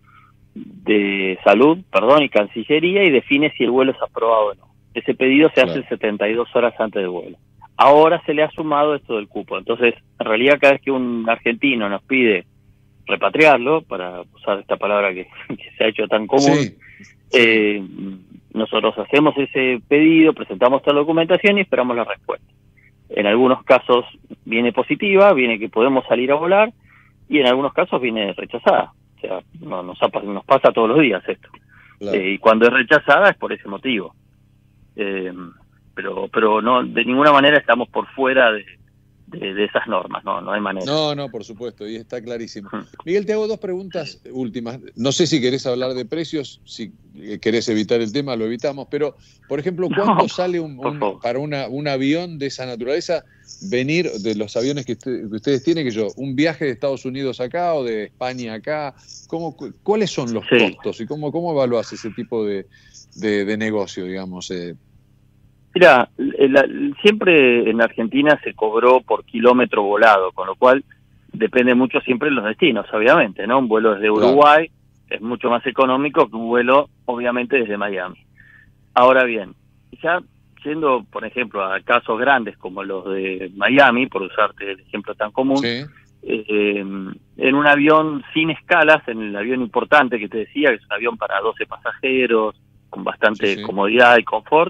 de Salud, perdón, y Cancillería, y define si el vuelo es aprobado o no. Ese pedido se claro, hace setenta y dos horas antes del vuelo. Ahora se le ha sumado esto del cupo. Entonces, en realidad, cada vez que un argentino nos pide repatriarlo, para usar esta palabra que, que se ha hecho tan común, sí, eh, nosotros hacemos ese pedido, presentamos toda la documentación y esperamos la respuesta. En algunos casos viene positiva, viene que podemos salir a volar, y en algunos casos viene rechazada. O sea, no, nos, ha, nos pasa todos los días esto. Claro. Eh, y cuando es rechazada es por ese motivo. Eh, pero pero no, de ninguna manera estamos por fuera de, de, de esas normas, no no hay manera. No, no, por supuesto, y está clarísimo. Miguel, te hago dos preguntas últimas. No sé si querés hablar de precios, si querés evitar el tema, lo evitamos, pero, por ejemplo, ¿cuánto no, sale un, un, para una, un avión de esa naturaleza venir de los aviones que, usted, que ustedes tienen, que yo, un viaje de Estados Unidos acá o de España acá? ¿Cómo, ¿Cuáles son los sí. costos y cómo, cómo evaluás ese tipo de, de, de negocio, digamos? Eh? Mira, la, siempre en Argentina se cobró por kilómetro volado, con lo cual depende mucho siempre de los destinos, obviamente, ¿no? Un vuelo desde Uruguay claro. es mucho más económico que un vuelo, obviamente, desde Miami. Ahora bien, ya yendo, por ejemplo, a casos grandes como los de Miami, por usarte el ejemplo tan común, sí. eh, en un avión sin escalas, en el avión importante que te decía, que es un avión para doce pasajeros, con bastante sí, sí. comodidad y confort,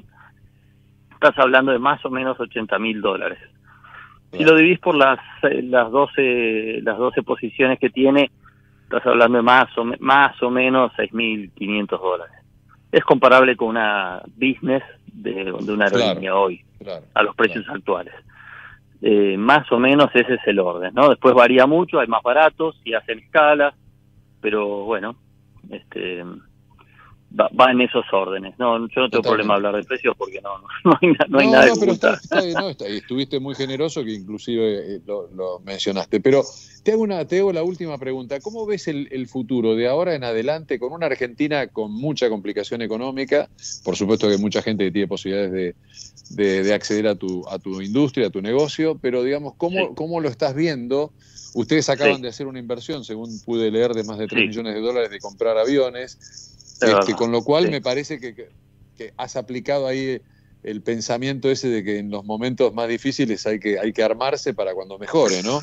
estás hablando de más o menos ochenta mil dólares. Si lo dividís por las las doce las doce posiciones que tiene, estás hablando de más o, más o menos seis mil quinientos dólares. Es comparable con una business de, de una aerolínea claro, hoy, claro, a los precios claro. actuales. Eh, más o menos ese es el orden, ¿no? Después varía mucho, hay más baratos y hacen escalas, pero bueno, este va, va en esos órdenes. No, yo no tengo Totalmente. problema de hablar de precios porque no, no, no hay, no hay no, nada no, de pero está, está, no, está, estuviste muy generoso que inclusive eh, lo, lo mencionaste. Pero te hago, una, te hago la última pregunta. ¿Cómo ves el, el futuro de ahora en adelante con una Argentina con mucha complicación económica? Por supuesto que hay mucha gente que tiene posibilidades de, de, de acceder a tu, a tu industria, a tu negocio, pero digamos, ¿cómo, sí. ¿cómo lo estás viendo? Ustedes acaban sí. de hacer una inversión, según pude leer, de más de tres sí. millones de dólares de comprar aviones. Este, con lo cual sí. me parece que, que, que has aplicado ahí el pensamiento ese de que en los momentos más difíciles hay que hay que armarse para cuando mejore, ¿no?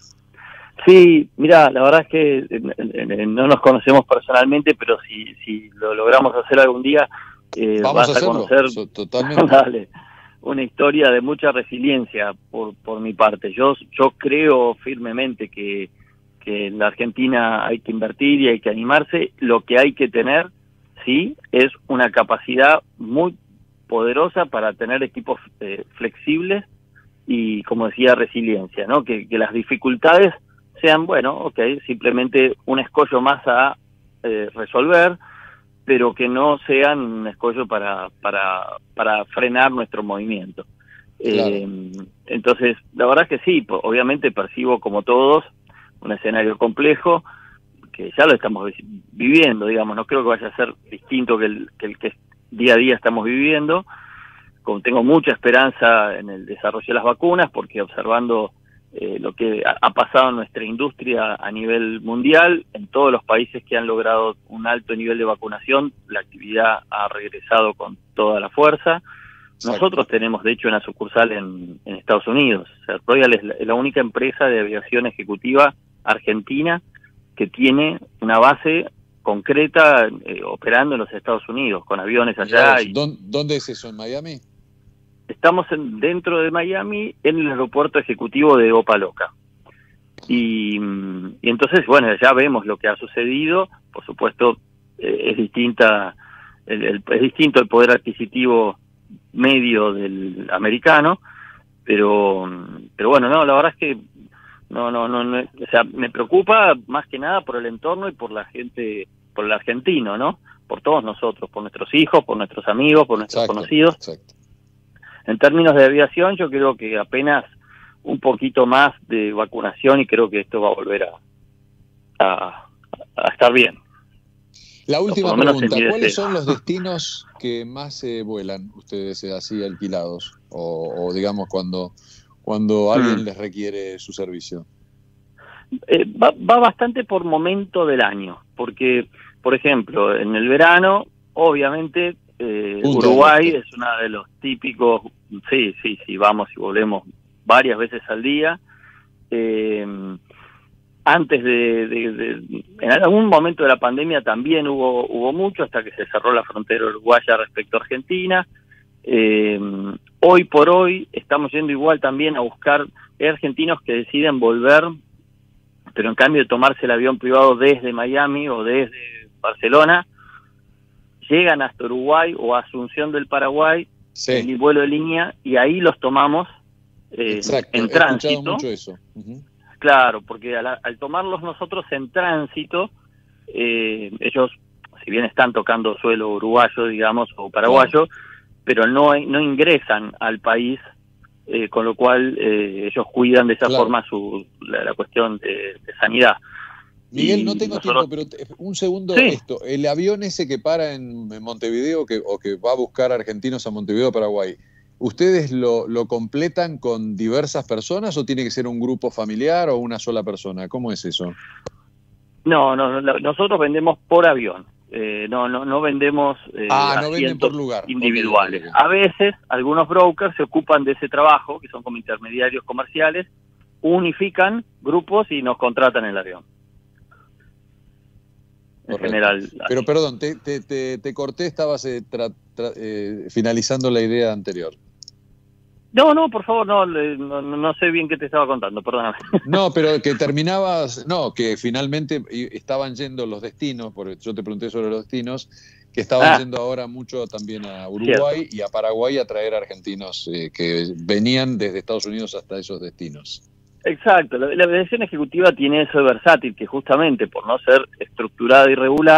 Sí, mira, la verdad es que eh, eh, no nos conocemos personalmente, pero si, si lo logramos hacer algún día, eh, Vamos vas a, a conocer so, totalmente. dale, una historia de mucha resiliencia por, por mi parte. Yo, yo creo firmemente que, que en la Argentina hay que invertir y hay que animarse. Lo que hay que tener sí, es una capacidad muy poderosa para tener equipos eh, flexibles y, como decía, resiliencia, ¿no? Que, que las dificultades sean, bueno, ok, simplemente un escollo más a eh, resolver, pero que no sean un escollo para, para, para frenar nuestro movimiento. Claro. Eh, entonces, la verdad es que sí, obviamente percibo como todos un escenario complejo, que ya lo estamos viviendo, digamos, no creo que vaya a ser distinto que el que, el que día a día estamos viviendo. Como tengo mucha esperanza en el desarrollo de las vacunas, porque observando eh, lo que ha, ha pasado en nuestra industria a nivel mundial, en todos los países que han logrado un alto nivel de vacunación, la actividad ha regresado con toda la fuerza. Nosotros tenemos, de hecho, una sucursal en, en Estados Unidos. O sea, Royal es la, es la única empresa de aviación ejecutiva argentina que tiene una base concreta eh, operando en los Estados Unidos, con aviones allá. Y ¿Dónde es eso? ¿En Miami? Estamos en, dentro de Miami, en el aeropuerto ejecutivo de Opa-locka. Y, y entonces, bueno, ya vemos lo que ha sucedido. Por supuesto, eh, es distinta el, el, es distinto el poder adquisitivo medio del americano, pero, pero bueno, no, la verdad es que No, no, no, no, o sea, me preocupa más que nada por el entorno y por la gente, por el argentino, ¿no? Por todos nosotros, por nuestros hijos, por nuestros amigos, por nuestros exacto, conocidos. Exacto. En términos de aviación, yo creo que apenas un poquito más de vacunación y creo que esto va a volver a, a, a estar bien. La última pregunta, ¿cuáles son los destinos que más eh, vuelan ustedes eh, así alquilados? O, o digamos cuando... cuando alguien mm. les requiere su servicio? Eh, va, va bastante por momento del año, porque, por ejemplo, en el verano, obviamente, eh, Uruguay es uno de los típicos, sí, sí, sí, vamos y volvemos varias veces al día. Eh, antes de, de, de, en algún momento de la pandemia también hubo, hubo mucho, hasta que se cerró la frontera uruguaya respecto a Argentina. Eh, hoy por hoy estamos yendo igual también a buscar argentinos que deciden volver, pero en cambio de tomarse el avión privado desde Miami o desde Barcelona, llegan hasta Uruguay o a Asunción del Paraguay, sí. en el vuelo de línea, y ahí los tomamos eh, en tránsito. Mucho eso. Uh-huh. Claro, porque al, al tomarlos nosotros en tránsito, eh, ellos, si bien están tocando suelo uruguayo, digamos, o paraguayo, claro. pero no, no ingresan al país, eh, con lo cual eh, ellos cuidan de esa claro. forma su la, la cuestión de, de sanidad. Miguel, y no tengo nosotros... tiempo, pero un segundo sí. esto. El avión ese que para en, en Montevideo que, o que va a buscar argentinos a Montevideo, Paraguay, ¿ustedes lo, lo completan con diversas personas o tiene que ser un grupo familiar o una sola persona? ¿Cómo es eso? No, no, no nosotros vendemos por avión. Eh, no, no, no vendemos eh, ah, no venden por lugar. individuales. Okay, okay. A veces algunos brokers se ocupan de ese trabajo, que son como intermediarios comerciales, unifican grupos y nos contratan el avión. En Correcto. general. Pero así. perdón, te, te, te, te corté, estabas eh, tra, tra, eh, finalizando la idea anterior. No, no, por favor, no, no, no sé bien qué te estaba contando, perdóname. No, pero que terminabas, no, que finalmente estaban yendo los destinos, porque yo te pregunté sobre los destinos, que estaban ah. yendo ahora mucho también a Uruguay Cierto. y a Paraguay a traer argentinos eh, que venían desde Estados Unidos hasta esos destinos. Exacto, la, la aviación ejecutiva tiene eso de versátil, que justamente por no ser estructurada y regular,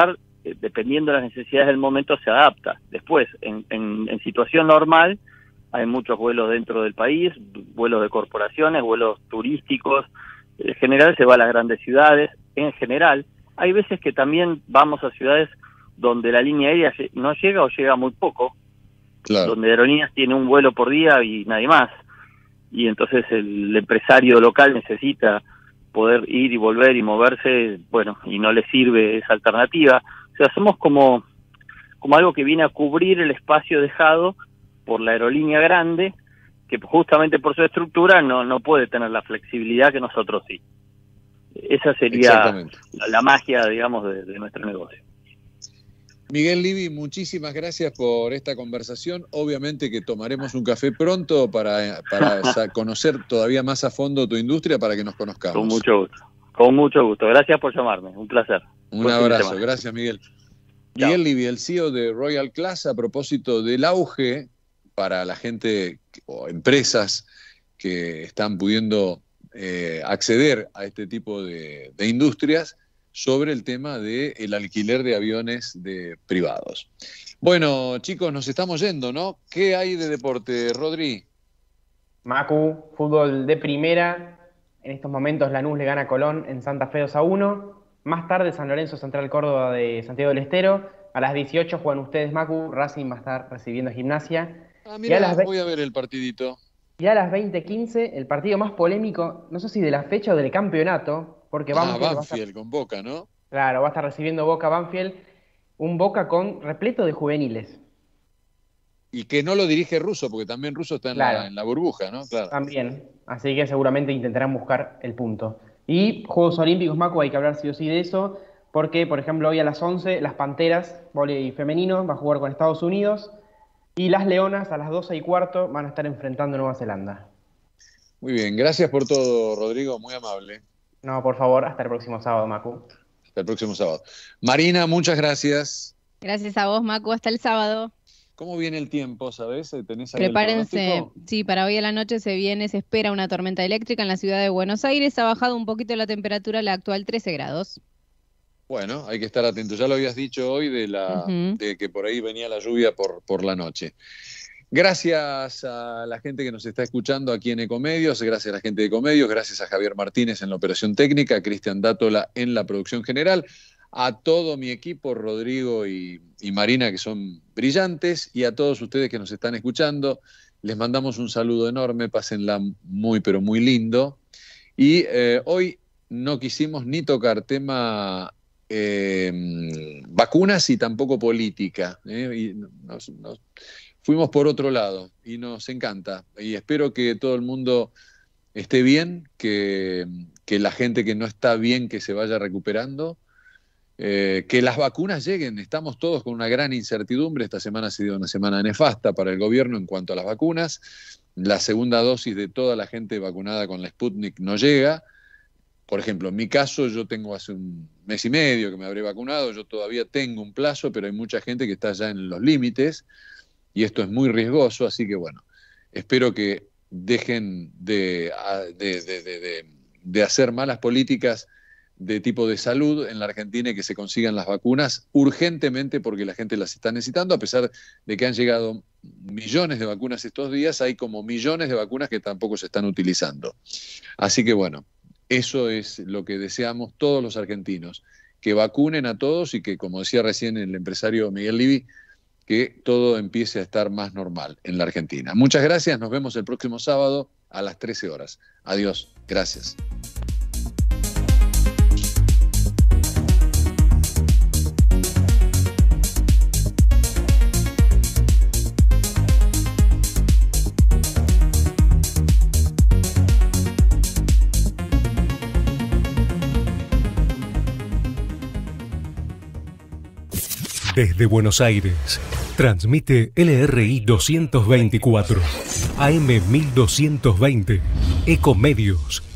eh, dependiendo de las necesidades del momento, se adapta. Después, en, en, en situación normal, hay muchos vuelos dentro del país, vuelos de corporaciones, vuelos turísticos. En general se va a las grandes ciudades. En general, hay veces que también vamos a ciudades donde la línea aérea no llega o llega muy poco, claro. Donde Aerolíneas tiene un vuelo por día y nadie más. Y entonces el empresario local necesita poder ir y volver y moverse, bueno, y no le sirve esa alternativa. O sea, somos como, como algo que viene a cubrir el espacio dejado por la aerolínea grande, que justamente por su estructura no, no puede tener la flexibilidad que nosotros sí. Esa sería la, la magia, digamos, de, de nuestro negocio. Miguel Livy, muchísimas gracias por esta conversación. Obviamente que tomaremos un café pronto para, para conocer todavía más a fondo tu industria, para que nos conozcamos. Con mucho gusto, con mucho gusto. Gracias por llamarme, un placer. Un Buen abrazo, gracias Miguel. Chao. Miguel Livy, el C E O de Royal Class, a propósito del auge para la gente o empresas que están pudiendo eh, acceder a este tipo de, de industrias, sobre el tema del alquiler de aviones de privados. Bueno, chicos, nos estamos yendo, ¿no? ¿Qué hay de deporte, Rodri? Macu, fútbol de primera. En estos momentos Lanús le gana a Colón en Santa Fe dos a uno. Más tarde San Lorenzo Central Córdoba de Santiago del Estero. A las dieciocho juegan ustedes, Macu. Racing va a estar recibiendo Gimnasia. Ah, mira, las voy a ver el partidito. Y a las veinte quince, el partido más polémico, no sé si de la fecha o del campeonato, porque Banfield, ah, Banfield estar, con Boca, ¿no? Claro, va a estar recibiendo Boca Banfield, un Boca con repleto de juveniles. Y que no lo dirige Russo, porque también Russo está en, claro. la, en la burbuja, ¿no? Claro. También, así que seguramente intentarán buscar el punto. Y Juegos Olímpicos, Macu, hay que hablar sí o sí de eso, porque, por ejemplo, hoy a las once, las Panteras, vóley femenino, va a jugar con Estados Unidos, y las Leonas a las doce y cuarto van a estar enfrentando a Nueva Zelanda. Muy bien, gracias por todo, Rodrigo, muy amable. No, por favor, hasta el próximo sábado, Macu. Hasta el próximo sábado. Marina, muchas gracias. Gracias a vos, Macu, hasta el sábado. ¿Cómo viene el tiempo, sabes? ¿Tenés ahí Prepárense, el sí, para hoy a la noche se viene, se espera una tormenta eléctrica en la ciudad de Buenos Aires. Ha bajado un poquito la temperatura, la actual trece grados. Bueno, hay que estar atentos. Ya lo habías dicho hoy de, la, uh-huh. de que por ahí venía la lluvia por, por la noche. Gracias a la gente que nos está escuchando aquí en Ecomedios, gracias a la gente de Ecomedios, gracias a Javier Martínez en la operación técnica, a Cristian Dátola en la producción general, a todo mi equipo, Rodrigo y, y Marina, que son brillantes, y a todos ustedes que nos están escuchando. Les mandamos un saludo enorme, pásenla muy, pero muy lindo. Y eh, hoy no quisimos ni tocar tema eh, vacunas y tampoco política. Eh, y nos, nos, fuimos por otro lado y nos encanta. Y espero que todo el mundo esté bien, que, que la gente que no está bien que se vaya recuperando, eh, que las vacunas lleguen. Estamos todos con una gran incertidumbre. Esta semana ha sido una semana nefasta para el gobierno en cuanto a las vacunas. La segunda dosis de toda la gente vacunada con la Sputnik no llega. Por ejemplo, en mi caso, yo tengo hace un mes y medio que me habré vacunado, yo todavía tengo un plazo, pero hay mucha gente que está ya en los límites y esto es muy riesgoso, así que bueno, espero que dejen de, de, de, de, de hacer malas políticas de tipo de salud en la Argentina y que se consigan las vacunas urgentemente porque la gente las está necesitando, a pesar de que han llegado millones de vacunas estos días, hay como millones de vacunas que tampoco se están utilizando. Así que bueno, eso es lo que deseamos todos los argentinos, que vacunen a todos y que, como decía recién el empresario Miguel Livy, que todo empiece a estar más normal en la Argentina. Muchas gracias, nos vemos el próximo sábado a las trece horas. Adiós, gracias. Desde Buenos Aires, transmite L R I doscientos veinticuatro, A M mil doscientos veinte, Ecomedios.